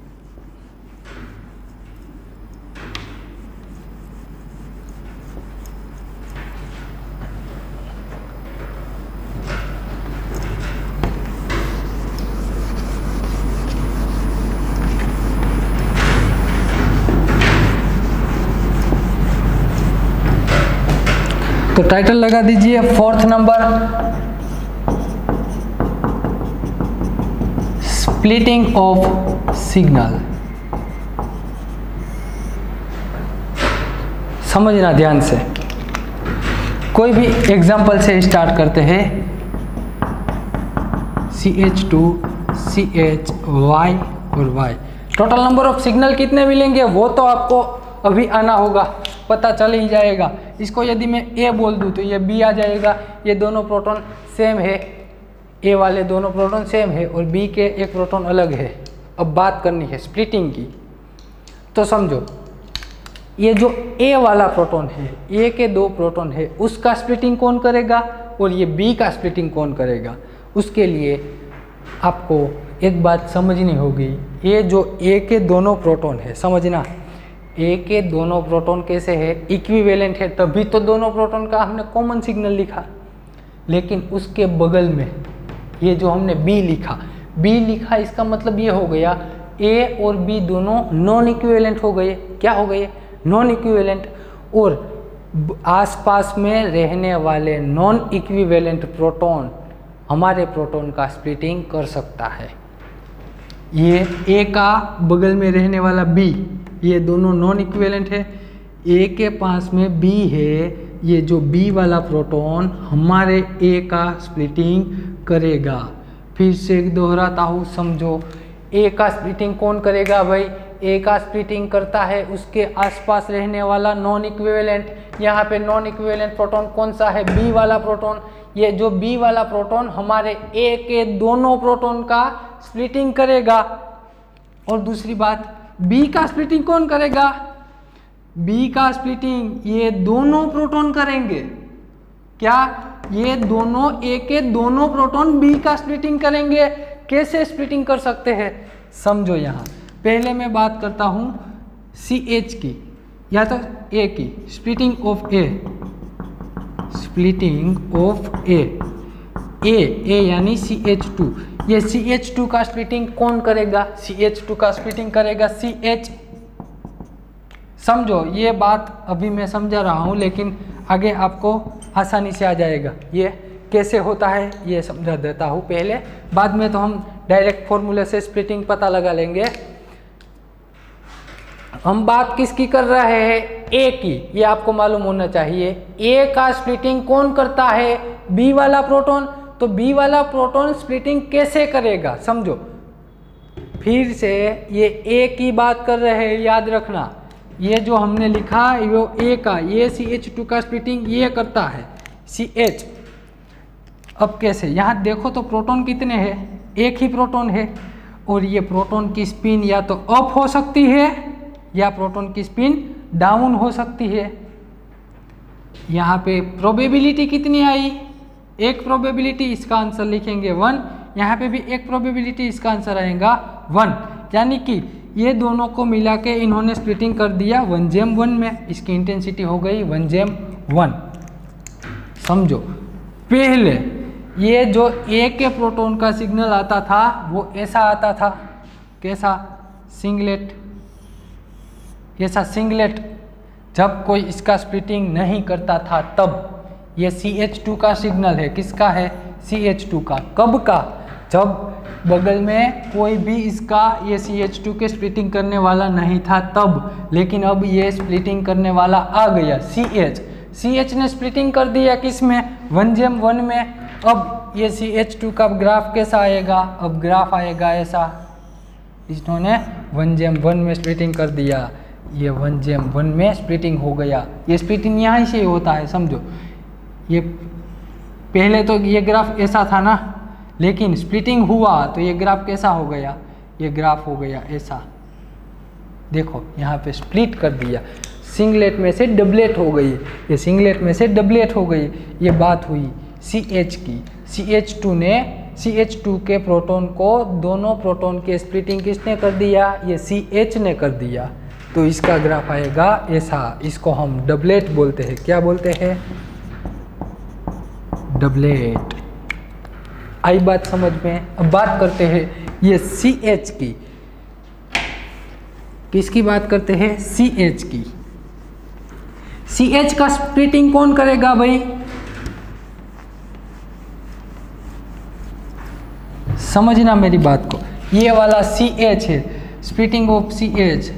तो टाइटल लगा दीजिए fourth number, splitting of signal. समझना ध्यान से। कोई भी एग्जांपल से स्टार्ट करते हैं। C H two C H Y और Y. Total number of signal कितने मिलेंगे वो तो आपको अभी आना होगा, पता चल ही जाएगा। इसको यदि मैं ए बोल दूँ तो ये बी आ जाएगा। ये दोनों प्रोटॉन सेम है, ए वाले दोनों प्रोटॉन सेम है और बी के एक प्रोटॉन अलग है। अब बात करनी है स्प्लिटिंग की, तो समझो ये जो ए वाला प्रोटॉन है, ए के दो प्रोटॉन है, उसका स्प्लिटिंग कौन करेगा और ये बी का स्प्लिटिंग कौन करेगा। उसके लिए आपको एक बात समझनी होगी, ये जो ए के दोनों प्रोटॉन है, समझना ए के दोनों प्रोटॉन कैसे है, इक्विवेलेंट है, तभी तो दोनों प्रोटॉन का हमने कॉमन सिग्नल लिखा। लेकिन उसके बगल में ये जो हमने बी लिखा, बी लिखा इसका मतलब ये हो गया ए और बी दोनों नॉन इक्विवेलेंट हो गए। क्या हो गए? Non equivalent. और आसपास में रहने वाले नॉन इक्विवेलेंट प्रोटॉन हमारे प्रोटॉन का स्प्लिटिंग कर सकता है। ये ए का बगल में रहने वाला बी, ये दोनों नॉन इक्विवेलेंट है। ए के पास में बी है, ये जो बी वाला प्रोटॉन हमारे ए का स्प्लिटिंग करेगा। फिर से दोहराता हूँ, समझो ए का स्प्लिटिंग कौन करेगा भाई? ए का स्प्लिटिंग करता है उसके आसपास रहने वाला नॉन इक्विवेलेंट। यहाँ पे नॉन इक्विवेलेंट प्रोटॉन कौन सा है? बी वाला प्रोटॉन। ये जो बी वाला प्रोटॉन हमारे ए के दोनों प्रोटॉन का स्प्लिटिंग करेगा। और दूसरी बात, बी का स्प्लिटिंग कौन करेगा? बी का स्प्लिटिंग ये दोनों प्रोटॉन करेंगे। क्या? ये दोनों ए के दोनों प्रोटॉन बी का स्प्लिटिंग करेंगे। कैसे स्प्लिटिंग कर सकते हैं समझो। यहाँ पहले मैं बात करता हूँ सी एच की या तो ए की, splitting of A, splitting of A, A A यानी सी एच टू। ये सी एच टू का स्प्लिटिंग कौन करेगा? सी एच टू का स्प्लिटिंग करेगा सी एच। समझो ये बात अभी मैं समझा रहा हूँ, लेकिन आगे आपको आसानी से आ जाएगा। ये कैसे होता है ये समझा देता हूँ पहले, बाद में तो हम डायरेक्ट फॉर्मूले से स्प्लिटिंग पता लगा लेंगे। हम बात किसकी कर रहे हैं? ए की। ये आपको मालूम होना चाहिए। ए का स्प्लिटिंग कौन करता है? बी वाला प्रोटॉन। तो बी वाला प्रोटॉन स्प्लिटिंग कैसे करेगा समझो। फिर से ये ए की बात कर रहे हैं, याद रखना। ये जो हमने लिखा वो ए का, ये सी एच टू का स्प्लिटिंग ये करता है सी एच। अब कैसे? यहाँ देखो तो प्रोटॉन कितने हैं? एक ही प्रोटॉन है। और ये प्रोटॉन की स्पिन या तो अप हो सकती है या प्रोटॉन की स्पिन डाउन हो सकती है। यहाँ पे प्रोबेबिलिटी कितनी आई? एक प्रोबेबिलिटी, इसका आंसर लिखेंगे वन। यहाँ पे भी एक प्रोबेबिलिटी, इसका आंसर आएगा वन। यानी कि ये दोनों को मिला के इन्होंने स्प्लिटिंग कर दिया वन जेम वन में। इसकी इंटेंसिटी हो गई वन जेम वन। समझो पहले ये जो ए के प्रोटॉन का सिग्नल आता था वो ऐसा आता था। कैसा? सिंगलेट। ऐसा सिंगलेट। जब कोई इसका स्प्लिटिंग नहीं करता था तब ये सी एच टू का सिग्नल है। किसका है? सी एच टू का। कब का? जब बगल में कोई भी इसका ये सी एच टू के स्प्लिटिंग करने वाला नहीं था तब। लेकिन अब ये स्प्लिटिंग करने वाला आ गया सी एच। सी एच ने स्प्लिटिंग कर दिया किस में? वन जेम वन में। अब ये सी एच टू का ग्राफ कैसा आएगा? अब ग्राफ आएगा ऐसा। इन्होंने वन जेम वन में स्प्लिटिंग कर दिया, ये वन जेम वन में स्प्लिटिंग हो गया। ये स्प्लिटिंग यहाँ से होता है समझो। ये पहले तो ये ग्राफ ऐसा था ना, लेकिन स्प्लिटिंग हुआ तो ये ग्राफ कैसा हो गया? ये ग्राफ हो गया ऐसा। देखो यहाँ पे स्प्लिट कर दिया, सिंगलेट में से डबलेट हो गई, ये सिंगलेट में से डबलेट हो गई। ये बात हुई सी एच की। सी एच टू ने सी एच टू के प्रोटॉन को, दोनों प्रोटॉन के स्प्लिटिंग किसने कर दिया? ये सी एच ने कर दिया। तो इसका ग्राफ आएगा ऐसा। इसको हम डबलेट बोलते हैं। क्या बोलते हैं? डबलेट। आई बात समझ में? अब बात करते हैं ये सी एच की। किसकी बात करते हैं? सी एच की। सी एच का स्प्लिटिंग कौन करेगा भाई? समझना मेरी बात को। ये वाला सी एच है, splitting of C H,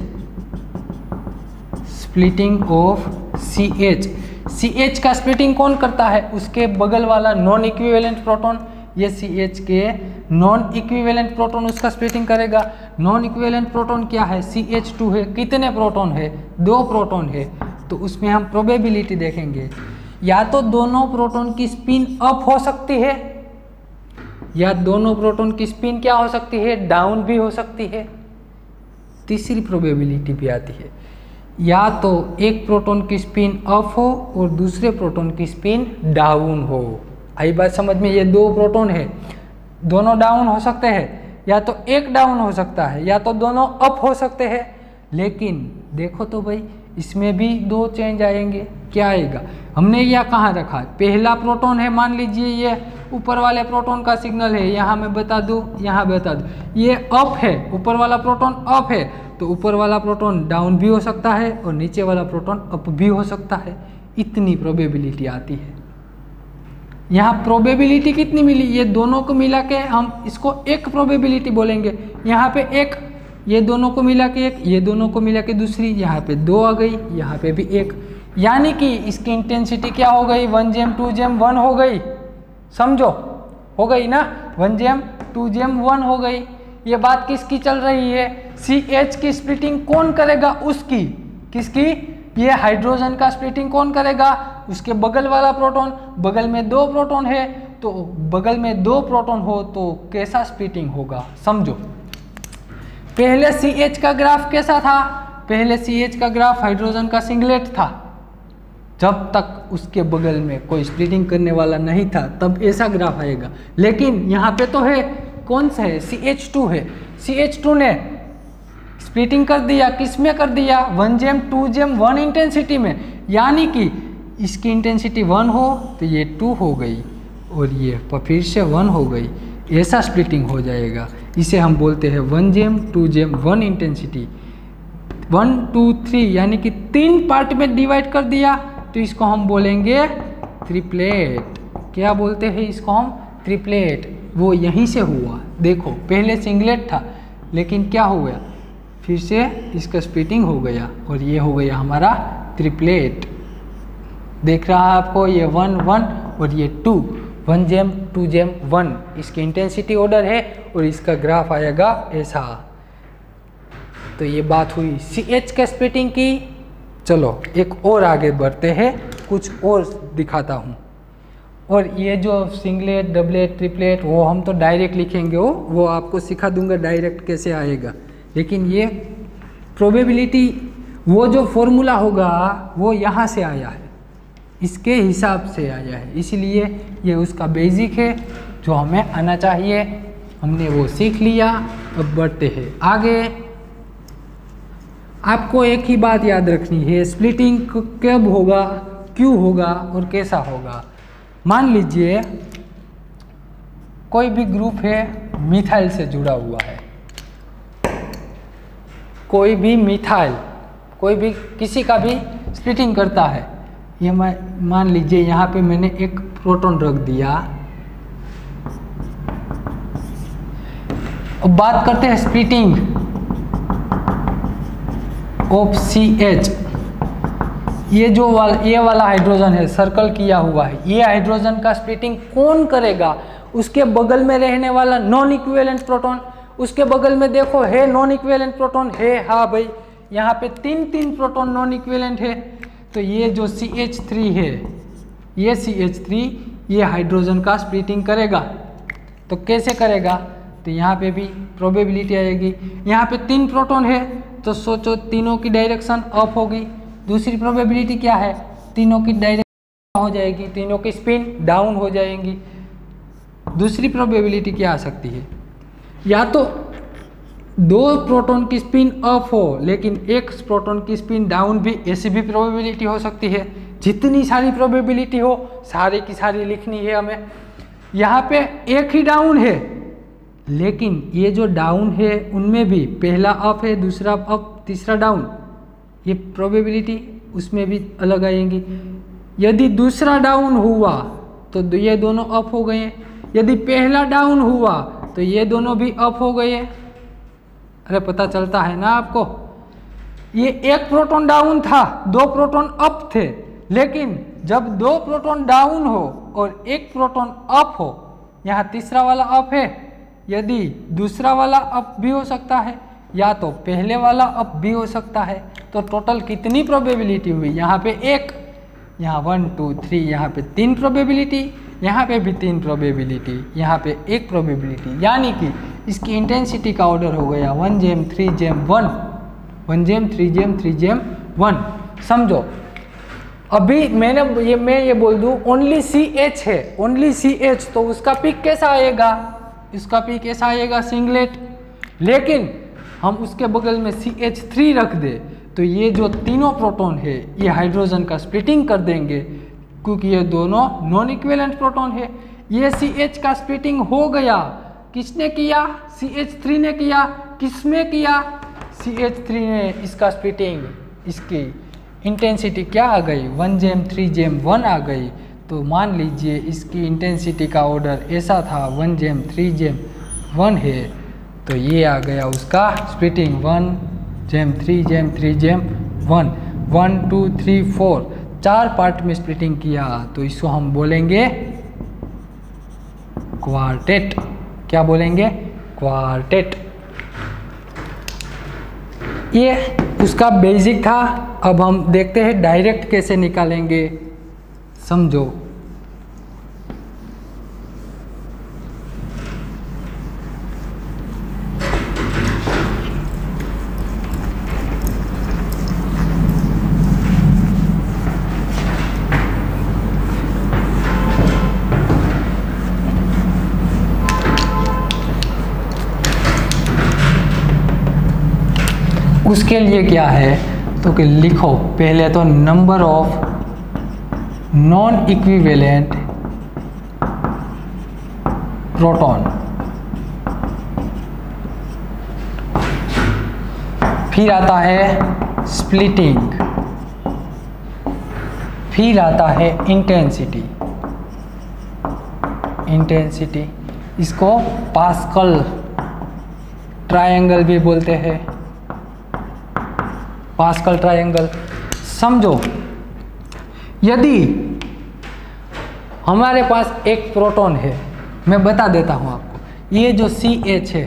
splitting of C H. C H का स्प्लिटिंग कौन करता है? उसके बगल वाला नॉन इक्विवेलेंट प्रोटॉन। ये सी एच के नॉन इक्विवेलेंट प्रोटॉन उसका स्प्लिटिंग करेगा। नॉन इक्विवेलेंट प्रोटॉन क्या है? सी एच टू है। कितने प्रोटॉन है? दो प्रोटॉन है। तो उसमें हम प्रोबेबिलिटी देखेंगे। या तो दोनों प्रोटॉन की स्पिन अप हो सकती है या दोनों प्रोटॉन की स्पिन क्या हो सकती है, डाउन भी हो सकती है। तीसरी प्रोबेबिलिटी भी आती है, या तो एक प्रोटॉन की स्पिन अप हो और दूसरे प्रोटॉन की स्पिन डाउन हो। आई बात समझ में? ये दो प्रोटॉन है, दोनों डाउन हो सकते हैं, या तो एक डाउन हो सकता है या तो दोनों अप हो सकते हैं। लेकिन देखो तो भाई, इसमें भी दो चेंज आएंगे। क्या आएगा? हमने यह कहाँ रखा है? पहला प्रोटॉन है, मान लीजिए ये ऊपर वाले प्रोटॉन का सिग्नल है, यहाँ मैं बता दूँ, यहाँ बता दूँ, ये अप है, ऊपर वाला प्रोटॉन अप है, तो ऊपर वाला प्रोटॉन डाउन भी हो सकता है और नीचे वाला प्रोटॉन अप भी हो सकता है। इतनी प्रोबेबिलिटी आती है। यहाँ प्रोबेबिलिटी कितनी मिली? ये दोनों को मिला के हम इसको एक प्रोबेबिलिटी बोलेंगे। यहाँ पे एक, ये दोनों को मिला के एक, ये दोनों को मिला के दूसरी, यहाँ पे दो आ गई, यहाँ पे भी एक, यानी कि इसकी इंटेंसिटी क्या हो गई? One GeM two gem one हो गई। समझो, हो गई ना? One GeM two gem one हो गई। ये बात किसकी चल रही है? सी एच की स्प्लिटिंग कौन करेगा? उसकी। किसकी? ये हाइड्रोजन का स्प्लिटिंग कौन करेगा? उसके बगल वाला प्रोटॉन। बगल में दो प्रोटॉन है, तो बगल में दो प्रोटॉन हो तो कैसा स्प्लिटिंग होगा? समझो। पहले सी एच का ग्राफ कैसा था? पहले सी एच का ग्राफ हाइड्रोजन का सिंगलेट था। जब तक उसके बगल में कोई स्प्लिटिंग करने वाला नहीं था तब ऐसा ग्राफ आएगा। लेकिन यहाँ पे तो है, कौन सा है? सी एच टू है। सी एच टू ने स्प्लिटिंग कर दिया, किस में कर दिया? One GeM two gem one intensity में, यानी कि इसकी इंटेंसिटी वन हो तो ये टू हो गई और ये फिर से वन हो गई। ऐसा स्प्लिटिंग हो जाएगा। इसे हम बोलते हैं one GeM two gem one intensity. One two three यानी कि तीन पार्ट में डिवाइड कर दिया तो इसको हम बोलेंगे ट्रिपलेट। क्या बोलते हैं इसको हम? ट्रिपलेट। वो यहीं से हुआ। देखो, पहले सिंगलेट था, लेकिन क्या हो गया? फिर से इसका स्प्लिटिंग हो गया और ये हो गया हमारा ट्रिपलेट। देख रहा है आपको? ये वन वन और ये two, one GeM two gem one. इसकी इंटेंसिटी ऑर्डर है और इसका ग्राफ आएगा ऐसा। तो ये बात हुई सी एच के स्प्लिटिंग की। चलो एक और आगे बढ़ते हैं, कुछ और दिखाता हूँ। और ये जो सिंगलेट, डबलेट, ट्रिपलेट, वो हम तो डायरेक्ट लिखेंगे, वो वो आपको सिखा दूंगा डायरेक्ट कैसे आएगा। लेकिन ये प्रोबेबिलिटी, वो जो फॉर्मूला होगा वो यहाँ से आया है, इसके हिसाब से आया है, इसलिए ये उसका बेसिक है जो हमें आना चाहिए। हमने वो सीख लिया। अब बढ़ते हैं आगे। आपको एक ही बात याद रखनी है, स्प्लिटिंग कब होगा, क्यों होगा और कैसा होगा। मान लीजिए कोई भी ग्रुप है मिथाइल से जुड़ा हुआ है, कोई भी मिथाइल, कोई भी किसी का भी स्प्लिटिंग करता है। ये मान लीजिए यहाँ पे मैंने एक प्रोटॉन रख दिया। अब बात करते हैं स्प्लिटिंग ऑफ सी एच। ये जो वाला ये वाला हाइड्रोजन है, सर्कल किया हुआ है, ये हाइड्रोजन का स्प्लिटिंग कौन करेगा? उसके बगल में रहने वाला नॉन इक्विवेलेंट प्रोटॉन। उसके बगल में देखो है नॉन इक्विवेलेंट प्रोटॉन है, हाँ भाई, यहाँ पे तीन तीन प्रोटॉन नॉन इक्विवेलेंट है। तो ये जो सी एच थ्री है, ये सी एच थ्री ये हाइड्रोजन का स्प्लिटिंग करेगा। तो कैसे करेगा? तो यहाँ पे भी प्रोबेबिलिटी आएगी। यहाँ पे तीन प्रोटॉन है तो सोचो तीनों की डायरेक्शन अप होगी। दूसरी प्रोबेबिलिटी क्या है? तीनों की डायरेक्शन हो जाएगी, तीनों की स्पिन डाउन हो जाएंगी। दूसरी प्रोबेबिलिटी क्या आ सकती है? या तो दो प्रोटॉन की स्पिन अप हो लेकिन एक प्रोटॉन की स्पिन डाउन भी, ऐसी भी प्रोबेबिलिटी हो सकती है। जितनी सारी प्रोबेबिलिटी हो सारी की सारी लिखनी है हमें। यहाँ पे एक ही डाउन है, लेकिन ये जो डाउन है उनमें भी पहला अप है, दूसरा अप, तीसरा डाउन, ये प्रोबेबिलिटी उसमें भी अलग आएंगी। यदि दूसरा डाउन हुआ तो ये दोनों अप हो गए, यदि पहला डाउन हुआ तो ये दोनों भी अप हो गए। अरे पता चलता है ना आपको? ये एक प्रोटॉन डाउन था, दो प्रोटॉन अप थे, लेकिन जब दो प्रोटॉन डाउन हो और एक प्रोटॉन अप हो, यहाँ तीसरा वाला अप है, यदि दूसरा वाला अप भी हो सकता है या तो पहले वाला अप भी हो सकता है। तो टोटल कितनी प्रोबेबिलिटी हुई? यहाँ पे एक, यहाँ वन टू थ्री, यहाँ पे तीन प्रोबेबिलिटी, यहाँ पे भी तीन प्रोबेबिलिटी, यहाँ पे एक प्रोबेबिलिटी, यानी कि इसकी इंटेंसिटी का ऑर्डर हो गया one gem three gem one, one gem three gem three gem one. समझो अभी मैंने ये मैं ये बोल दूँ ओनली सी एच है, ओनली सी एच, तो उसका पीक कैसा आएगा, इसका पीक कैसा आएगा सिंगलेट। लेकिन हम उसके बगल में सी एच थ्री रख दे तो ये जो तीनों प्रोटॉन है ये हाइड्रोजन का स्प्लिटिंग कर देंगे, क्योंकि ये दोनों नॉन इक्विवेलेंट प्रोटॉन है। ये सी एच का स्प्लिटिंग हो गया, किसने किया, सी एच थ्री ने किया। किसमें किया, सी एच थ्री ने इसका स्प्लिटिंग, इसकी इंटेंसिटी क्या आ गई, one gem three gem one आ गई। तो मान लीजिए इसकी इंटेंसिटी का ऑर्डर ऐसा था, one gem three gem one है, तो ये आ गया उसका splitting one gem three gem three gem one, one two three four, चार पार्ट में स्प्लिटिंग किया, तो इसको हम बोलेंगे क्वार्टेट। क्या बोलेंगे, क्वार्टेट। ये उसका बेसिक था। अब हम देखते हैं डायरेक्ट कैसे निकालेंगे, समझो। उसके लिए क्या है तो कि लिखो पहले तो number of non equivalent proton, फिर आता है स्प्लिटिंग, फिर आता है इंटेंसिटी, इंटेंसिटी इसको पास्कल ट्रायंगल भी बोलते हैं, पास्कल ट्रायंगल। समझो यदि हमारे पास एक प्रोटॉन है, मैं बता देता हूं आपको, ये जो सी एच है,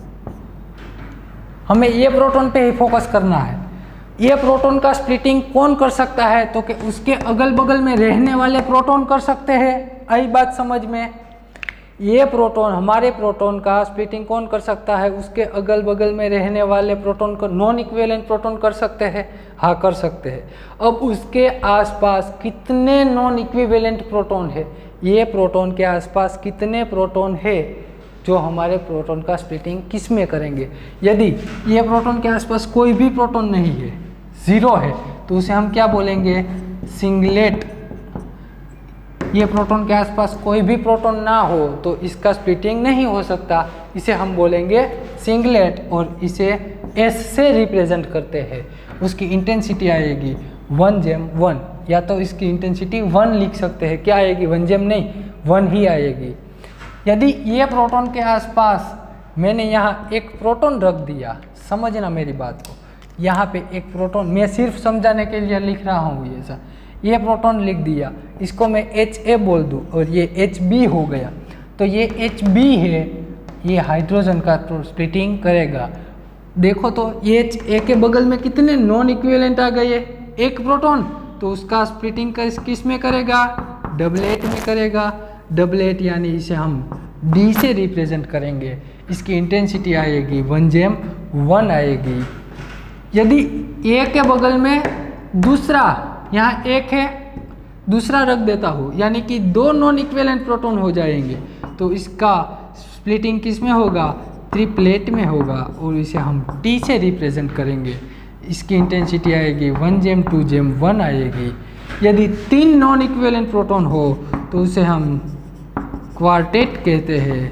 हमें ये प्रोटॉन पे ही फोकस करना है। ये प्रोटॉन का स्प्लिटिंग कौन कर सकता है, तो कि उसके अगल बगल में रहने वाले प्रोटॉन कर सकते हैं। आई बात समझ में, ये प्रोटॉन, हमारे प्रोटॉन का स्प्लिटिंग कौन कर सकता है, उसके अगल बगल में रहने वाले प्रोटॉन को, नॉन इक्विवेलेंट प्रोटॉन कर सकते हैं, हाँ कर सकते हैं। अब उसके आसपास कितने नॉन इक्विवेलेंट प्रोटॉन है, ये प्रोटॉन के आसपास कितने प्रोटॉन है जो हमारे प्रोटॉन का स्प्लिटिंग किस में करेंगे। यदि ये प्रोटॉन के आसपास कोई भी प्रोटॉन नहीं है, जीरो है, तो उसे हम क्या बोलेंगे, सिंगलेट। ये प्रोटॉन के आसपास कोई भी प्रोटॉन ना हो तो इसका स्प्लिटिंग नहीं हो सकता, इसे हम बोलेंगे सिंगलेट, और इसे एस से रिप्रेजेंट करते हैं। उसकी इंटेंसिटी आएगी वन जेम वन, या तो इसकी इंटेंसिटी वन लिख सकते हैं, क्या आएगी, वन जेम नहीं, वन ही आएगी। यदि ये प्रोटॉन के आसपास मैंने यहाँ एक प्रोटॉन रख दिया, समझना मेरी बात को, यहाँ पे एक प्रोटॉन, मैं सिर्फ समझाने के लिए लिख रहा हूँ, ये ऐसा ये प्रोटॉन लिख दिया, इसको मैं एच ए बोल दूँ और ये एच बी हो गया, तो ये एच बी है, ये हाइड्रोजन का स्प्लिटिंग करेगा। देखो तो एच ए के बगल में कितने नॉन इक्विवेलेंट आ गए, एक प्रोटॉन, तो उसका स्प्लिटिंग किस में करेगा, डबलेट में करेगा। डबलेट यानी इसे हम डी से रिप्रेजेंट करेंगे, इसकी इंटेंसिटी आएगी वन जेम वन आएगी। यदि ए के बगल में दूसरा, यहाँ एक है, दूसरा रख देता हूँ, यानी कि दो नॉन इक्विवेलेंट प्रोटॉन हो जाएंगे, तो इसका स्प्लिटिंग किस में होगा, ट्रिपलेट में होगा, और इसे हम टी से रिप्रेजेंट करेंगे। इसकी इंटेंसिटी आएगी one GeM two gem one आएगी। यदि तीन नॉन इक्विवेलेंट प्रोटॉन हो तो उसे हम क्वार्टेट कहते हैं।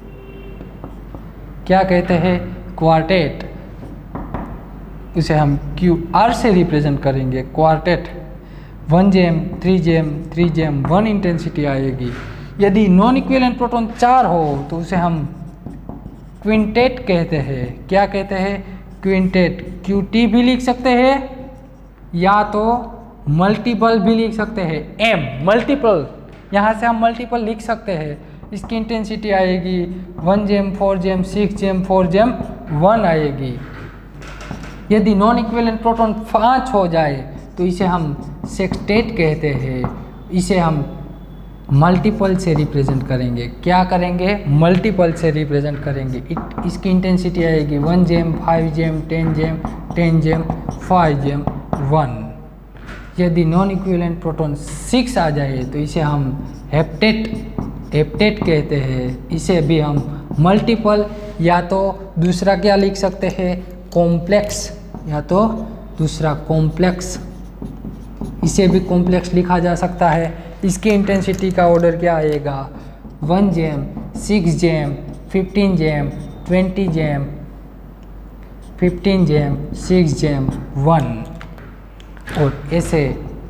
क्या कहते हैं, क्वार्टेट। उसे हम क्यू आर से रिप्रेजेंट करेंगे, quartet. One gem three gem three gem one intensity आएगी। यदि नॉन इक्विवेलेंट प्रोटॉन चार हो तो उसे हम क्विंटेट कहते हैं। क्या कहते हैं, क्विंटेट। क्यू टी भी लिख सकते हैं या तो मल्टीपल भी लिख सकते हैं, एम मल्टीपल, यहाँ से हम मल्टीपल लिख सकते हैं। इसकी इंटेंसिटी आएगी one gem four gem six gem four gem one आएगी। यदि नॉन इक्विवेलेंट प्रोटॉन पाँच हो जाए तो इसे हम सेक्सटेट कहते हैं। इसे हम मल्टीपल से रिप्रेजेंट करेंगे। क्या करेंगे? मल्टीपल से रिप्रेजेंट करेंगे। इट इसकी इंटेंसिटी आएगी one gem, five gem, ten gem, ten gem, five gem, one. यदि नॉन इक्विवेलेंट प्रोटॉन सिक्स आ जाए तो इसे हम हेप्टेट हेप्टेट कहते हैं। इसे भी हम मल्टीपल या तो दूसरा क्या लिख सकते हैं? कॉम्प्लेक्स, या तो दूसरा कॉम्प्लेक्स, इसे भी कॉम्प्लेक्स लिखा जा सकता है। इसकी इंटेंसिटी का ऑर्डर क्या आएगा? One gem, six gem, fifteen gem, twenty gem, fifteen gem, six gem, one, और ऐसे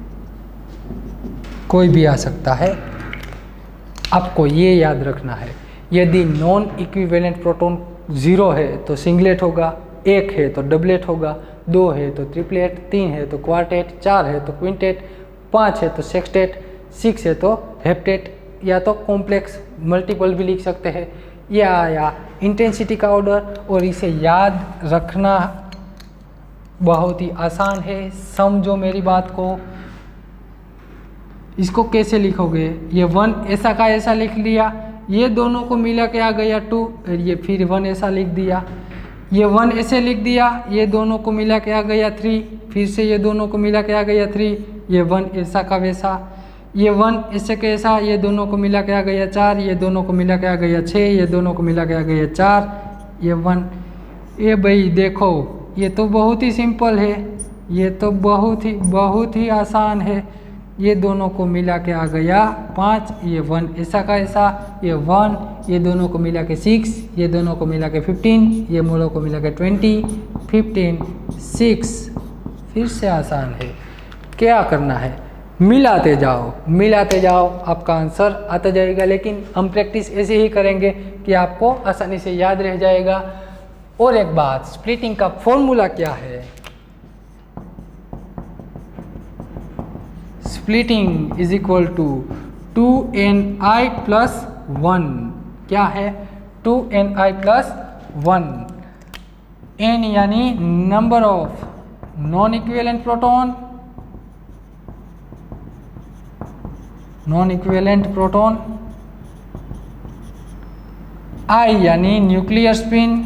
कोई भी आ सकता है। आपको ये याद रखना है, यदि नॉन इक्विवेलेंट प्रोटॉन ज़ीरो है तो सिंगलेट होगा, एक है तो डबलेट होगा, दो है तो ट्रिपलेट, तीन है तो क्वार्टेट, चार है तो क्विंटेट, पाँच है तो सेक्सटेट, सिक्स है तो हेप्टेट, या तो कॉम्प्लेक्स मल्टीपल भी लिख सकते हैं। यह आया इंटेंसिटी का ऑर्डर, और इसे याद रखना बहुत ही आसान है। समझो मेरी बात को। इसको कैसे लिखोगे? ये वन ऐसा का ऐसा लिख लिया, ये दोनों को मिला के आ गया टू, और ये फिर वन ऐसा लिख दिया, ये वन ऐसे लिख दिया, ये दोनों को मिला के आ गया थ्री, फिर से ये दोनों को मिला के आ गया थ्री, ये वन ऐसा का वैसा, ये वन ऐसे कैसा, ये दोनों को मिला के आ गया चार, ये दोनों को मिला के आ गया छः, ये दोनों को मिला के आ गया चार, ये वन। ये भाई देखो, ये तो बहुत ही सिंपल है, ये तो बहुत ही बहुत ही आसान है। ये दोनों को मिला के आ गया पाँच, ये वन ऐसा का ऐसा, ये वन, ये दोनों को मिला के सिक्स, ये दोनों को मिला के फिफ्टीन, ये दोनों को मिला के ट्वेंटी, फिफ्टीन, सिक्स। फिर से आसान है। क्या करना है? मिलाते जाओ, मिलाते जाओ, आपका आंसर आता जाएगा। लेकिन हम प्रैक्टिस ऐसे ही करेंगे कि आपको आसानी से याद रह जाएगा। और एक बात, स्प्लिटिंग का फॉर्मूला क्या है? Splitting is equal to two N I plus one. क्या है? Two N I plus one. N यानी number of non equivalent proton, non equivalent proton, I यानी न्यूक्लियर स्पिन।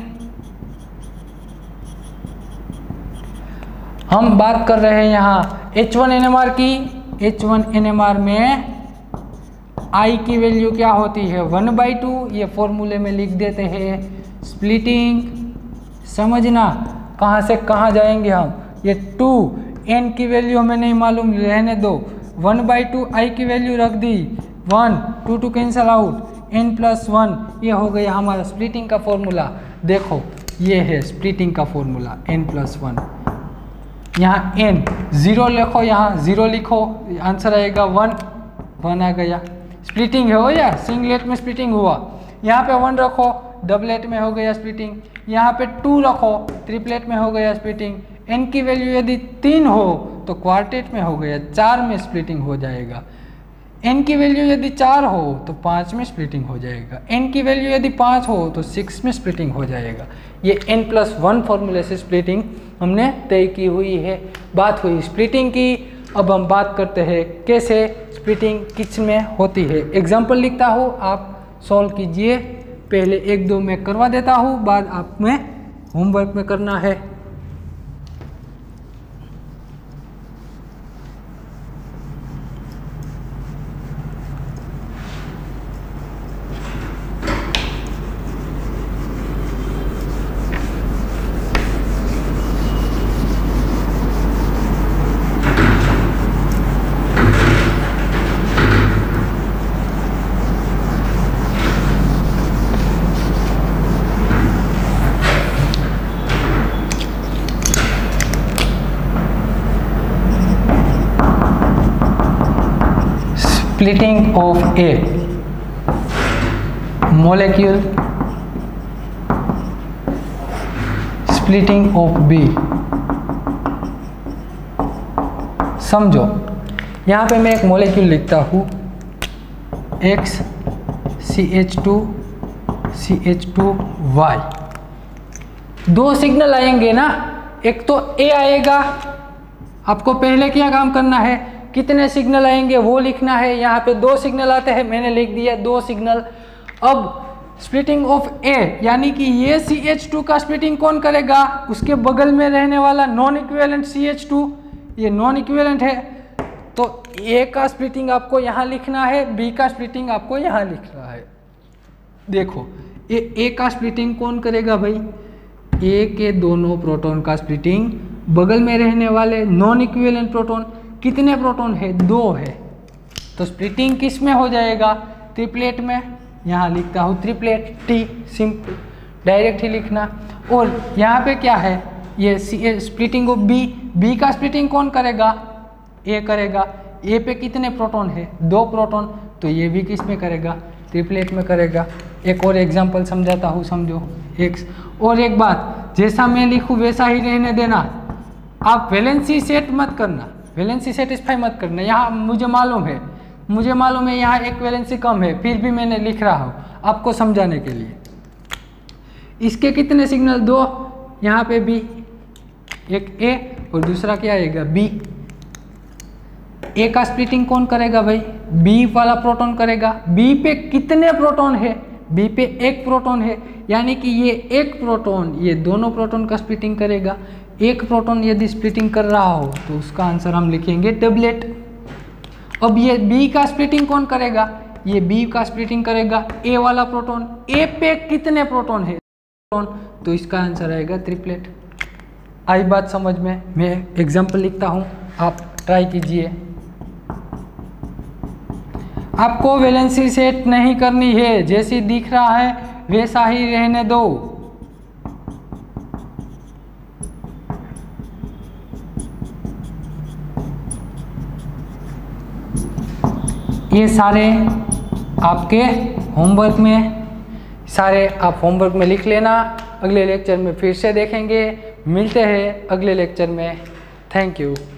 हम बात कर रहे हैं यहाँ H one N M R की। H one N M R में I की वैल्यू क्या होती है? One by two. ये फॉर्मूले में लिख देते हैं। स्प्लिटिंग समझना, कहाँ से कहाँ जाएंगे हम। ये टू एन की वैल्यू हमें नहीं मालूम, रहने दो। वन बाई टू आई की वैल्यू रख दी, one, two two cancel out, N plus one. ये हो गया हमारा स्प्लिटिंग का फॉर्मूला। देखो ये है स्प्लिटिंग का फॉर्मूला, एन प्लस वन। यहाँ एन ज़ीरो लिखो, यहाँ ज़ीरो लिखो, आंसर आएगा वन, वन आ गया। स्प्लिटिंग है हो या सिंगलेट में स्प्लिटिंग हुआ। यहाँ पे वन रखो, डबलेट में हो गया स्प्लिटिंग। यहाँ पे टू रखो, ट्रिपलेट में हो गया स्प्लिटिंग। एन की वैल्यू यदि तीन हो तो क्वार्टेट में हो गया, चार में स्प्लिटिंग हो जाएगा। एन की वैल्यू यदि चार हो तो पाँच में स्प्लिटिंग हो जाएगा। एन की वैल्यू यदि पाँच हो तो सिक्स में स्प्लिटिंग हो जाएगा। ये एन प्लस वन फॉर्मूले से स्प्लिटिंग हमने तय की हुई है। बात हुई स्प्लिटिंग की। अब हम बात करते हैं कैसे स्प्लिटिंग किस में होती है। एग्जाम्पल लिखता हूँ, आप सॉल्व कीजिए। पहले एक दो मैं करवा देता हूँ, बाद आप में होमवर्क में करना है। Splitting of a molecule, splitting of B। समझो, यहाँ पे मैं एक मॉलिक्यूल लिखता हूँ X C H two C H two Y. दो सिग्नल आएंगे ना, एक तो A आएगा। आपको पहले क्या काम करना है, कितने सिग्नल आएंगे वो लिखना है। यहाँ पे दो सिग्नल आते हैं, मैंने लिख दिया दो सिग्नल। अब स्प्लिटिंग ऑफ ए यानी कि ये सी एच टू का स्प्लिटिंग कौन करेगा, उसके बगल में रहने वाला non equivalent C H two, ये नॉन इक्विवेलेंट है तो ए का स्प्लिटिंग आपको यहाँ लिखना है, बी का स्प्लिटिंग आपको यहाँ लिखना है। देखो ए ए का स्प्लिटिंग कौन करेगा भाई, ए के दोनों प्रोटॉन का स्प्लिटिंग बगल में रहने वाले नॉन इक्विवेलेंट प्रोटॉन, कितने प्रोटॉन है, दो है, तो स्प्लिटिंग किस में हो जाएगा, ट्रिपलेट में। यहाँ लिखता हूँ ट्रिपलेट टी, सिंपल डायरेक्ट ही लिखना। और यहाँ पे क्या है, ये स्प्लिटिंग ऑफ बी, बी का स्प्लिटिंग कौन करेगा, ए करेगा। ए पे कितने प्रोटॉन है, दो प्रोटॉन, तो ये भी किस में करेगा, ट्रिपलेट में करेगा। एक और एग्जांपल समझाता हूँ, समझो। एक और एक बात, जैसा मैं लिखूँ वैसा ही रहने देना, आप वैलेंसी सेट मत करना, वैलेंसी सेटिस्फाई मत करना। यहाँ मुझे मालूम है मुझे मालूम है यहाँ एक वैलेंसी कम है, फिर भी मैंने लिख रहा हूँ आपको समझाने के लिए। इसके कितने सिग्नल, दो, यहाँ पे भी एक ए और दूसरा क्या आएगा, बी। ए का स्प्लिटिंग कौन करेगा भाई, बी वाला प्रोटॉन करेगा। बी पे कितने प्रोटॉन है, बी पे एक प्रोटॉन है, यानी कि ये एक प्रोटॉन ये दोनों प्रोटॉन का स्प्लिटिंग करेगा। एक प्रोटॉन यदि स्प्लिटिंग कर रहा हो तो उसका आंसर हम लिखेंगे डबलेट। अब ये बी का स्प्लिटिंग कौन करेगा, ये बी का स्प्लिटिंग करेगा ए वाला प्रोटॉन। ए पे कितने प्रोटॉन है, प्रोटॉन, तो इसका आंसर आएगा ट्रिपलेट। आई बात समझ में, मैं एग्जांपल लिखता हूँ, आप ट्राई कीजिए। आपको वैलेंसी सेट नहीं करनी है, जैसी दिख रहा है वैसा ही रहने दो। ये सारे आपके होमवर्क में, सारे आप होमवर्क में लिख लेना। अगले लेक्चर में फिर से देखेंगे, मिलते हैं अगले लेक्चर में। Thank you.